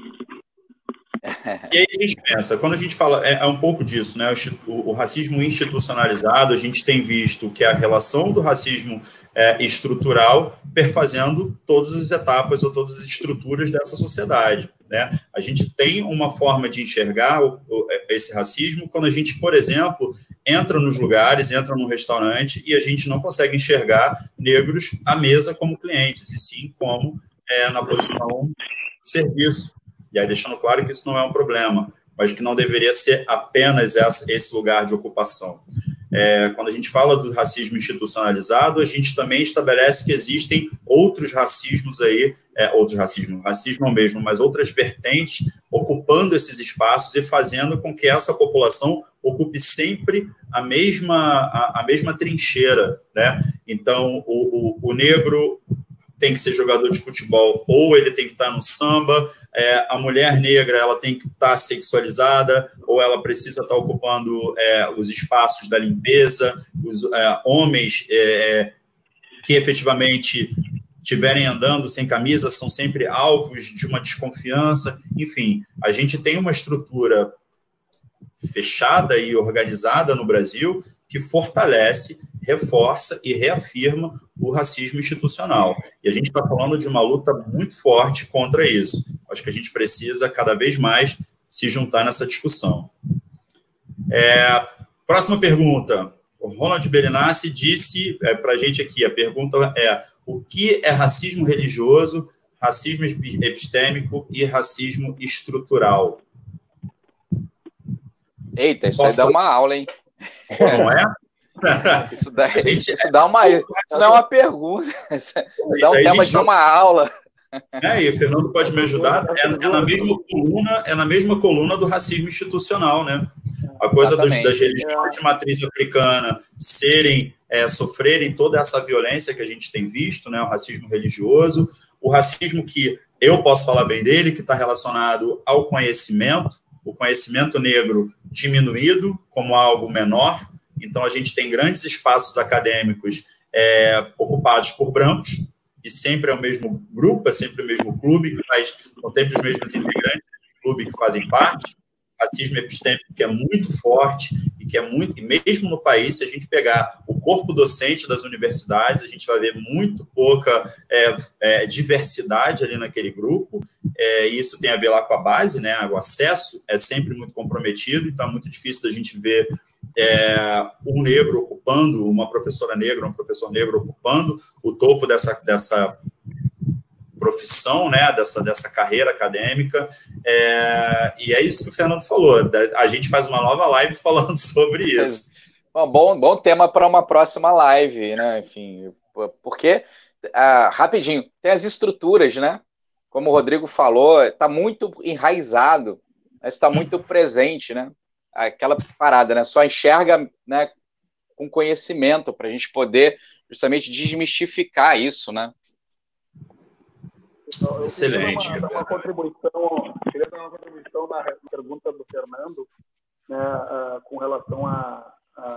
E aí a gente pensa, quando a gente fala, é um pouco disso, né? O racismo institucionalizado, a gente tem visto que a relação do racismo estrutural perfazendo todas as etapas ou todas as estruturas dessa sociedade, né? A gente tem uma forma de enxergar esse racismo quando a gente, por exemplo, entra nos lugares, entra num restaurante e a gente não consegue enxergar negros à mesa como clientes, e sim como na posição de serviço. E aí deixando claro que isso não é um problema, mas que não deveria ser apenas esse lugar de ocupação. Quando a gente fala do racismo institucionalizado, a gente também estabelece que existem outros racismos aí, racismo mesmo, mas outras vertentes ocupando esses espaços e fazendo com que essa população ocupe sempre a mesma trincheira, né? Então, o negro tem que ser jogador de futebol ou ele tem que estar no samba, a mulher negra ela tem que estar sexualizada ou ela precisa estar ocupando os espaços da limpeza, os homens que efetivamente estiverem andando sem camisa são sempre alvos de uma desconfiança. Enfim, a gente tem uma estrutura fechada e organizada no Brasil que fortalece, reforça e reafirma o racismo institucional. E a gente está falando de uma luta muito forte contra isso. Acho que a gente precisa, cada vez mais, se juntar nessa discussão. Próxima pergunta. O Ronald Belinassi disse para a gente aqui, a pergunta é: o que é racismo religioso, racismo epistêmico e racismo estrutural? Eita, isso aí dá uma aula, hein? Não é? Isso não é uma pergunta, isso dá um tema de uma aula. E o Fernando pode me ajudar, é na mesma coluna do racismo institucional, né? A coisa das religiões de matriz africana sofrerem toda essa violência que a gente tem visto, né? O racismo religioso, o racismo que eu posso falar bem dele, que está relacionado ao conhecimento, o conhecimento negro diminuído como algo menor. Então, a gente tem grandes espaços acadêmicos ocupados por brancos, e sempre é o mesmo grupo, é sempre o mesmo clube, são sempre os mesmos integrantes do clube que fazem parte. Racismo epistêmico que é muito forte e mesmo no país, se a gente pegar o corpo docente das universidades, a gente vai ver muito pouca diversidade ali naquele grupo. Isso tem a ver lá com a base, né? O acesso é sempre muito comprometido, então é muito difícil da gente ver um negro ocupando, uma professora negra, um professor negro ocupando o topo dessa profissão, né, dessa carreira acadêmica, e é isso que o Fernando falou. A gente faz uma nova live falando sobre isso. Bom tema para uma próxima live, né? Enfim, porque, rapidinho, tem as estruturas, né? Como o Rodrigo falou, está muito enraizado, está muito presente, né? Aquela parada, né? Só enxerga, né, com conhecimento para a gente poder justamente desmistificar isso, né? Excelente. Queria dar uma contribuição na pergunta do Fernando, né, com relação a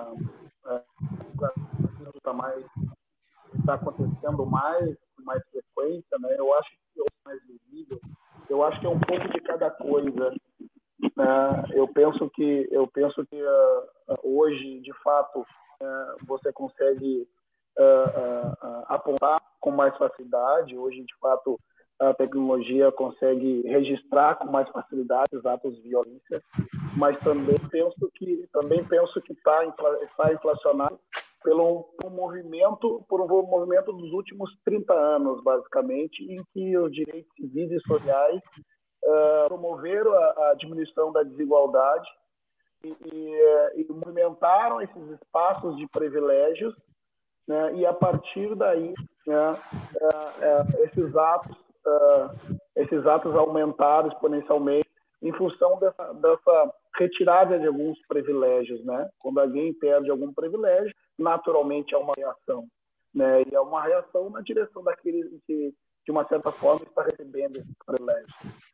está acontecendo com mais frequência, né? Eu acho que é mais visível. Eu acho que é um pouco de cada coisa. Eu penso que hoje, de fato, você consegue apontar com mais facilidade. Hoje, de fato, a tecnologia consegue registrar com mais facilidade os atos de violência, mas também penso que está inflacionado por um movimento dos últimos 30 anos, basicamente, em que os direitos civis e sociais promoveram a diminuição da desigualdade e movimentaram esses espaços de privilégios, né, e a partir daí, né, esses atos aumentaram exponencialmente em função dessa retirada de alguns privilégios, né? Quando alguém perde algum privilégio, naturalmente é uma reação, né? E é uma reação na direção daquele que, de uma certa forma, está recebendo esses privilégios.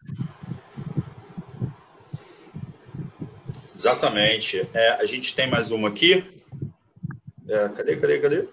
Exatamente. A gente tem mais uma aqui. Cadê?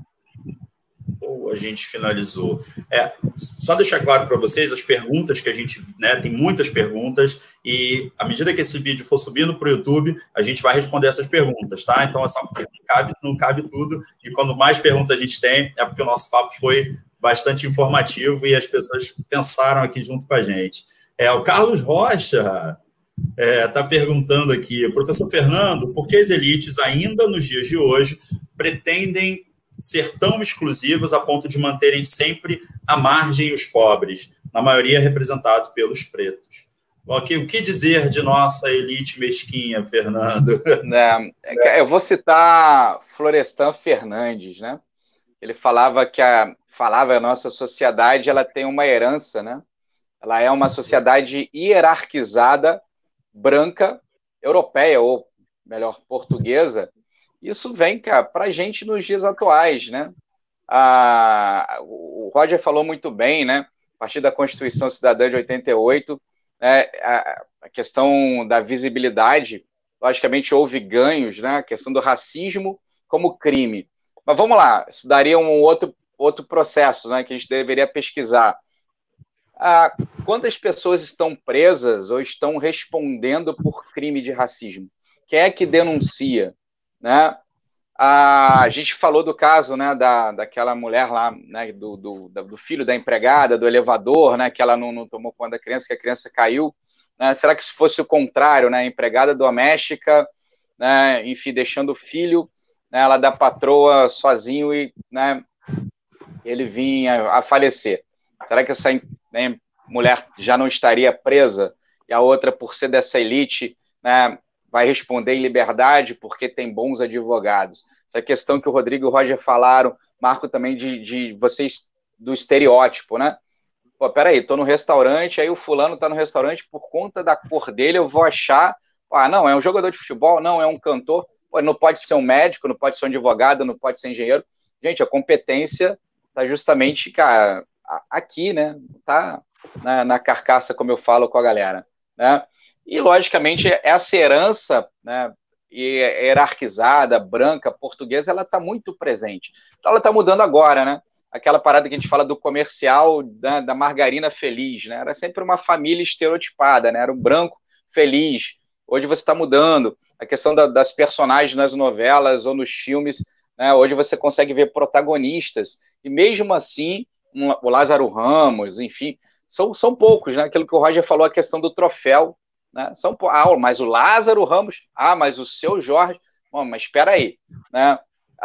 A gente finalizou. Só deixar claro para vocês as perguntas que a gente, né, tem muitas perguntas, e à medida que esse vídeo for subindo para o YouTube, a gente vai responder essas perguntas, tá? Então é só porque não cabe tudo, e quando mais perguntas a gente tem, é porque o nosso papo foi bastante informativo e as pessoas pensaram aqui junto com a gente. O Carlos Rocha está perguntando aqui: professor Fernando, por que as elites ainda nos dias de hoje pretendem ser tão exclusivas a ponto de manterem sempre à margem os pobres, na maioria representados pelos pretos? Ok, o que dizer de nossa elite mesquinha, Fernando? Eu vou citar Florestan Fernandes, né? Ele falava que a nossa sociedade ela tem uma herança, né? Ela é uma sociedade hierarquizada, branca, europeia, ou melhor, portuguesa. Isso vem, cara, para a gente nos dias atuais, né? O Roger falou muito bem, né? A partir da Constituição Cidadã de 88, né, a questão da visibilidade, logicamente houve ganhos, né? A questão do racismo como crime. Mas vamos lá, isso daria um outro processo, né? Que a gente deveria pesquisar. Quantas pessoas estão presas ou estão respondendo por crime de racismo? Quem é que denuncia, né? A gente falou do caso, né, daquela mulher lá, né, do filho da empregada, do elevador, né, que ela não tomou conta da criança, que a criança caiu. Né? Será que se fosse o contrário, né, a empregada doméstica, né, enfim, deixando o filho, né, ela da patroa sozinho e, né, ele vinha a falecer? Será que essa, né, mulher já não estaria presa e a outra, por ser dessa elite, né, vai responder em liberdade porque tem bons advogados? Essa questão que o Rodrigo e o Roger falaram, Marco, também de vocês, do estereótipo, né? Pô, peraí, tô no restaurante, aí o fulano tá no restaurante, por conta da cor dele eu vou achar, não, é um jogador de futebol, não, é um cantor, pô, não pode ser um médico, não pode ser um advogado, não pode ser engenheiro. Gente, a competência tá justamente, cara, aqui, né? Tá na carcaça, como eu falo com a galera, né? E, logicamente, essa herança, né, hierarquizada, branca, portuguesa, ela está muito presente. Então, ela está mudando agora, né? Aquela parada que a gente fala do comercial da margarina feliz, né? Era sempre uma família estereotipada, né? Era um branco feliz. Hoje você está mudando. A questão das personagens nas novelas ou nos filmes, né? Hoje você consegue ver protagonistas. E mesmo assim, o Lázaro Ramos, enfim, são poucos, né? Aquilo que o Roger falou, a questão do troféu, né? Mas o Lázaro Ramos, mas o seu Jorge, bom, mas espera aí, né?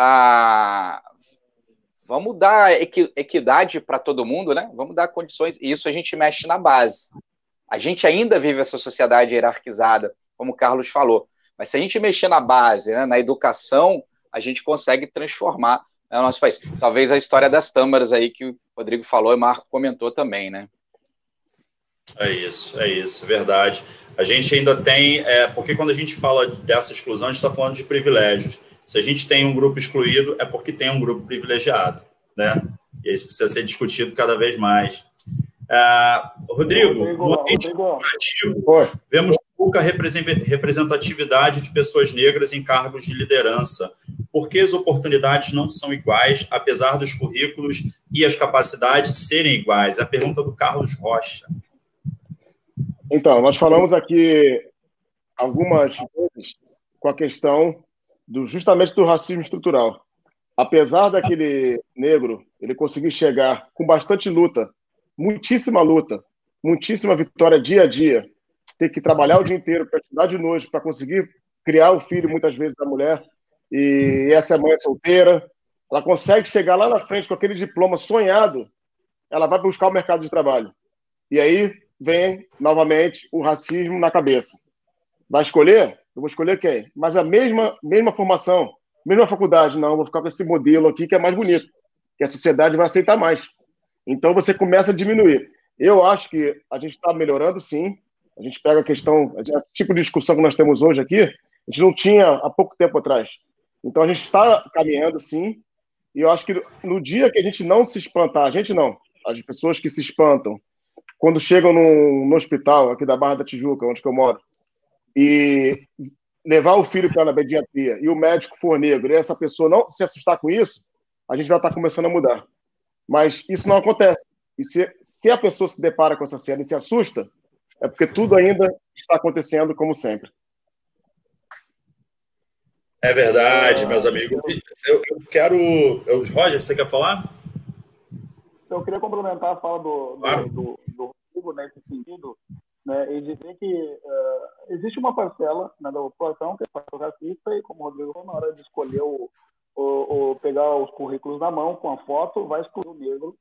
Vamos dar equidade para todo mundo, né? Vamos dar condições, e isso a gente mexe na base. A gente ainda vive essa sociedade hierarquizada, como o Carlos falou, mas se a gente mexer na base, né, na educação, a gente consegue transformar, né, o nosso país. Talvez a história das tâmaras aí que o Rodrigo falou e o Marco comentou também, né? É isso, verdade. A gente ainda tem, porque quando a gente fala dessa exclusão, a gente está falando de privilégios. Se a gente tem um grupo excluído, é porque tem um grupo privilegiado, né? E isso precisa ser discutido cada vez mais. Rodrigo, no ambiente corporativo, vemos pouca representatividade de pessoas negras em cargos de liderança. Por que as oportunidades não são iguais, apesar dos currículos e as capacidades serem iguais? É a pergunta do Carlos Rocha. Então, nós falamos aqui algumas vezes com a questão justamente do racismo estrutural. Apesar daquele negro ele conseguir chegar com bastante luta, muitíssima vitória dia a dia, ter que trabalhar o dia inteiro para estudar de noite, para conseguir criar o filho, muitas vezes, da mulher, e essa mãe é solteira, ela consegue chegar lá na frente com aquele diploma sonhado, ela vai buscar o mercado de trabalho. E aí vem, novamente, o racismo na cabeça. Vai escolher? Eu vou escolher quem? Mas a mesma formação, mesma faculdade. Não, vou ficar com esse modelo aqui que é mais bonito, que a sociedade vai aceitar mais. Então, você começa a diminuir. Eu acho que a gente está melhorando, sim. A gente pega a questão, esse tipo de discussão que nós temos hoje aqui, a gente não tinha há pouco tempo atrás. Então, a gente está caminhando, sim. E eu acho que no dia que a gente não se espantar, a gente não, as pessoas que se espantam, quando chegam no hospital aqui da Barra da Tijuca, onde eu moro, e levar o filho para a pediatria e o médico for negro e essa pessoa não se assustar com isso, a gente vai estar começando a mudar. Mas isso não acontece. E se a pessoa se depara com essa cena e se assusta, é porque tudo ainda está acontecendo como sempre. É verdade, meus amigos. Eu quero... Roger, você quer falar? Eu queria complementar a fala do Rodrigo nesse sentido, né, e dizer que existe uma parcela, né, da população que é racista, e como o Rodrigo falou, na hora de escolher pegar os currículos na mão com a foto, vai excluir o negro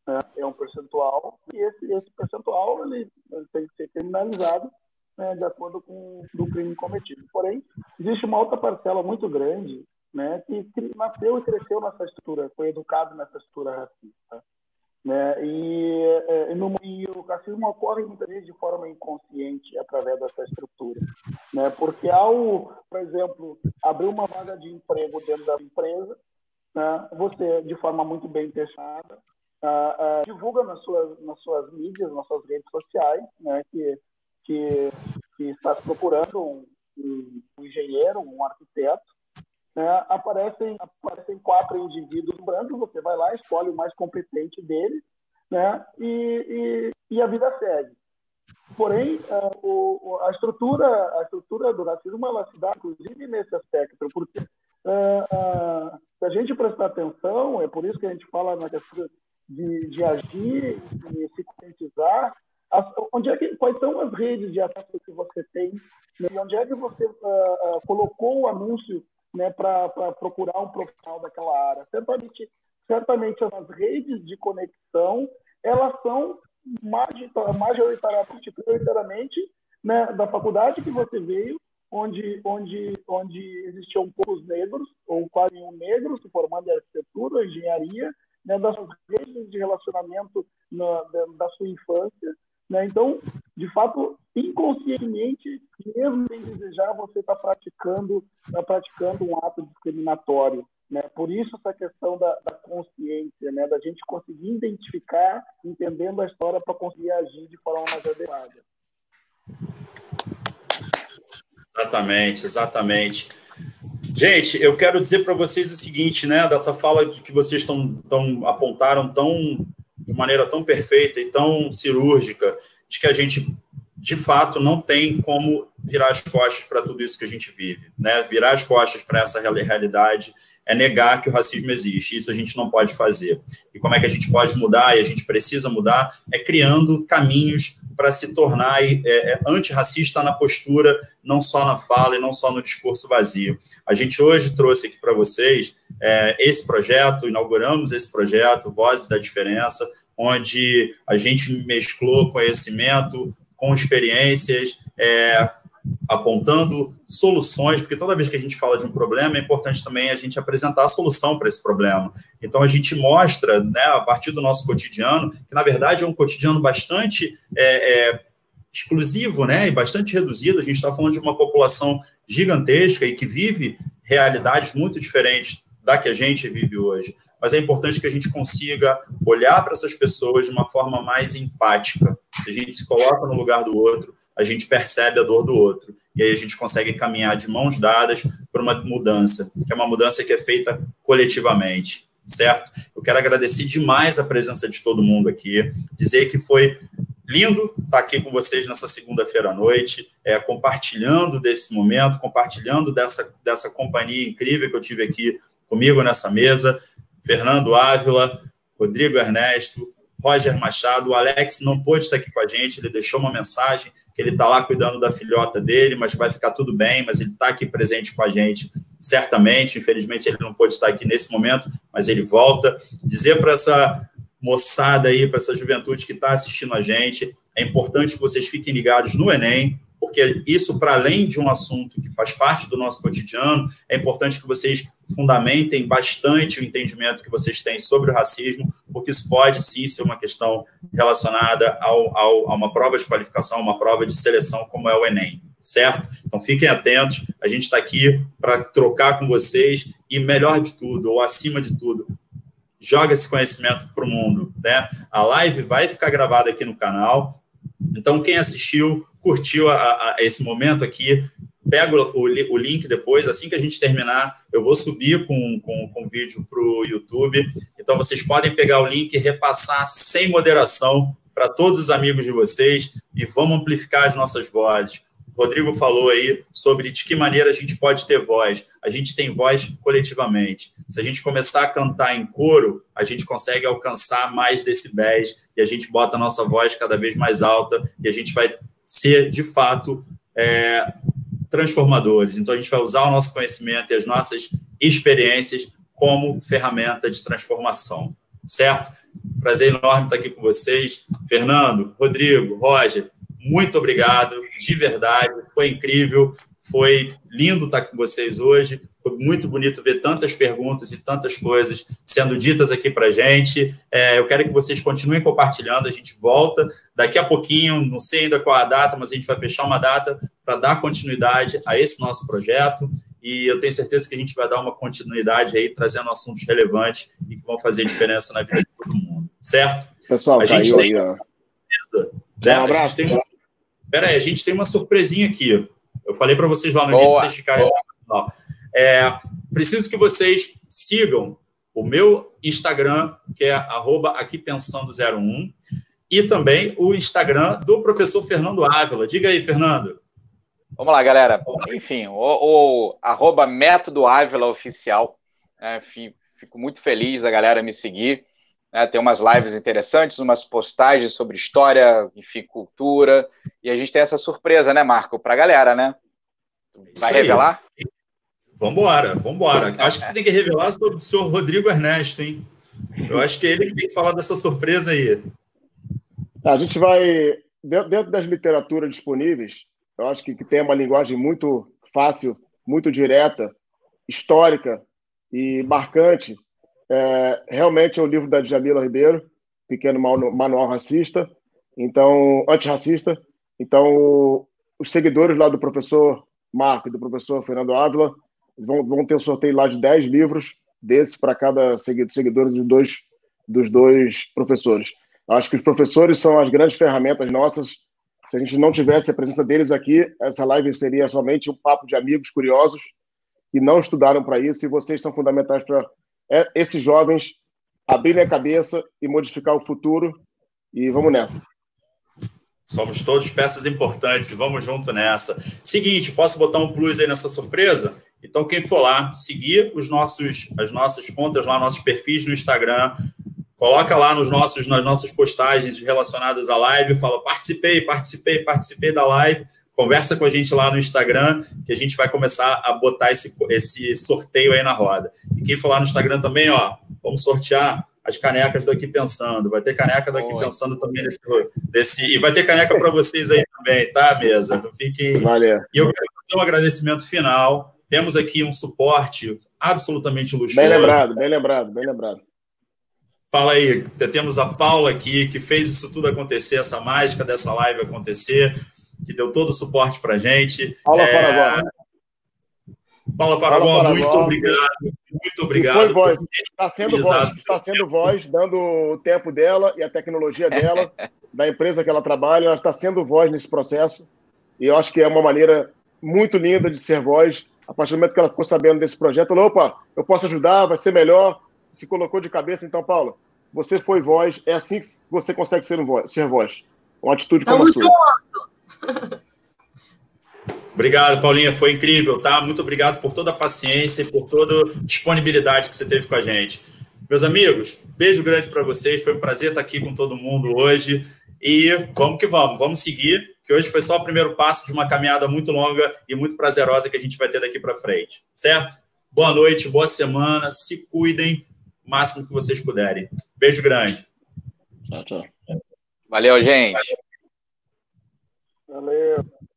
né? É um percentual, e esse percentual ele tem que ser criminalizado, né, de acordo com o crime cometido. Porém, existe uma outra parcela muito grande, né, que nasceu e cresceu nessa estrutura, foi educado nessa estrutura racista, né, e o racismo ocorre muitas vezes de forma inconsciente através dessa estrutura, né, porque ao, por exemplo, abrir uma vaga de emprego dentro da empresa, né, você, de forma muito bem intencionada, divulga nas suas mídias, nas suas redes sociais, né, que está procurando um engenheiro, um arquiteto, né, aparecem 4 indivíduos brancos, você vai lá, escolhe o mais competente dele, né, e a vida segue. Porém, a estrutura do racismo ela se dá, inclusive, nesse aspecto, porque se a gente prestar atenção, é por isso que a gente fala na questão de agir e se conscientizar, quais são as redes de acesso que você tem, né, e onde é que você colocou o anúncio, né, para procurar um profissional daquela área. Certamente as redes de conexão, elas são majoritariamente, prioritariamente, né, da faculdade que você veio, onde existiam poucos negros, ou quase nenhum negro, se formando em arquitetura, engenharia, né, das redes de relacionamento da sua infância, né? Então, de fato, inconscientemente, mesmo sem desejar, você está praticando um ato discriminatório, né? Por isso essa questão da consciência, né? Da gente conseguir identificar, entendendo a história para conseguir agir de forma mais adequada. Exatamente. Gente, eu quero dizer para vocês o seguinte, né? Dessa fala que vocês apontaram de maneira tão perfeita e tão cirúrgica, de que a gente, de fato, não tem como virar as costas para tudo isso que a gente vive, né? Virar as costas para essa realidade é negar que o racismo existe. Isso a gente não pode fazer. E como é que a gente pode mudar, e a gente precisa mudar, é criando caminhos para se tornar antirracista na postura, não só na fala e não só no discurso vazio. A gente hoje trouxe aqui para vocês esse projeto, inauguramos esse projeto, Vozes da Diferença, onde a gente mesclou conhecimento com experiências, apontando soluções, porque toda vez que a gente fala de um problema, é importante também a gente apresentar a solução para esse problema. Então, a gente mostra, né, a partir do nosso cotidiano, que, na verdade, é um cotidiano bastante exclusivo, né, e bastante reduzido. A gente está falando de uma população gigantesca e que vive realidades muito diferentes da que a gente vive hoje. Mas é importante que a gente consiga olhar para essas pessoas de uma forma mais empática. Se a gente se coloca no lugar do outro, a gente percebe a dor do outro. E aí a gente consegue caminhar de mãos dadas para uma mudança, que é uma mudança que é feita coletivamente, certo? Eu quero agradecer demais a presença de todo mundo aqui, dizer que foi lindo estar aqui com vocês nessa segunda-feira à noite, compartilhando desse momento, compartilhando dessa companhia incrível que eu tive aqui comigo nessa mesa, Fernando Ávila, Rodrigo Ernesto, Roger Machado. O Alex não pôde estar aqui com a gente, ele deixou uma mensagem que ele está lá cuidando da filhota dele, mas vai ficar tudo bem, mas ele está aqui presente com a gente, certamente. Infelizmente, ele não pôde estar aqui nesse momento, mas ele volta. Dizer para essa moçada aí, para essa juventude que está assistindo a gente, é importante que vocês fiquem ligados no Enem, porque isso, para além de um assunto que faz parte do nosso cotidiano, é importante que vocês fundamentem bastante o entendimento que vocês têm sobre o racismo, porque isso pode, sim, ser uma questão relacionada a uma prova de qualificação, uma prova de seleção, como é o Enem, certo? Então, fiquem atentos, a gente está aqui para trocar com vocês e, melhor de tudo, ou acima de tudo, joga esse conhecimento para o mundo, né? A live vai ficar gravada aqui no canal, então, quem assistiu, curtiu esse momento aqui, pega o link depois, assim que a gente terminar, eu vou subir com o vídeo para o YouTube, então vocês podem pegar o link e repassar sem moderação para todos os amigos de vocês e vamos amplificar as nossas vozes. O Rodrigo falou aí sobre de que maneira a gente pode ter voz. A gente tem voz coletivamente. Se a gente começar a cantar em coro, a gente consegue alcançar mais decibéis e a gente bota a nossa voz cada vez mais alta e a gente vai ser, de fato, transformadores. Então, a gente vai usar o nosso conhecimento e as nossas experiências como ferramenta de transformação, certo? Prazer enorme estar aqui com vocês. Fernando, Rodrigo, Roger, muito obrigado, de verdade, foi incrível, foi lindo estar com vocês hoje, foi muito bonito ver tantas perguntas e tantas coisas sendo ditas aqui para a gente. Eu quero que vocês continuem compartilhando, a gente volta daqui a pouquinho, não sei ainda qual a data, mas a gente vai fechar uma data para dar continuidade a esse nosso projeto, e eu tenho certeza que a gente vai dar uma continuidade aí, trazendo assuntos relevantes e que vão fazer diferença na vida de todo mundo, certo? Pessoal, a gente tem... aí, ó. Um abraço. Pera aí, a gente tem uma surpresinha aqui. Eu falei para vocês lá no início, vocês ficarem lá. Preciso que vocês sigam o meu Instagram, que é @aquipensando01, e também o Instagram do professor Fernando Ávila. Diga aí, Fernando. Vamos lá, galera. Enfim, o @método Ávila oficial. Fico muito feliz da galera me seguir. Tem umas lives interessantes, umas postagens sobre história, enfim, cultura. E a gente tem essa surpresa, né, Marco? Para a galera, né? Vai revelar? Vambora. Acho que tem que revelar sobre o senhor Rodrigo Ernesto, hein? Eu acho que é ele que tem que falar dessa surpresa aí. A gente vai, dentro das literaturas disponíveis, eu acho que tem uma linguagem muito fácil, muito direta, histórica e marcante. Realmente é o livro da Djamila Ribeiro, Pequeno Manual Racista, então, antirracista. Então, os seguidores lá do professor Marco e do professor Fernando Ávila vão ter um sorteio lá de 10 livros desses para cada seguidor dos dois professores. Acho que os professores são as grandes ferramentas nossas. Se a gente não tivesse a presença deles aqui, essa live seria somente um papo de amigos curiosos que não estudaram para isso, e vocês são fundamentais para esses jovens abrirem a cabeça e modificar o futuro, e vamos nessa. Somos todos peças importantes e vamos junto nessa. Seguinte, posso botar um plus aí nessa surpresa? Então, quem for lá, seguir as nossas contas lá, nossos perfis no Instagram, coloca lá nas nossas postagens relacionadas à live, fala, participei da live, conversa com a gente lá no Instagram, que a gente vai começar a botar esse sorteio aí na roda. E quem for lá no Instagram também, ó, vamos sortear as canecas do Aqui Pensando. Vai ter caneca do Aqui Pensando também e vai ter caneca para vocês aí também, tá, mesa? Não fiquem... Valeu. E eu quero fazer um agradecimento final. Temos aqui um suporte absolutamente luxuoso. Bem lembrado. Fala aí, temos a Paula aqui, que fez isso tudo acontecer, essa mágica dessa live acontecer, que deu todo o suporte para a gente. Paula Paraguá, muito obrigado. Foi voz. Está sendo voz, dando o tempo dela e a tecnologia dela, da empresa que ela trabalha, ela está sendo voz nesse processo, e eu acho que é uma maneira muito linda de ser voz. A partir do momento que ela ficou sabendo desse projeto, ela falou, opa, eu posso ajudar, vai ser melhor, se colocou de cabeça. Então, Paula, você foi voz, é assim que você consegue ser voz. Uma atitude como a sua. Obrigado, Paulinha, foi incrível, tá? Muito obrigado por toda a paciência e por toda a disponibilidade que você teve com a gente. Meus amigos, beijo grande para vocês, foi um prazer estar aqui com todo mundo hoje, e vamos que vamos seguir, que hoje foi só o primeiro passo de uma caminhada muito longa e muito prazerosa que a gente vai ter daqui para frente, certo? Boa noite, boa semana, se cuidem o máximo que vocês puderem. Beijo grande. Tchau. Valeu, gente. Valeu.